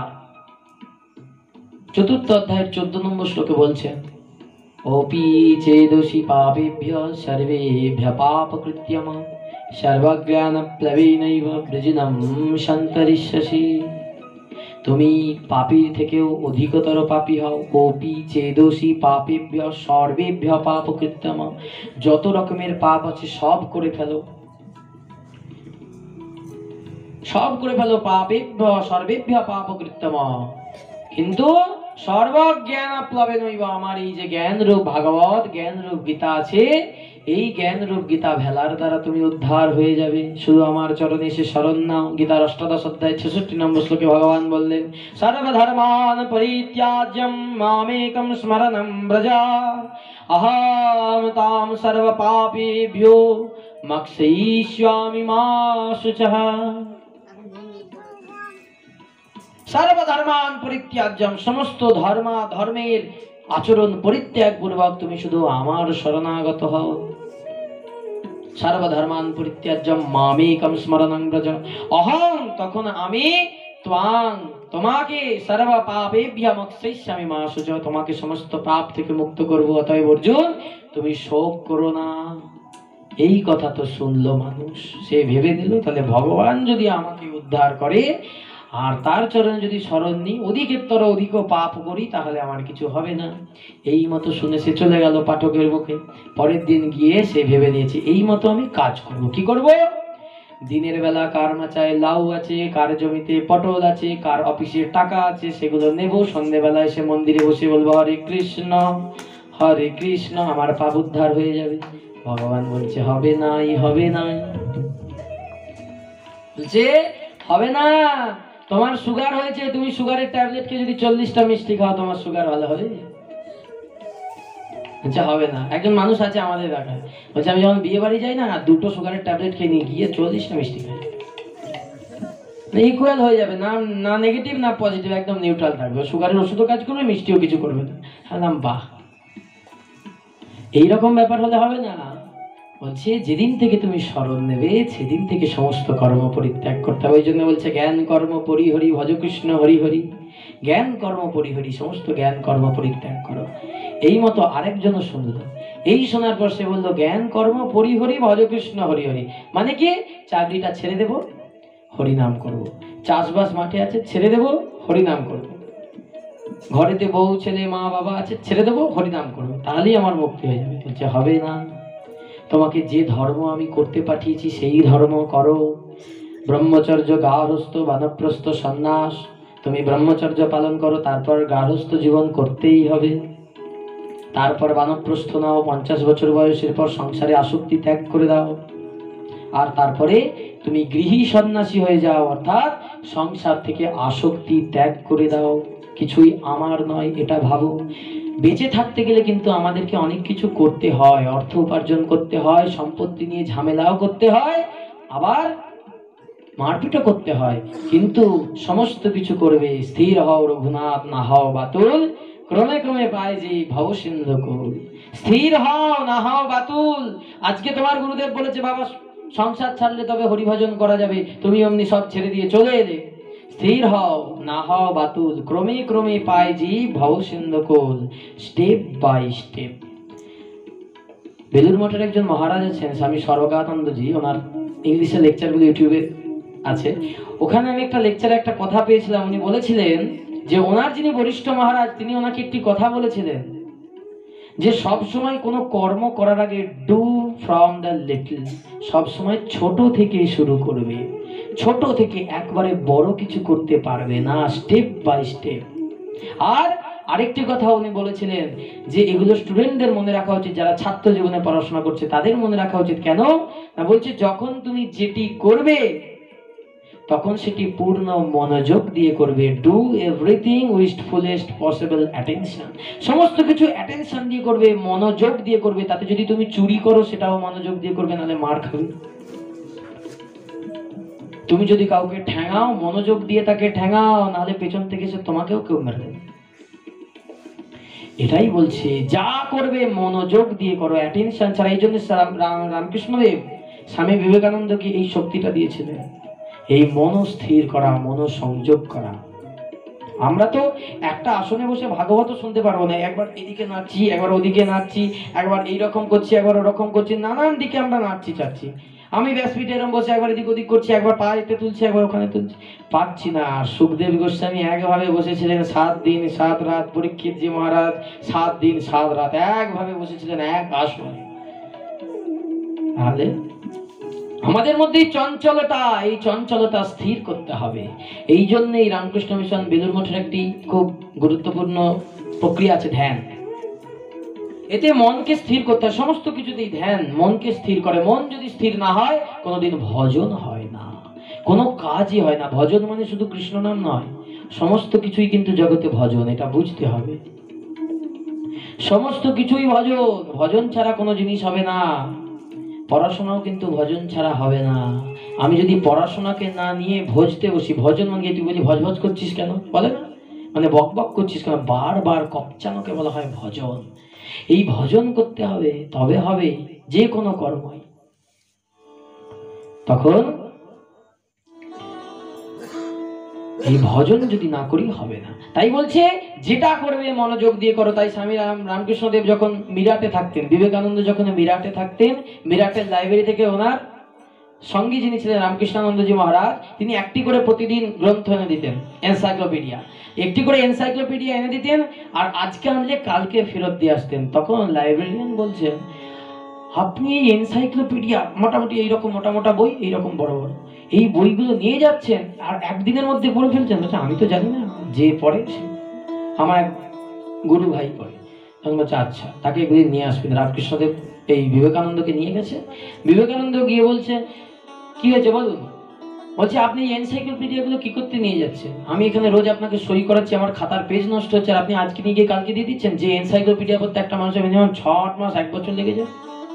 চতুর্থ অধ্যায়ের চোদ্দ নম্বর শ্লোকে বলছেন, ওপি চেদোষি পাপেভ্য সর্বেভ্য পাপকৃত্যম সর্বজ্ঞান প্লবেনৈব বৃজিনম সন্তরিষ্যসি। তুমি পাপীর থেকেও অধিকতর পাপী হও। ওপি চেদোষি পাপেভ্য সর্বেভ্য পাপকৃত্যম, যত রকমের পাপ আছে সব করে ফেলো, সব করে ফেলো। পাপেভ্য সর্বেভ্য পাপকৃত্যম, কিন্তু সর্বজ্ঞান প্লবেনৈব, আমার এই যে জ্ঞান রূপ ভাগবত, জ্ঞান রূপ গীতা আছে, এই জ্ঞান রূপ গীতা ভেলার দ্বারা তুমি উদ্ধার হয়ে যাবে। শুধু আমার চরণে এসে শরণ নাও। গীতার অষ্টাদশ অধ্যায় ছেষট্টি নম্বর শ্লোকে ভগবান বললেন, সর্বধর্মান পরিত্যাজ্যম মামেকম স্মরণম ব্রজা অহম তাম সর্ব পাপেভ্যো মোক্ষয়িষ্যামি মা শুচঃ। সর্বধর্মান পরিত্যাজ্যম, সমস্ত ধর্মা ধর্মের আচরণ পরিত্যাগ পূর্বক তুমি শুধু আমার শরণাগত হও। সর্বধর্মান পরিত্যাজ্যম মামেকম স্মরণং ব্রজ। অহং, তখন আমি ত্বাং, তোমাকে সর্ব পাপেভ্যঃ মোক্ষয়িষ্যামি মা শুচ, তোমাকে সমস্ত পাপ থেকে মুক্ত করব। অতএব অর্জুন, তুমি শোক করো না। এই কথা তো শুনলো মানুষ, সে ভেবে দিল তাহলে ভগবান যদি আমাকে উদ্ধার করে আর তার চরণে যদি শরণ নিই, অধিকের অধিক পাপ করি, তাহলে আমার কিছু হবে না। এই মতো শুনে সে চলে গেল পাঠকের মুখে। পরের দিন গিয়ে সে ভেবে নিয়েছে এই মতো আমি কাজ করব। কি করব? দিনের বেলা কার মাচায় লাউ আছে, কার জমিতে পটল আছে, কার অফিসে টাকা আছে, সেগুলো নেব। সন্ধ্যেবেলা এসে মন্দিরে বসে বলবো হরে কৃষ্ণ হরে কৃষ্ণ, আমার পাপ উদ্ধার হয়ে যাবে। ভগবান বলছে হবে নাই, হবে নাই, বলছে হবে না। তোমার সুগার হয়েছে, তুমি সুগারের ট্যাবলেট খেয়ে যদি চল্লিশটা মিষ্টি খাও, তোমার সুগার ভালো হবে? আচ্ছা হবে না। একজন মানুষ আছে আমাদের এলাকায়, বলছে আমি যখন বিয়ে বাড়ি যাই না, দুটো সুগারের ট্যাবলেট খেয়ে নিয়ে গিয়ে চল্লিশটা মিষ্টি খাই। ইকুয়াল হয়ে যাবে, না না নেগেটিভ না পজিটিভ, একদম নিউট্রাল থাকবে। সুগারের ওষুধও কাজ করবে, মিষ্টিও কিছু করবে না। হ্যাঁ বাহ, এইরকম ব্যাপার হলে হবে না। বলছে যেদিন থেকে তুমি স্মরণ নেবে সেদিন থেকে সমস্ত কর্ম পরিত্যাগ করতে হবে। ওই জন্য বলছে জ্ঞান কর্ম পরিহরি ভজ কৃষ্ণ হরি হরি। জ্ঞান কর্ম পরিহরি, সমস্ত জ্ঞান কর্ম পরিত্যাগ করো। এই মতো আরেকজনও শুনলো। এই শোনার পর সে বললো জ্ঞান কর্ম পরিহরি ভজ কৃষ্ণ হরি হরি মানে কি? চাকরিটা ছেড়ে দেব, হরিনাম করব। চাষবাস মাঠে আছে, ছেড়ে দেব, হরিনাম করব। ঘরেতে বউ ছেলে মা বাবা আছে, ছেড়ে দেবো, হরিনাম করবো, তাহলেই আমার মুক্তি হয়ে যাবে। বলছে হবে না, তোমাকে যে ধর্ম আমি করতে পাঠিয়েছি সেই ধর্ম করো। ব্রহ্মচর্য, গার্হস্থ, বানপ্রস্থ, সন্ন্যাস। তুমি ব্রহ্মচর্য পালন করো, তারপর গার্হস্থ জীবন করতেই হবে। তারপর বানপ্রস্থ নাও, পঞ্চাশ বছর বয়সের পর সংসারে আসক্তি ত্যাগ করে দাও। আর তারপরে তুমি গৃহী সন্ন্যাসী হয়ে যাও, অর্থাৎ সংসার থেকে আসক্তি ত্যাগ করে দাও। কিছুই আমার নয় এটা ভাবো। বেঁচে থাকতে গেলে কিন্তু আমাদেরকে অনেক কিছু করতে হয়, অর্থ উপার্জন করতে হয়, সম্পত্তি নিয়ে ঝামেলাও করতে হয়, আবার মারপিটও করতে হয়। কিন্তু সমস্ত কিছু করবে স্থির হও রঘুনাথ, না হও বাতুল, ক্রমে ক্রমে পায় যে ভব সিন্ধু কুল। স্থির হও, না হও বাতুল। আজকে তোমার গুরুদেব বলেছে বাবা সংসার ছাড়লে তবে হরিভজন করা যাবে, তুমি অমনি সব ছেড়ে দিয়ে চলে এলে। স্থির হও, না হও বাতুল, ক্রমে ক্রমে পায় যে ভব সিন্ধু কুল। Step by step. বেলুর মঠের একজন মহারাজ আছেন স্বামী সর্বজ্ঞানন্দজি, ওনার ইংলিশে লেকচারগুলো ইউটিউবে আছে। ওখানে আমি একটা লেকচারে একটা কথা পেয়েছিলাম। উনি বলেছিলেন যে ওনার যিনি বরিষ্ঠ মহারাজ, তিনি ওনাকে একটি কথা বলেছিলেন যে সব সময় কোনো কর্ম করার আগে ডু ফ্রম দ্য লিটল, সব সময় ছোট থেকে শুরু করবে। ছোট থেকে একবারে বড় কিছু করতে পারবে না, স্টেপ বাই স্টেপ। আর আরেকটি কথা উনি বলেছিলেন যে এগুলো স্টুডেন্টদের মনে রাখা উচিত, যারা ছাত্র জীবনে পড়াশোনা করছে তাদের মনে রাখা উচিত। কেন না বলছে যখন তুমি যেটি করবে তখন সেটি পূর্ণ মনোযোগ দিয়ে করবে। Do everything with fullest possible attention. সমস্ত কিছু অ্যাটেনশন দিয়ে করবে, মনোযোগ দিয়ে করবে। তাতে যদি তুমি চুরি করো সেটাও মনোযোগ দিয়ে করবে, নাহলে মার খাবে। তুমি যদি কাউকে ঠ্যাঙাও, মনোযোগ দিয়ে তাকে ঠ্যাঙাও, নাহলে পেছন থেকে সে তোমাকেও কেউ মেরে দেবে। এটাই বলছে যা করবে মনোযোগ দিয়ে করো, অ্যাটেনশন ছাড়া। এই জন্য রামকৃষ্ণদেব স্বামী বিবেকানন্দকে এই শক্তিটা দিয়েছিলেন, এই মন স্থির করা, মন সংযোগ করা। আমরা তো একটা আসনে বসে ভাগবত শুনতে পারবো না, একবার এদিকে নাচছি, একবার ওদিকে নাচছি, একবার এইরকম করছি, একবার ওরকম করছি, নানান দিকে আমরা নাচছি চাচ্ছি। আমি ব্যাসপীঠে এরকম বসে একবার এদিক ওদিক করছি, একবার পা এতে তুলছি, একবার ওখানে তুলছি, পাচ্ছি না। আর সুখদেব গোস্বামী একভাবে বসেছিলেন সাত দিন সাত রাত, পরীক্ষিত জি মহারাজ সাত দিন সাত রাত একভাবে বসেছিলেন এক আসনে। তাহলে আমাদের মধ্যে চঞ্চলতা, এই চঞ্চলতা স্থির করতে হবে। এই জন্যই রামকৃষ্ণ মিশন বেলুর মঠের একটি খুব গুরুত্বপূর্ণ প্রক্রিয়া আছে, ধ্যান। এতে মনকে স্থির করতে হয়। সমস্ত কিছুতেই ধ্যান মনকে স্থির করে। মন যদি স্থির না হয় কোনোদিন ভজন হয় না, কোনো কাজই হয় না। ভজন মানে শুধু কৃষ্ণ নাম নয়, সমস্ত কিছুই কিন্তু জগতে ভজন, এটা বুঝতে হবে। সমস্ত কিছুই ভজন, ভজন ছাড়া কোনো জিনিস হবে না। পড়াশোনাও কিন্তু ভজন ছাড়া হবে না। আমি যদি পড়াশোনাকে না নিয়ে ভজতে বসি, ভজন মানে তুই বলি ভজ ভজ করছিস কেন, বলে না মানে বক বক করছিস কেন? বারবার কপচানোকে বলা হয় ভজন। এই ভজন করতে হবে, তবে হবে যে কোনো কর্মই। তখন এই ভজন যদি না করি হবে না। তাই বলছে যেটা করবে মনোযোগ দিয়ে করো। তাই স্বামী রাম রামকৃষ্ণদেব যখন মিরাটে থাকতেন, বিবেকানন্দ যখন মিরাটে থাকতেন, মিরাটের লাইব্রেরি থেকে ওনার সঙ্গী যিনি ছিলেন রামকৃষ্ণানন্দজি মহারাজ, তিনি একটি করে প্রতিদিন গ্রন্থ এনে দিতেন, এনসাইক্লোপিডিয়া, একটি করে এনসাইক্লোপিডিয়া এনে দিতেন। আর আজকে আনলে কালকে ফেরত দিয়ে আসতেন। তখন লাইব্রেরিয়ান বলছেন, আপনি এই এনসাইক্লোপিডিয়া মোটামুটি এইরকম মোটা মোটা বই, এইরকম বড় বড় এই বইগুলো নিয়ে যাচ্ছেন আর একদিনের মধ্যে পড়ে ফেলছেন। বলছে আমি তো জানি না, যে পড়ে সে আমার এক গুরু ভাই পড়ে। তখন বলছে আচ্ছা, তাকে একদিন নিয়ে আসবেন। রামকৃষ্ণদেব এই বিবেকানন্দকে নিয়ে গেছে। বিবেকানন্দ গিয়ে বলছে কি হয়েছে বলুন? বলছে আপনি এনসাইক্লোপিডিয়াগুলো কি করতে নিয়ে যাচ্ছেন? আমি এখানে রোজ আপনাকে সই করাচ্ছি, আমার খাতার পেজ নষ্ট হচ্ছে, আর আপনি আজকে নিয়ে গিয়ে কালকে দিয়ে দিচ্ছেন। যে এনসাইক্লোপিডিয়া পড়তে একটা মানুষের মিনিমাম ছ আট মাস এক বছর লেগে যায়।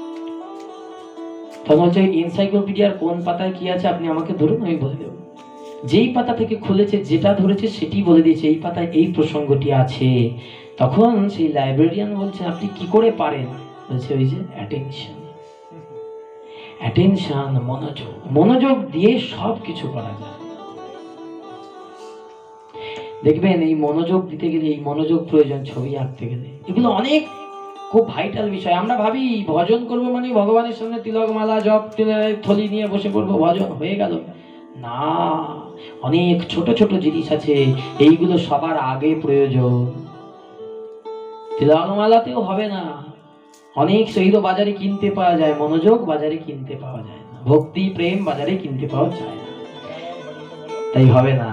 তখন বলছে এনসাইক্লোপিডিয়ার কোন পাতায় কি আছে আপনি আমাকে ধরুন, আমি বলে দেবো। যেই পাতা থেকে খুলেছে, যেটা ধরেছে সেটি বলে দিয়েছে, এই পাতায় এই প্রসঙ্গটি আছে। তখন সেই লাইব্রেরিয়ান বলছে আপনি কি করে পারেন? বলছে ওই যে অ্যাটেনশন, অ্যাটেনশন, মনোযোগ। মনোযোগ দিয়ে সব কিছু করা যায়। দেখবেন এই মনোযোগ দিতে গেলে, এই মনোযোগ প্রয়োজন ছবি আঁকতে গেলে। এগুলো অনেক খুব ভাইটাল বিষয়। আমরা ভাবি ভজন করবো মানে ভগবানের সামনে তিলক মালা জপ থলি নিয়ে বসে পড়বো, ভজন হয়ে গেল। না, অনেক ছোট ছোট জিনিস আছে, এইগুলো সবার আগে প্রয়োজন। তিলক মালাতেও হবে না। অনেক শহীদ বাজারে কিনতে পাওয়া যায়, মনোযোগ বাজারে কিনতে পাওয়া যায় না, ভক্তি প্রেম বাজারে কিনতে পাওয়া যায় না, তাই হবে না।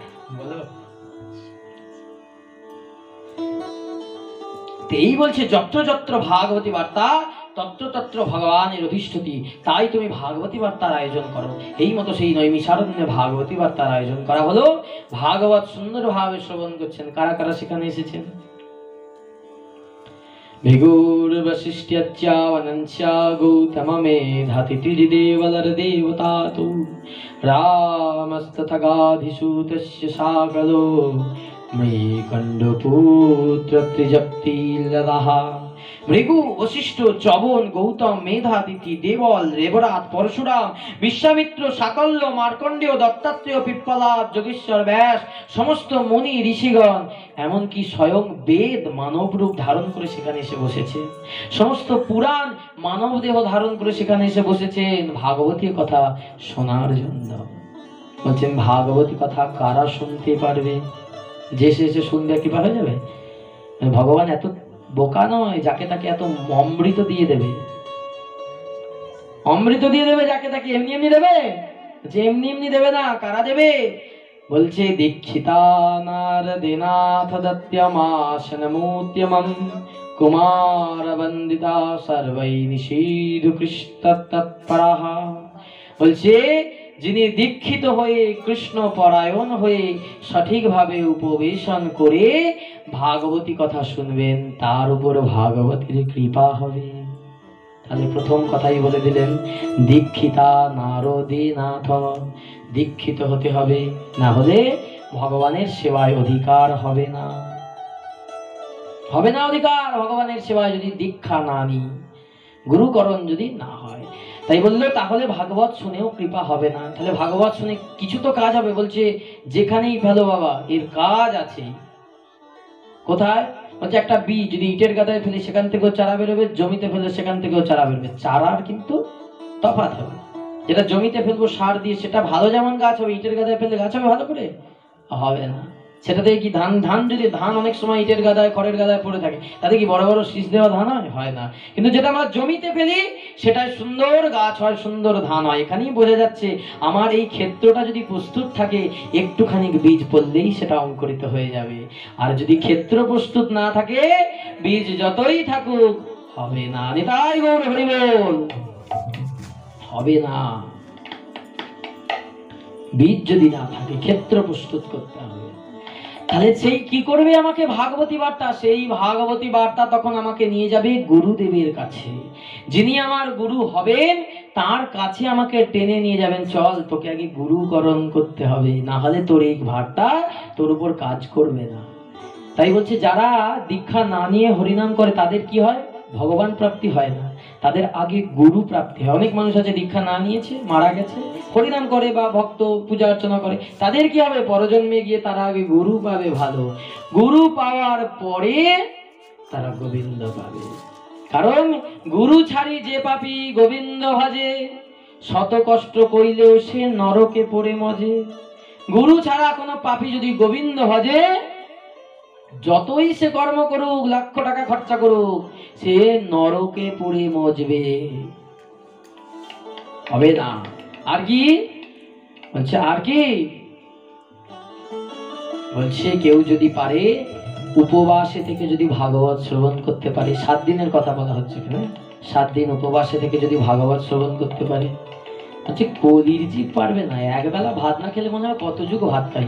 এই বলছে যত্র যত্র ভাগবতী বার্তা তত্র তত্র ভগবানের অধিষ্ঠতি। তাই তুমি ভাগবতী বার্তার আয়োজন করো। এই মতো সেই নৈমিষারণ্যে ভাগবতী বার্তার আয়োজন করা হলো। ভাগবত সুন্দরভাবে শ্রবণ করছেন। কারা কারা সেখানে এসেছেন? ভিগুর বশিষ্ঠ্যচ্চা বনঞ্চা গৌতমমেধাতিথি দেবলর দেবতাতু রামস্তথা গাধিসূতস্য সাকলো মৃকণ্ডপুত্র ত্রিজপ্তিলদাহ। ভৃগু, বশিষ্ঠ, চবন, গৌতম, মেধাতিথি, দেবল, রেবরাত, পরশুরাম, বিশ্বামিত্র, সাকল্য, মার্কণ্ডেয়, দত্তাত্রেয়, পিপ্পলাদ, যোগেশ্বর ব্যাস, সমস্ত মুনি ঋষিগণ, এমনকি স্বয়ং বেদ মানব রূপ ধারণ করে সেখানে এসে বসেছে। সমস্ত পুরাণ মানব দেহ ধারণ করে সেখানে এসে বসেছেন ভাগবতীর কথা শোনার জন্য। বলছেন ভাগবতী কথা কারা শুনতে পারবে? যে সে এসে শুনবে কি পাওয়া যাবে? ভগবান এত বোকা নয় যাকে তাকে এত অমৃত দিয়ে দেবে। অমৃত দিয়ে দেবে যাকে তাকে এমনি এমনি দেবে? যে এমনি এমনি দেবে না। কারা দেবে? বলছে দীক্ষিতা নারদেনাথ দত্যমাসনমূত্যমম কুমার বন্দিতা সর্বৈ নিষীধু কৃষ্ণ তৎপরাহ। বলছে যিনি দীক্ষিত হয়ে কৃষ্ণ পরায়ণ হয়ে সঠিকভাবে উপবেশন করে ভাগবতী কথা শুনবেন, তার উপর ভাগবতীর কৃপা হবে। তাহলে প্রথম কথাই বলে দিলেন দীক্ষিতা নারদেনাথ, দীক্ষিত হতে হবে, না হলে ভগবানের সেবায় অধিকার হবে না। হবে না অধিকার ভগবানের সেবায় যদি দীক্ষা না নিই, গুরুকরণ যদি না হয়। তাই বললো তাহলে ভাগবত শুনেও কৃপা হবে না। তাহলে ভাগবত শুনে কিছু তো কাজ হবে। বলছে যেখানেই ফেলো বাবা এর কাজ আছে। কোথায়? বলছে একটা বীজ যদি ইটের গাদায় ফেলি সেখান থেকেও চারা বেরোবে, জমিতে ফেলে সেখান থেকেও চারা বেরোবে। চারার কিন্তু তফাৎ হবে। যেটা জমিতে ফেলবো সার দিয়ে সেটা ভালো যেমন গাছ হবে, ইটের গাদায় ফেললে গাছ হবে ভালো করে? হবে না। সেটা থেকে কি ধান ধান যদি ধান অনেক সময় ইটের গাদায় খড়ের গাদায় পড়ে থাকে, তাতে কি বড় বড় শীষ দেওয়া ধান হয়? হয় না। কিন্তু যেটা আমরা জমিতে ফেলি সেটাই সুন্দর গাছ হয়, সুন্দর ধান হয়। এখানেই বোঝা যাচ্ছে আমার এই ক্ষেত্রটা যদি প্রস্তুত থাকে, একটুখানি বীজ পড়লেই সেটা অঙ্কুরিত হয়ে যাবে। আর যদি ক্ষেত্র প্রস্তুত না থাকে, বীজ যতই থাকুক হবে না। নিতাই গৌর হরি বল। হবে না। বীজ যদি না থাকে, ক্ষেত্র প্রস্তুত করতে হবে। তাহলে সেই কি করবে? আমাকে ভাগবতী বার্তা, সেই ভাগবতী বার্তা তখন আমাকে নিয়ে যাবে গুরুদেবের কাছে। যিনি আমার গুরু হবেন তার কাছে আমাকে টেনে নিয়ে যাবেন। চল তোকে আগে গুরুকরণ করতে হবে, না হলে তোর এই ভারটা তোর উপর কাজ করবে না। তাই বলছে যারা দীক্ষা না নিয়ে হরিনাম করে তাদের কি হয়? ভগবান প্রাপ্তি হয় না, তাদের আগে গুরু প্রাপ্তি হয়। অনেক মানুষ আছে দীক্ষা না নিয়েছে, মারা গেছে, হরিনাম করে বা ভক্ত পূজা অর্চনা করে, তাদের কি হবে? পরজন্মে গিয়ে তারা আগে গুরু পাবে। ভালো গুরু পাওয়ার পরে তারা গোবিন্দ পাবে। কারণ গুরু ছাড়ি যে পাপী গোবিন্দ ভজে, শত কষ্ট কইলেও সে নরকে পড়ে মজে। গুরু ছাড়া কোনো পাপী যদি গোবিন্দ ভজে, যতই সে কর্ম করুক, লাখ টাকা খরচা করুক, সে নরকে পড়ে মজবে, হবে না। আর কি বলছে? আর কি বলছে? কেউ যদি পারে উপবাসে থেকে যদি ভাগবত শ্রবণ করতে পারে, সাত দিনের কথা বলা হচ্ছে এখানে, সাত দিন উপবাসে থেকে যদি ভাগবত শ্রবণ করতে পারে, বলছে কলির জীব পারবে না। একবেলা ভাত না খেলে মনে হয় কত যুগ ভাত খাই।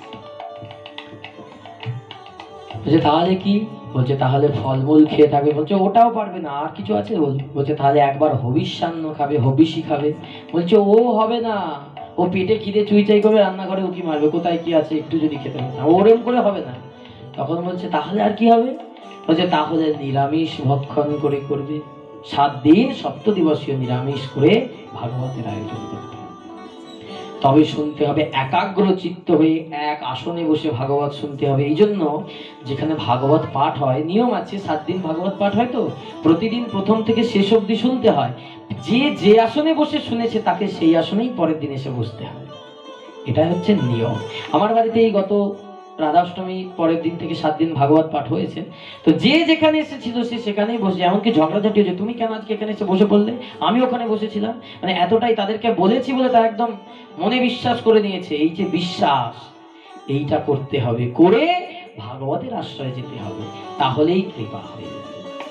বলছে তাহলে কি? বলছে তাহলে ফলমূল খেয়ে থাকবে। বলছে ওটাও পারবে না। আর কিছু আছে? বলছে তাহলে একবার হবিষ্যান্ন খাবে, হবিষি খাবে। বলছে ও হবে না, ও পেটে খিদে চুইচাই করবে, রান্নাঘরে উকি মারবে, কোথায় কি আছে একটু যদি খেতে হবে না, ওরম করে হবে না। তখন বলছে তাহলে আর কি হবে? বলছে তাহলে নিরামিষ ভক্ষণ করে করবে, সাত দিন সপ্তদিবসীয় নিরামিষ করে ভাগবতের আয়োজন করবে। তবে শুনতে হবে একাগ্র চিত্ত হয়ে, এক আসনে বসে ভাগবত শুনতে হবে। এই জন্য যেখানে ভাগবত পাঠ হয়, নিয়ম আছে, সাত দিন ভাগবত পাঠ হয় তো প্রতিদিন প্রথম থেকে শেষ অবধি শুনতে হয়। যে যে আসনে বসে শুনেছে তাকে সেই আসনেই পরের দিন এসে বসতে হয়, এটা হচ্ছে নিয়ম। আমার বাড়িতে এই গত রাধাষ্টমী পরের দিন থেকে সাত দিন ভাগবত পাঠ হয়েছে, তো যে যেখানে এসেছিল সে সেখানেই বসে। এমনকি ঝগড়াঝাটি হয়েছে, তুমি কেন আজকে এখানে এসে বসে পড়লে, আমি ওখানে বসেছিলাম, মানে এতটাই তাদেরকে বলেছি বলে তারা একদম মনে বিশ্বাস করে নিয়েছে। এই যে বিশ্বাস, এইটা করতে হবে, করে ভাগবতের আশ্রয়ে যেতে হবে, তাহলেই কৃপা হয়ে যাবে।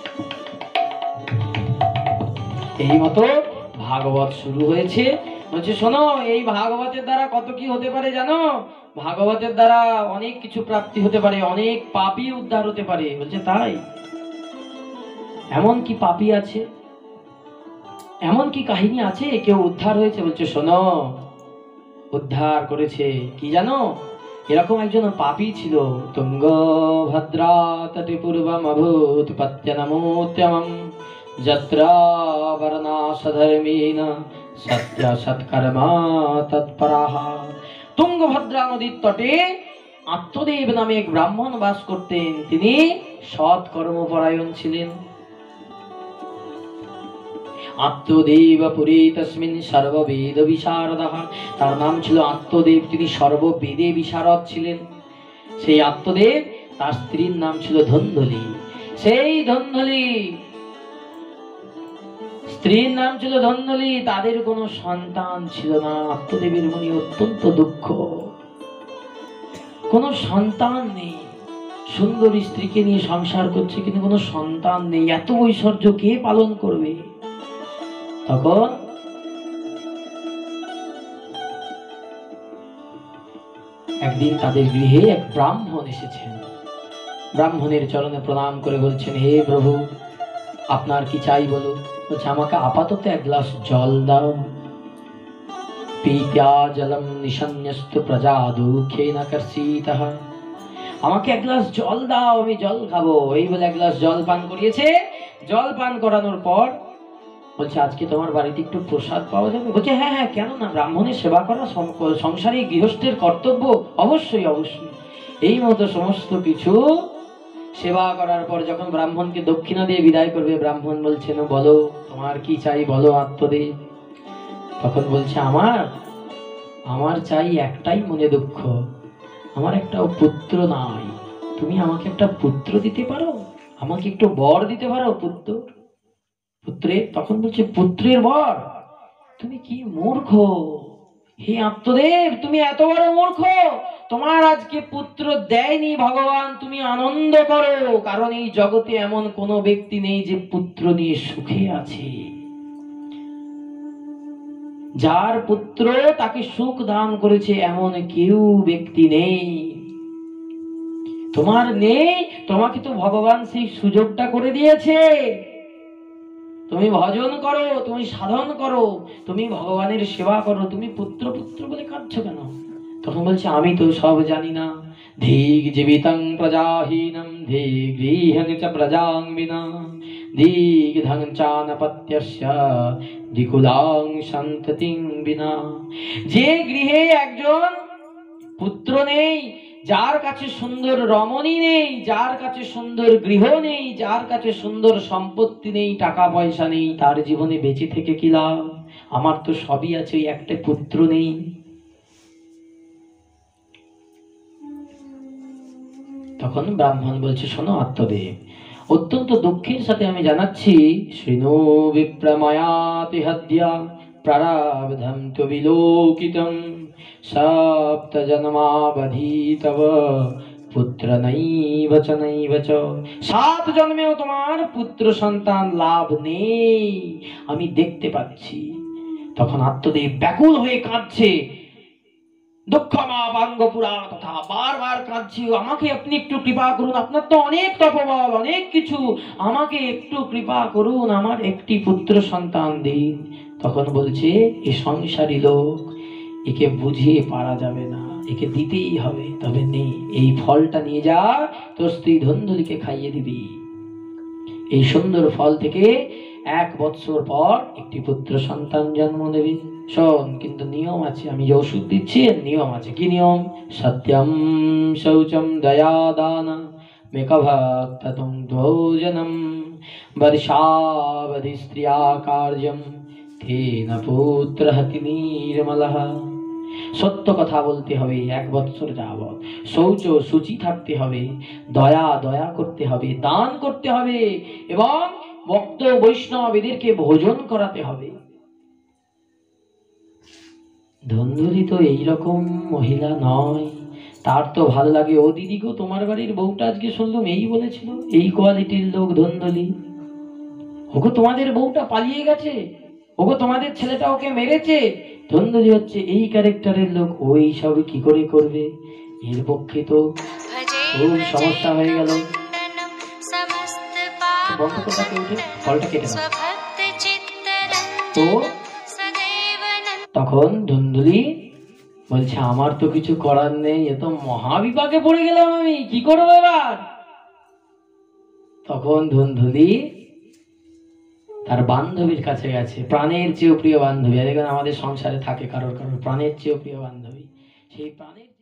এই মতো ভাগবত শুরু হয়েছে। বলছে শোনো, এই ভাগবতের দ্বারা কত কি হতে পারে জানো? ভাগবতের দ্বারা অনেক কিছু প্রাপ্তি হতে পারে, অনেক পাপী উদ্ধার হতে পারে। বলছে তাই? এমন কি পাপী আছে, এমন কি কাহিনী আছে কেউ উদ্ধার হয়েছে? বলছে শোনো, উদ্ধার করেছে কি জানো? এরকম একজন পাপী ছিল, তুঙ্গভদ্রা তটে পূর্বম অভূত পত্যনমোত্তমম যত্রা বর্ণাসধর্মেণ সত্য সৎকর্মা তৎপরাঃ। তুঙ্গভদ্রা নদীর তটে আত্মদেব নামে এক ব্রাহ্মণ বাস করতেন। তিনি সৎ কর্মপরায়ণ ছিলেন। আত্মদেব পুরী তস্মিন সর্ববেদ বিশারদঃ। তার নাম ছিল আত্মদেব, তিনি সর্ববেদে বিশারদ ছিলেন। সেই আত্মদেব, তার স্ত্রীর নাম ছিল ধন্ধলি। সেই ধন্ধলি স্ত্রীর নাম ছিল ধন্ধলি, তাদের কোনো সন্তান ছিল না। আত্মদেবের মনে অত্যন্ত দুঃখ, কোনো সন্তান নেই। সুন্দরী স্ত্রীকে নিয়ে সংসার করছে কিন্তু কোনো সন্তান নেই, এত ঐশ্বর্য কে পালন করবে? তখন একদিন তাদের গৃহে এক ব্রাহ্মণ এসেছেন। ব্রাহ্মণের চরণে প্রণাম করে বলছেন, হে প্রভু, আপনার কি চাই বলো? বলছে আমাকে আপাতত এক গ্লাস জল দাও। পীত্যা জলম নিশন্যস্তু প্রজা দুঃখেন কর্ষিতঃ। আমাকে এক গ্লাস জল দাও, আমি জল খাবো। এই বলে এক গ্লাস জল পান করিয়েছে। জল পান করানোর পর বলছে আজকে তোমার বাড়িতে একটু প্রসাদ পাওয়া যাবে? বলছে হ্যাঁ হ্যাঁ, কেন না, ব্রাহ্মণের সেবা করা সংসারী গৃহস্থের কর্তব্য, অবশ্যই অবশ্যই। এই মতো সমস্ত কিছু সেবা করার পর যখন ব্রাহ্মণকে দক্ষিণা দিয়ে বিদায় করবে, ব্রাহ্মণ বলছেন বলো তোমার কি চাই বলো আত্মদেব। তখন বলছে আমার আমার চাই একটাই মনে দুঃখ, আমার একটা পুত্র নাই। তুমি আমাকে একটা পুত্র দিতে পারো? আমাকে একটু বর দিতে পারো পুত্র পুত্রের? তখন বলছে পুত্রের বর? তুমি কি মূর্খ হে আত্মদেব, তুমি এত বড় মূর্খ! তোমার আজকে পুত্র দেয়নি ভগবান, তুমি আনন্দ করো, কারণ এই জগতে এমন কোনো ব্যক্তি নেই যে পুত্র নিয়ে সুখে আছে। যার পুত্র তাকে সুখ দান করেছে এমন কেউ ব্যক্তি নেই। তোমার নেই, তোমাকে তো ভগবান সেই সুযোগটা করে দিয়েছে। তুমি ভজন করো, তুমি সাধন করো, তুমি ভগবানের সেবা করো, তুমি পুত্র পুত্র বলে কাঁদছো কেন? তখন বলছে আমি তো সব জানি না। ধীগ জীবিতং প্রজাহীনম ধী গৃহং চ প্রজাং বিনা দীর্ঘং চানপত্যস্য দ্বিকুলাং সন্ততিং বিনা। যে গৃহে একজন পুত্র নেই, যার কাছে সুন্দর রমণী নেই, যার কাছে সুন্দর গৃহ নেই, যার কাছে সুন্দর সম্পত্তি নেই, টাকা পয়সা নেই, তার জীবনে বেঁচে থেকে কি লাভ? আমার তো সবই আছে, ওই একটা পুত্র নেই। তখন ব্রাহ্মণ বলছে, শোনো আত্মদেব, অত্যন্ত দুঃখের সাথে আমি জানাচ্ছি, শৃণু বিপ্রময়াতি হদ্যা প্রারব্ধম তু বিলোকিতম সপ্ত জন্মাবধি তব পুত্র নৈব চ নৈব চ। সাত জন্মেও তোমার পুত্র সন্তান লাভ নেই, আমি দেখতে পাচ্ছি। তখন আত্মদেব ব্যাকুল হয়ে কাঁদছে, দুঃখমা বাঙ্গপুরা তথা বারবার কাঁদছি, আমাকে আপনি একটু কৃপা করুন, আপনার তো অনেক তপবল, অনেক কিছু, আমাকে একটু কৃপা করুন, আমার একটি পুত্র সন্তান দিন। তখন বলছে, এ সংসারী লোক, একে বুঝিয়ে পারা যাবে না, একে দিতেই হবে। তবে নেই, এই ফলটা নিয়ে যা, তোর স্ত্রী ধন্ধুলিকে খাইয়ে দিবি। এই সুন্দর ফল থেকে এক বৎসর পর একটি পুত্র সন্তান জন্ম নেবে। শোন, কিন্তু নিয়ম আছে, আমি যে ওষুধ দিচ্ছি এর নিয়ম আছে। কি নিয়ম? সত্যম শৌচম দয়া দান মেকভক্তং ভোজনম বর্ষাবধি স্ত্রিয়া কার্যম তেন পুত্র হতি নির্মলঃ। সত্য কথা বলতে হবে, এক বৎসর যাবৎ শৌচ সূচি থাকতে হবে, দয়া দয়া করতে হবে, দান করতে হবে, এবং ভক্ত বৈষ্ণব এদেরকে ভোজন করাতে হবে। ধন্ধুলি তো এইরকম মহিলা নয়, তার তো ভালো লাগে। ও দিদি গো, তোমার বাড়ির বউটা আজকে শুনলাম এই বলেছিল, এই কোয়ালিটির লোক ধন্ধুলি। ওগো তোমাদের বউটা পালিয়ে গেছে, ওগো তোমাদের ছেলেটা ওকে মেরেছে। ধন্ধুলি হচ্ছে এই ক্যারেক্টারের লোক, ওই সবই কি করে করবে? এর পক্ষে তো খুব সমস্যা হয়ে গেল। বন্ধ করতে উঠে ফলটা কেটে দাও। তো তখন ধুন্দুলি বলছে, আমার তো কিছু করার নেই, এ তো মহাবিপাকে পড়ে গেলাম, আমি কি করবো এবার? তখন ধুন্দুলি তার বান্ধবীর কাছে গেছে, প্রাণের চেয়েও প্রিয় বান্ধবী। দেখবেন আমাদের সংসারে থাকে কারোর কারোর প্রাণের চেয়েও প্রিয় বান্ধবী। সেই প্রাণের